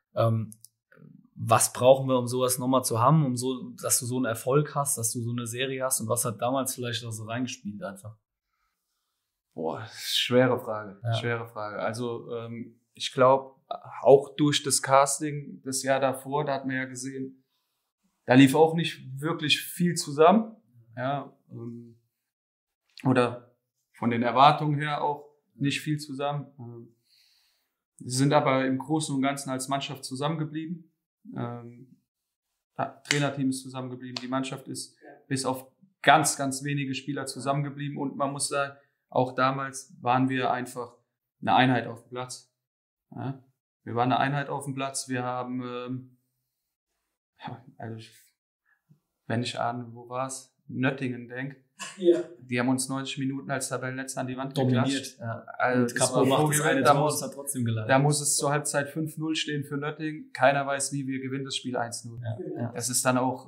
Was brauchen wir, um sowas nochmal zu haben, dass du so einen Erfolg hast, dass du so eine Serie hast und was hat damals vielleicht auch so reingespielt einfach? Boah, schwere Frage. Also ich glaube, auch durch das Casting das Jahr davor, da hat man ja gesehen, da lief auch nicht wirklich viel zusammen. Ja, oder von den Erwartungen her auch nicht viel zusammen. Wir sind aber im Großen und Ganzen als Mannschaft zusammengeblieben. Trainerteam ist zusammengeblieben, die Mannschaft ist bis auf ganz, ganz wenige Spieler zusammengeblieben und man muss sagen, auch damals waren wir einfach eine Einheit auf dem Platz. Ja, wir waren eine Einheit auf dem Platz. Wir haben, wenn ich an, wo war es? Nöttingen denke. Ja. Die haben uns 90 Minuten als Tabellenletzter an die Wand dominiert. geklatscht. Ja. Also Kapo macht das eine Tor, das hat trotzdem geleitet. Da muss es zur Halbzeit 5-0 stehen für Nöttingen. Keiner weiß, wie wir gewinnen das Spiel 1-0. Ja. Das ist dann auch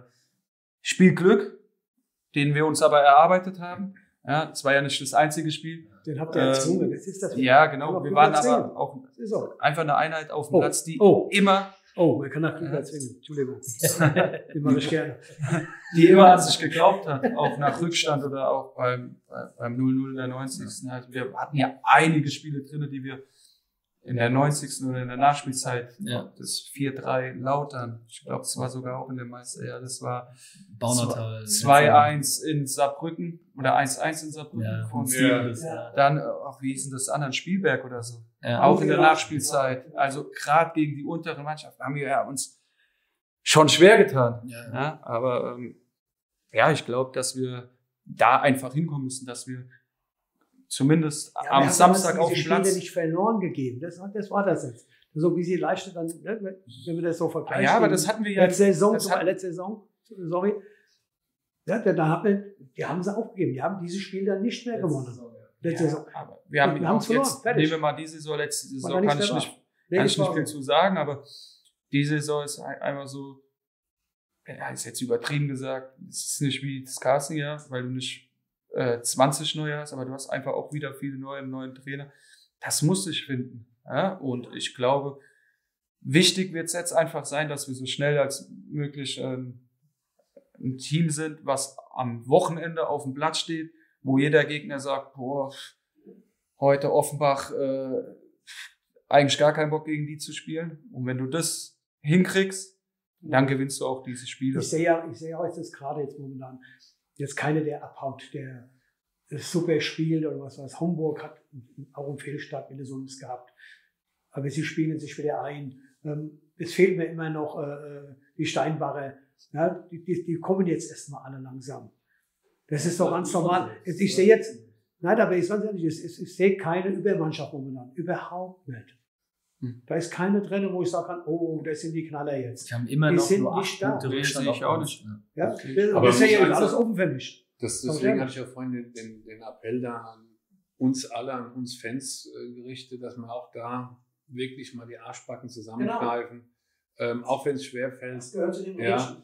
Spielglück, den wir uns aber erarbeitet haben. Ja, das war ja nicht das einzige Spiel. Den habt ihr erzwungen, das ist das. Ja, genau. Wir waren aber auch einfach eine Einheit auf dem Platz, die immer... Oh, man kann nach Glück erzwingen. Entschuldigung. Den mache ich gerne. Die immer an sich geglaubt hat, auch nach Rückstand oder auch beim 0-0 in der 90. Also wir hatten ja einige Spiele drin, die wir in der 90. oder in der Nachspielzeit, das 4-3 Lautern, ich glaube, es war sogar auch in der Meister, das war Baunatal 2-1 in Saarbrücken oder 1-1 in Saarbrücken. Dann, wie hieß denn das anderen, Spielberg oder so. Ja. Auch in der Nachspielzeit. Also gerade gegen die unteren Mannschaften haben wir ja uns schon schwer getan. Ja, aber ich glaube, dass wir da einfach hinkommen müssen, dass wir zumindest am Samstag auf dem Platz... Spiele nicht verloren gegeben. Das war das jetzt. So wie sie leichter dann, wenn wir das so vergleichen. Ja, aber das hatten wir ja... Letzte Saison, sorry. Ja, die haben sie aufgegeben. Die haben dieses Spiel dann nicht mehr gewonnen. Letzte Saison. Aber wir haben es verloren. Jetzt, nehmen wir mal diese Saison, letzte Saison kann ich nicht viel zu sagen, aber diese Saison ist einfach so, ist jetzt übertrieben gesagt, es ist nicht wie das Casting-Jahr, weil du nicht 20 neue hast, aber du hast einfach auch wieder viele neuen Trainer. Das muss sich finden. Ja? Und ich glaube, wichtig wird es jetzt einfach sein, dass wir so schnell als möglich ein Team sind, was am Wochenende auf dem Platz steht, wo jeder Gegner sagt, boah, heute Offenbach eigentlich gar keinen Bock gegen die zu spielen. Und wenn du das hinkriegst, dann gewinnst du auch diese Spiele. Ich sehe ja jetzt gerade momentan jetzt keiner, der abhaut, der super spielt oder was. Homburg hat auch im Fehlstart Minnesonis gehabt. Aber sie spielen sich wieder ein. Es fehlt mir immer noch die Steinbacher. Ja, die kommen jetzt erstmal alle langsam. Das ist doch ganz normal. Ich sehe jetzt, aber ich sage ehrlich, ich sehe keine Übermannschaft momentan. Überhaupt nicht. Da ist keine drin, wo ich sagen kann, oh, das sind die Knaller jetzt. Die haben immer noch sind nur nicht da. Das sehe ich auch nicht. Ja, aber das ist ja alles offen für mich. Deswegen hatte ich ja vorhin den Appell da an uns alle, an uns Fans gerichtet, dass wir auch da wirklich mal die Arschbacken zusammengreifen. Genau. Auch wenn es schwerfällt. Das gehört zu den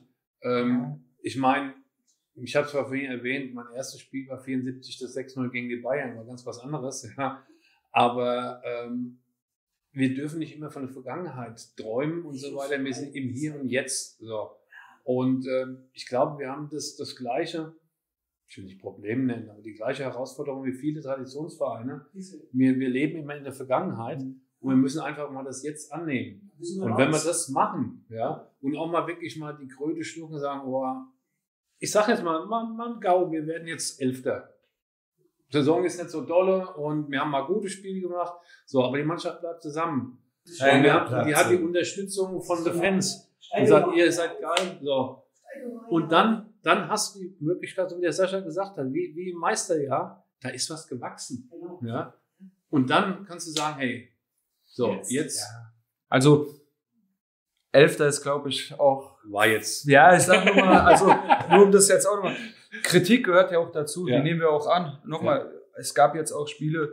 ich meine, ich habe es vorhin erwähnt, mein erstes Spiel war 74, das 6-0 gegen die Bayern, war ganz was anderes. Ja. Aber wir dürfen nicht immer von der Vergangenheit träumen und so weiter. Wir sind im Hier und Jetzt. So. Und ich glaube, wir haben das Gleiche, ich will nicht Problem nennen, aber die gleiche Herausforderung wie viele Traditionsvereine. Wir leben immer in der Vergangenheit und wir müssen einfach mal das Jetzt annehmen. Und wenn wir das machen, ja, und auch mal wirklich mal die Kröte schlucken und sagen, oh, ich sage jetzt mal, Mann, Gau, wir werden jetzt Elfter. Die Saison ist nicht so dolle und wir haben mal gute Spiele gemacht. So, aber die Mannschaft bleibt zusammen. Die hat die Unterstützung von den Fans. Und sagt, ihr seid geil. So. Und dann hast du die Möglichkeit, so wie der Sascha gesagt hat, wie im Meisterjahr, da ist was gewachsen. Ja? Und dann kannst du sagen, hey, so, jetzt. Ja. Also, 11. ist, glaube ich, auch. War jetzt. Ja, ich sag nochmal, also, nur um das jetzt auch nochmal. Kritik gehört ja auch dazu, die nehmen wir auch an. Nochmal, es gab jetzt auch Spiele,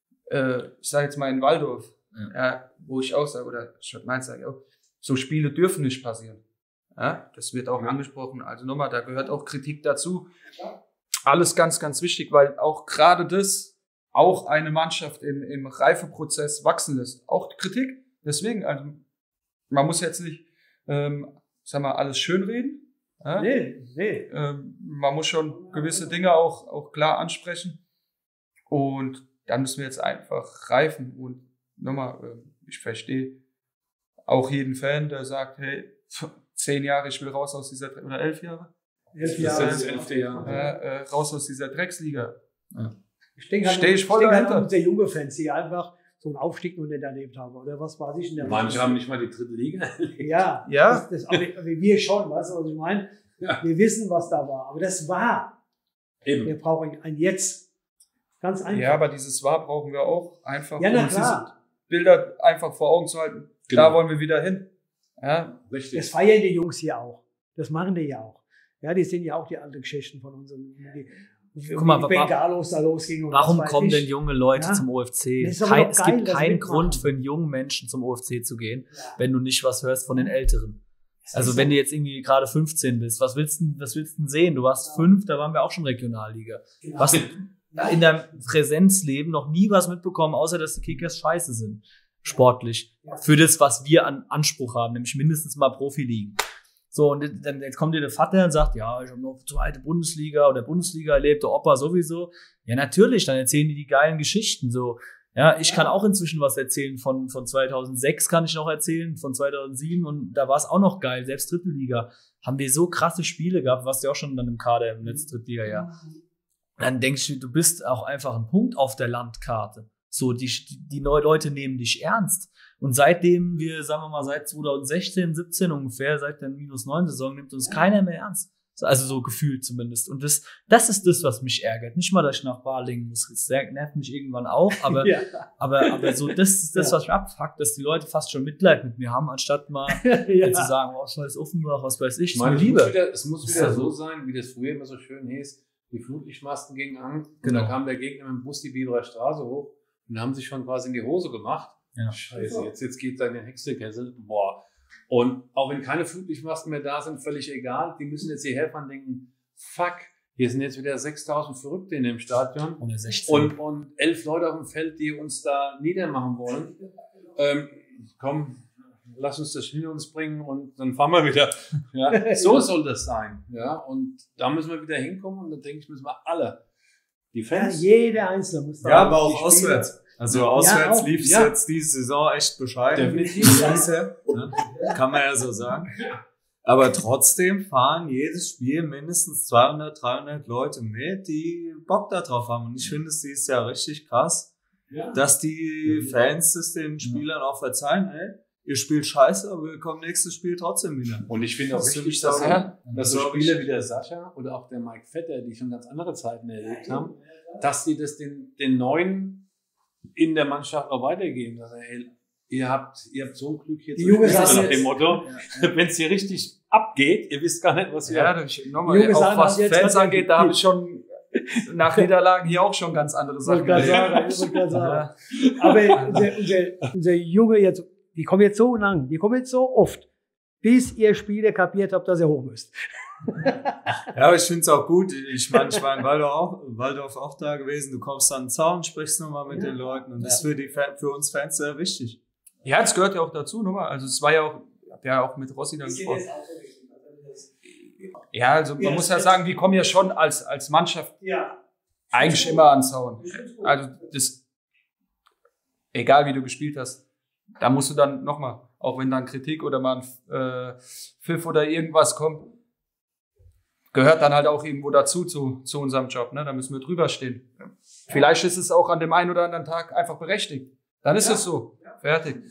ich sage jetzt mal in Waldorf, wo ich auch sage, oder Mainz sage ich auch, so Spiele dürfen nicht passieren. Ja, das wird auch angesprochen. Also nochmal, da gehört auch Kritik dazu. Alles ganz, ganz wichtig, weil auch gerade das auch eine Mannschaft im Reifeprozess wachsen lässt. Auch Kritik. Deswegen, also man muss jetzt nicht, sagen wir, alles schönreden. Ja? Nee. Man muss schon gewisse Dinge auch klar ansprechen. Und dann müssen wir jetzt einfach reifen. Und nochmal, ich verstehe auch jeden Fan, der sagt, hey, 10 Jahre, ich will raus aus dieser, oder 11 Jahre? 11 Jahre. Das ist das 11. Jahr. Raus aus dieser Drecksliga. Ja. Ich denke halt, Stehe ich voll dahinter. Halt sehr junge Fans, die einfach so einen Aufstieg noch nicht erlebt haben. Oder was weiß ich in der Manche haben nicht mal die 3. Liga erlebt. Ja. Aber wir schon, weißt du, was ich meine? Ja. Wir wissen, was da war. Aber das war. Eben. Wir brauchen ein Jetzt. Ganz einfach. Ja, aber dieses War brauchen wir auch einfach, um diese Bilder einfach vor Augen zu halten. Genau. Da wollen wir wieder hin. Ja, richtig. Das feiern die Jungs hier auch. Das machen die ja auch. Ja, die sind ja auch die alten Geschichten von uns. Guck mal, Bengalos da losging. Warum kommen denn junge Leute zum OFC? Es gibt keinen Grund für einen jungen Menschen zum OFC zu gehen, wenn du nicht was hörst von den Älteren. Also wenn du jetzt irgendwie gerade 15 bist, was willst du denn sehen? Du warst 5, da waren wir auch schon Regionalliga. Genau. Was in deinem Präsenzleben noch nie was mitbekommen, außer dass die Kickers scheiße sind, sportlich. Für das, was wir an Anspruch haben, nämlich mindestens mal Profiligen. So, und dann jetzt kommt dir der Vater und sagt, ja, ich habe noch 2. Bundesliga oder Bundesliga erlebt, der Opa sowieso. Ja, natürlich, dann erzählen die geilen Geschichten. So, ja, ich kann auch inzwischen was erzählen. Von 2006 kann ich noch erzählen, von 2007, und da war es auch noch geil. Selbst 3. Liga haben wir so krasse Spiele gehabt, warst du auch schon dann im Kader im letzten 3. Liga-Jahr. Dann denkst du, du bist auch einfach ein Punkt auf der Landkarte. So, die neuen Leute nehmen dich ernst. Und seitdem wir, sagen wir mal, seit 2016, 17 ungefähr, seit der -9-Saison, nimmt uns keiner mehr ernst. Also so gefühlt zumindest. Und das ist das, was mich ärgert. Nicht mal, dass ich nach Balingen muss. Das nervt mich irgendwann auch. Aber, aber so, das ist das, was mich abfuckt, dass die Leute fast schon Mitleid mit mir haben, anstatt mal zu sagen, oh, scheiß Offenbach, was weiß ich. Es muss wieder so sein, wie das früher immer so schön hieß. Die Flutlichtmasten gingen an. Und dann kam der Gegner mit dem Bus die Bielerer Straße hoch und haben sich schon quasi in die Hose gemacht. Ja. Scheiße, jetzt geht da in den Hexekessel. Boah. Und auch wenn keine Flutlichtmasten mehr da sind, völlig egal. Die müssen jetzt hierher fahren und denken, fuck, hier sind jetzt wieder 6.000 Verrückte in dem Stadion. Oder 16. Und 11 Leute auf dem Feld, die uns da niedermachen wollen. Komm, lass uns das hinter uns bringen und dann fahren wir wieder. Ja, so soll das sein. Ja, und da müssen wir wieder hinkommen und dann denke ich, müssen wir alle. Die Fans. Ja, jeder Einzelne muss da. Ja, aber auch auswärts. Also auswärts lief es jetzt diese Saison echt bescheiden. Definitiv. Kann man ja so sagen. Aber trotzdem fahren jedes Spiel mindestens 200, 300 Leute mit, die Bock da drauf haben. Und ich finde es dieses Jahr richtig krass, dass die Fans es den Spielern auch verzeihen. Ey, ihr spielt scheiße, aber ihr kommt nächstes Spiel trotzdem wieder. Und ich finde auch wichtig, dass so Spieler wie der Sascha oder auch der Mike Vetter, die schon ganz andere Zeiten erlebt haben, dass die das den Neuen in der Mannschaft auch weitergeben. Also, hey, ihr habt so ein Glück hier zu spielen, nach dem Motto, wenn es hier richtig abgeht, ihr wisst gar nicht, was ihr nochmal, auch was Fans angeht, da habe ich schon nach Niederlagen hier auch schon ganz andere Sachen gesagt. Aber unser Junge jetzt, die kommen jetzt so lang, die kommen jetzt so oft, bis ihr Spiele kapiert habt, dass ihr hoch müsst. Ja, aber ich finde es auch gut. Ich meine, ich war in Waldorf auch da gewesen. Du kommst an den Zaun, sprichst nochmal mit den Leuten. Und das ist für uns Fans sehr wichtig. Ja, das gehört ja auch dazu nochmal. Also es war ja auch, ich habe ja auch mit Rossi dann gesprochen. Ja, also man muss ja sagen, wir kommen ja schon als Mannschaft eigentlich immer an den Zaun. Also das, egal wie du gespielt hast, da musst du dann nochmal, auch wenn dann Kritik oder mal ein Pfiff oder irgendwas kommt, gehört dann halt auch irgendwo dazu zu unserem Job. Ne? Da müssen wir drüber stehen. Vielleicht ist es auch an dem einen oder anderen Tag einfach berechtigt. Dann ist es so. Fertig.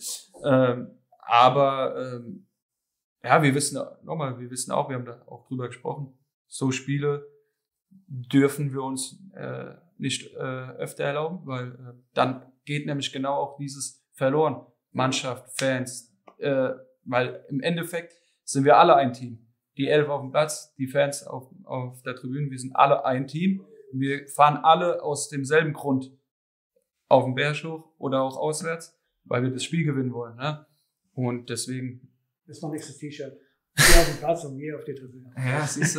Aber wir wissen auch, wir haben da auch drüber gesprochen, so Spiele dürfen wir uns nicht öfter erlauben, weil dann geht nämlich genau auch dieses verloren. Mannschaft, Fans, weil im Endeffekt sind wir alle ein Team. Die 11 auf dem Platz, die Fans auf der Tribüne, wir sind alle ein Team. Wir fahren alle aus demselben Grund auf den Berg hoch oder auch auswärts, weil wir das Spiel gewinnen wollen. Ne? Und deswegen... Das ist mein nächstes T-Shirt. Hier auf dem Platz und hier auf der Tribüne. Ja, siehst du.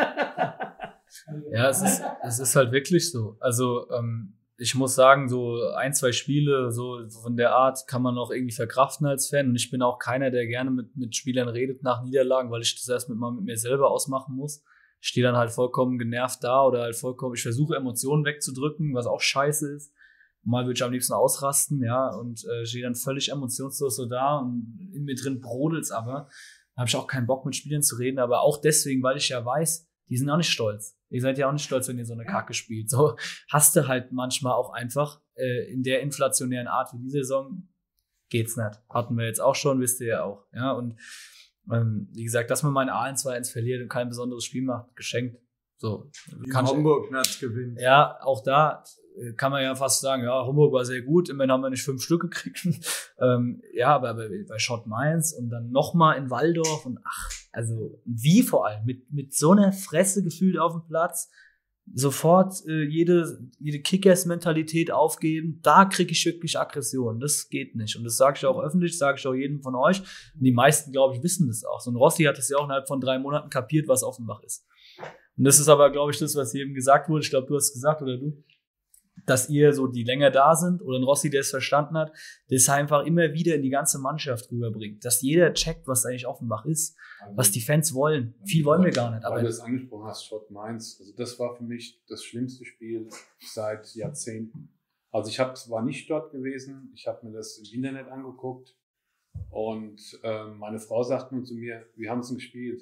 Ja, es ist halt wirklich so. Also, ich muss sagen, so 1, 2 Spiele so von der Art kann man auch irgendwie verkraften als Fan. Und ich bin auch keiner, der gerne mit Spielern redet nach Niederlagen, weil ich das erst mal mit mir selber ausmachen muss. Ich stehe dann halt vollkommen genervt da oder halt ich versuche Emotionen wegzudrücken, was auch scheiße ist. Mal würde ich am liebsten ausrasten, ja, und stehe dann völlig emotionslos so da und in mir drin brodelt's aber. Da habe ich auch keinen Bock mit Spielern zu reden, aber auch deswegen, weil ich ja weiß, die sind auch nicht stolz. Ihr seid ja auch nicht stolz, wenn ihr so eine Kacke spielt. So hast du halt manchmal auch einfach in der inflationären Art wie die Saison geht's nicht. Hatten wir jetzt auch schon, wisst ihr ja auch. Ja, und wie gesagt, dass man mal in Aalen 2-1 verliert und kein besonderes Spiel macht, geschenkt. So, kann Homburg nicht gewinnen. Ja, auch da kann man ja fast sagen, ja, Homburg war sehr gut, immerhin haben wir nicht 5 Stück gekriegt. Ja, aber bei Schott Mainz und dann nochmal in Walldorf und also wie vor allem, mit so einer Fresse gefühlt auf dem Platz, sofort jede Kickers-Mentalität aufgeben, da kriege ich wirklich Aggression. Das geht nicht. Und das sage ich auch öffentlich, sage ich auch jedem von euch. Und die meisten, glaube ich, wissen das auch. So ein Rossi hat es ja auch innerhalb von 3 Monaten kapiert, was Offenbach ist. Und das ist aber, glaube ich, das, was jedem gesagt wurde. Ich glaube, du hast es gesagt, oder du? Dass ihr so, die länger da sind, oder ein Rossi, der es verstanden hat, das einfach immer wieder in die ganze Mannschaft rüberbringt. Dass jeder checkt, was eigentlich Offenbach ist, was die Fans wollen. Viel wollen wir gar nicht. Weil du das angesprochen hast, Schott Mainz. Also das war für mich das schlimmste Spiel seit Jahrzehnten. Also ich war nicht dort gewesen. Ich habe mir das im Internet angeguckt. Und meine Frau sagt nur zu mir, wie haben sie gespielt?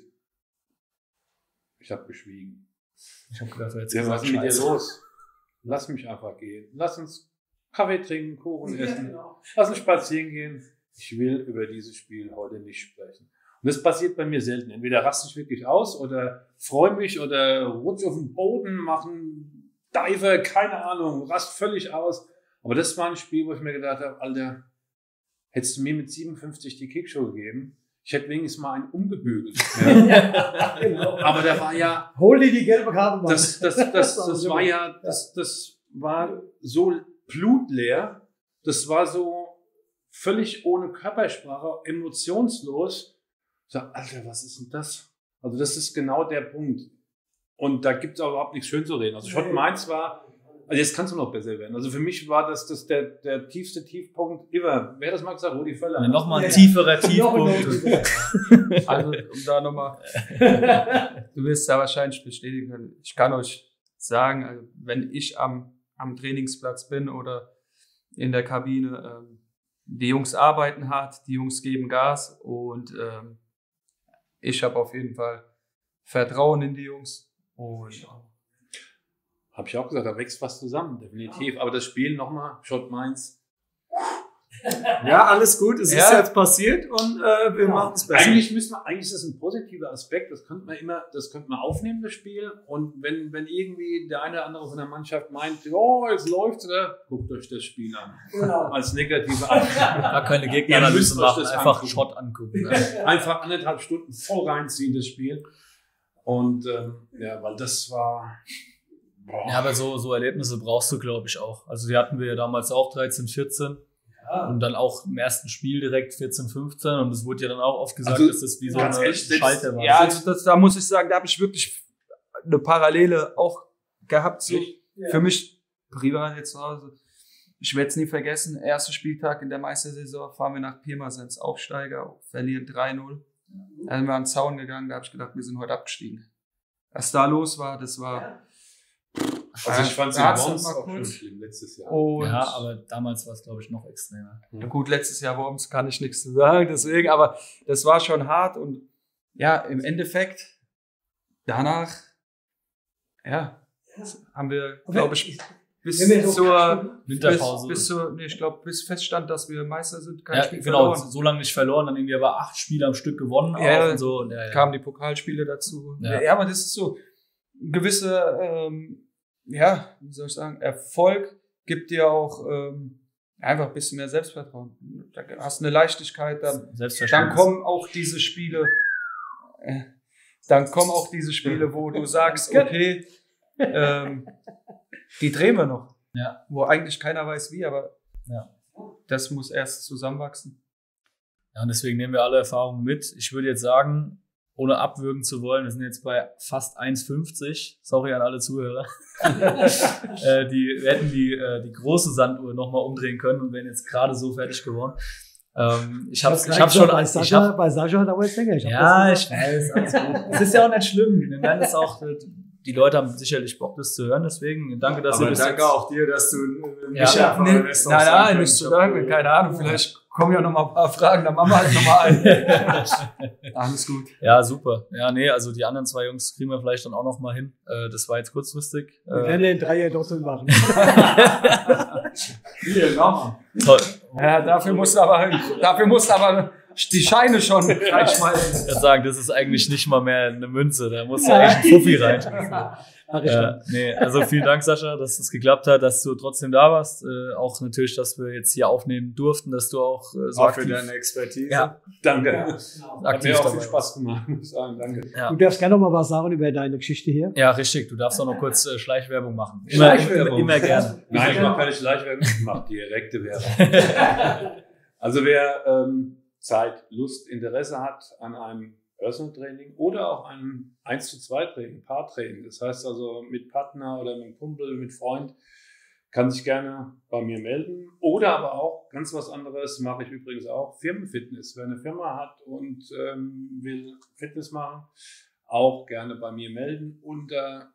Ich habe geschwiegen. Ich habe gedacht, jetzt was ist mit dir los? Lass mich einfach gehen. Lass uns Kaffee trinken, Kuchen essen. Genau. Lass uns spazieren gehen. Ich will über dieses Spiel heute nicht sprechen. Und das passiert bei mir selten. Entweder raste ich wirklich aus oder freue mich oder rutsche auf den Boden, mache einen Diver, keine Ahnung, rast völlig aus. Aber das war ein Spiel, wo ich mir gedacht habe, Alter, hättest du mir mit 57 die Kickshow gegeben, ich hätte wenigstens mal einen umgebügelt. Ja. Genau. Aber da war ja... Hol dir die gelbe Karte, Mann. Das war so blutleer. Das war so völlig ohne Körpersprache, emotionslos. Ich sag, Alter, was ist denn das? Also das ist genau der Punkt. Und da gibt es auch überhaupt nichts schön zu reden. Also Schott Mainz war... Also jetzt kannst du noch besser werden. Also für mich war das der tiefste Tiefpunkt ever. Wer hat das mal gesagt? Rudi Völler. Ja, nochmal ein tieferer Tiefpunkt. Also um da nochmal, du wirst ja wahrscheinlich bestätigen können. Ich kann euch sagen, also, wenn ich am Trainingsplatz bin oder in der Kabine, die Jungs arbeiten hart, die Jungs geben Gas und ich habe auf jeden Fall Vertrauen in die Jungs. Und habe ich auch gesagt, da wächst was zusammen, definitiv. Aber das Spiel nochmal, Schott Mainz. Ja, alles gut, es ist jetzt passiert und wir machen es besser. Eigentlich ist das ein positiver Aspekt, das könnte man aufnehmen, das Spiel. Und wenn irgendwie der eine oder andere von der Mannschaft meint, oh, jetzt läuft's, guckt euch das Spiel an. Genau. Als negative Ansicht. Da keine Gegneranalyse machen, einfach Schott angucken. Einfach 1,5 Stunden voll reinziehen, das Spiel. Und weil das war... Boah. Ja, aber so Erlebnisse brauchst du, glaube ich, auch. Also die hatten wir ja damals auch 13, 14 und dann auch im ersten Spiel direkt 14, 15 und es wurde ja dann auch oft gesagt, dass das wie so eine Schalter war. Ja, also da muss ich sagen, da habe ich wirklich eine Parallele auch gehabt. So für mich privat jetzt zu Hause. Ich werde es nie vergessen, erster Spieltag in der Meistersaison fahren wir nach Pirmasens, Aufsteiger, verlieren 3-0. Dann sind wir an den Zaun gegangen, da habe ich gedacht, wir sind heute abgestiegen. Was da los war, das war... Also ich fand es in Worms auch schon schlimm letztes Jahr. Und ja, aber damals war es, glaube ich, noch extremer. Ja, gut, letztes Jahr Worms kann ich nichts zu sagen, deswegen, aber das war schon hart und ja, im Endeffekt danach, haben wir, glaube ich, bis so zur Winterpause. Ich glaube, bis feststand, dass wir Meister sind, kein Spiel verloren. So lange nicht verloren, dann irgendwie aber 8 Spiele am Stück gewonnen. Ja, und so. Und kamen die Pokalspiele dazu. Ja. Aber das ist so ein gewisser, wie soll ich sagen, Erfolg gibt dir auch einfach ein bisschen mehr Selbstvertrauen. Da hast eine Leichtigkeit, dann kommen auch diese Spiele, wo du sagst, okay, die drehen wir noch. Ja. Wo eigentlich keiner weiß wie, aber das muss erst zusammenwachsen. Ja, und deswegen nehmen wir alle Erfahrungen mit. Ich würde jetzt sagen, ohne abwürgen zu wollen, wir sind jetzt bei fast 1,50. Sorry an alle Zuhörer. Wir hätten die große Sanduhr nochmal umdrehen können und wären jetzt gerade so fertig geworden. Ich habe schon bei Sascha dauert es länger. Ich weiß, alles gut. Es ist ja auch nicht schlimm. Wir werden das auch. Die Leute haben sicherlich Bock, das zu hören, deswegen danke, dass ihr bis danke jetzt... auch dir, dass du nein, nicht zu danken, keine Ahnung, vielleicht kommen ja noch mal ein paar Fragen, dann machen wir halt nochmal ein. Alles gut. Ja, super. Ja, nee, also die anderen 2 Jungs kriegen wir vielleicht dann auch noch mal hin. Das war jetzt kurzfristig. Wir werden den 3er Doppel machen. Hier, nochmal. Toll. Ja, dafür musst du aber die Scheine schon reinschmeißen. Ich würde sagen, das ist eigentlich nicht mal mehr eine Münze, da musst du eigentlich einen Fuffi rein. Nee, also vielen Dank, Sascha, dass es geklappt hat, dass du trotzdem da warst. Auch natürlich, dass wir jetzt hier aufnehmen durften, dass du auch so aktiv... für deine Expertise. Ja. Danke. Ja. Hat mir auch viel Spaß gemacht, muss ich sagen. Danke. Ja. Du darfst gerne noch mal was sagen über deine Geschichte hier. Ja, richtig. Du darfst auch noch kurz Schleichwerbung machen. Immer gerne. Nein, ich mache keine Schleichwerbung, ich mache direkte Werbung. Also wer Zeit, Lust, Interesse hat an einem Personal Training oder auch einem 1:2 Training, Paartraining. Das heißt also mit Partner oder mit Kumpel, mit Freund, kann sich gerne bei mir melden. Oder aber auch ganz was anderes mache ich übrigens auch, Firmenfitness. Wer eine Firma hat und will Fitness machen, auch gerne bei mir melden unter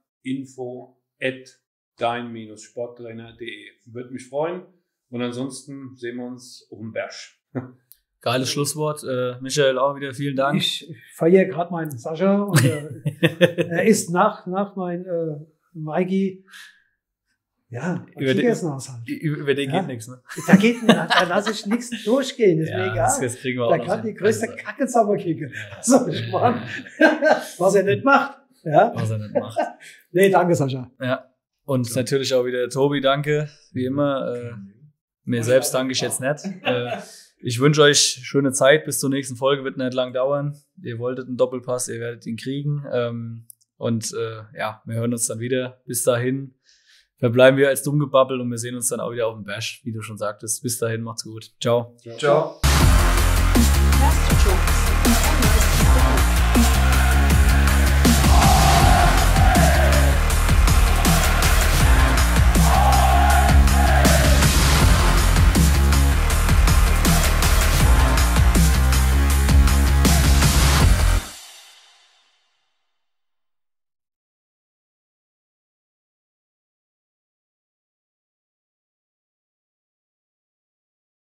info@dein-sporttrainer.de. Würde mich freuen. Und ansonsten sehen wir uns auf dem Berg. Geiles Schlusswort. Michael, auch wieder vielen Dank. Ich feiere gerade meinen Sascha und er ist nach meinem Mikey, über den geht nichts, ne? Da geht nicht, da lasse ich nichts durchgehen, ist mir egal. Das kriegen wir auch da noch kann hin. die größte Kacke zusammenkicken. So, ich meine, was er nicht macht. Ja? Was er nicht macht. Nee, danke, Sascha. Ja. Und natürlich auch wieder Tobi, danke, wie immer. Mir selbst danke ich jetzt nicht. Ich wünsche euch schöne Zeit. Bis zur nächsten Folge. Wird nicht lang dauern. Ihr wolltet einen Doppelpass, ihr werdet ihn kriegen. Wir hören uns dann wieder. Bis dahin verbleiben wir als Dummgebabbel und wir sehen uns dann auch wieder auf dem Bash, wie du schon sagtest. Bis dahin, macht's gut. Ciao. Ciao. Ciao.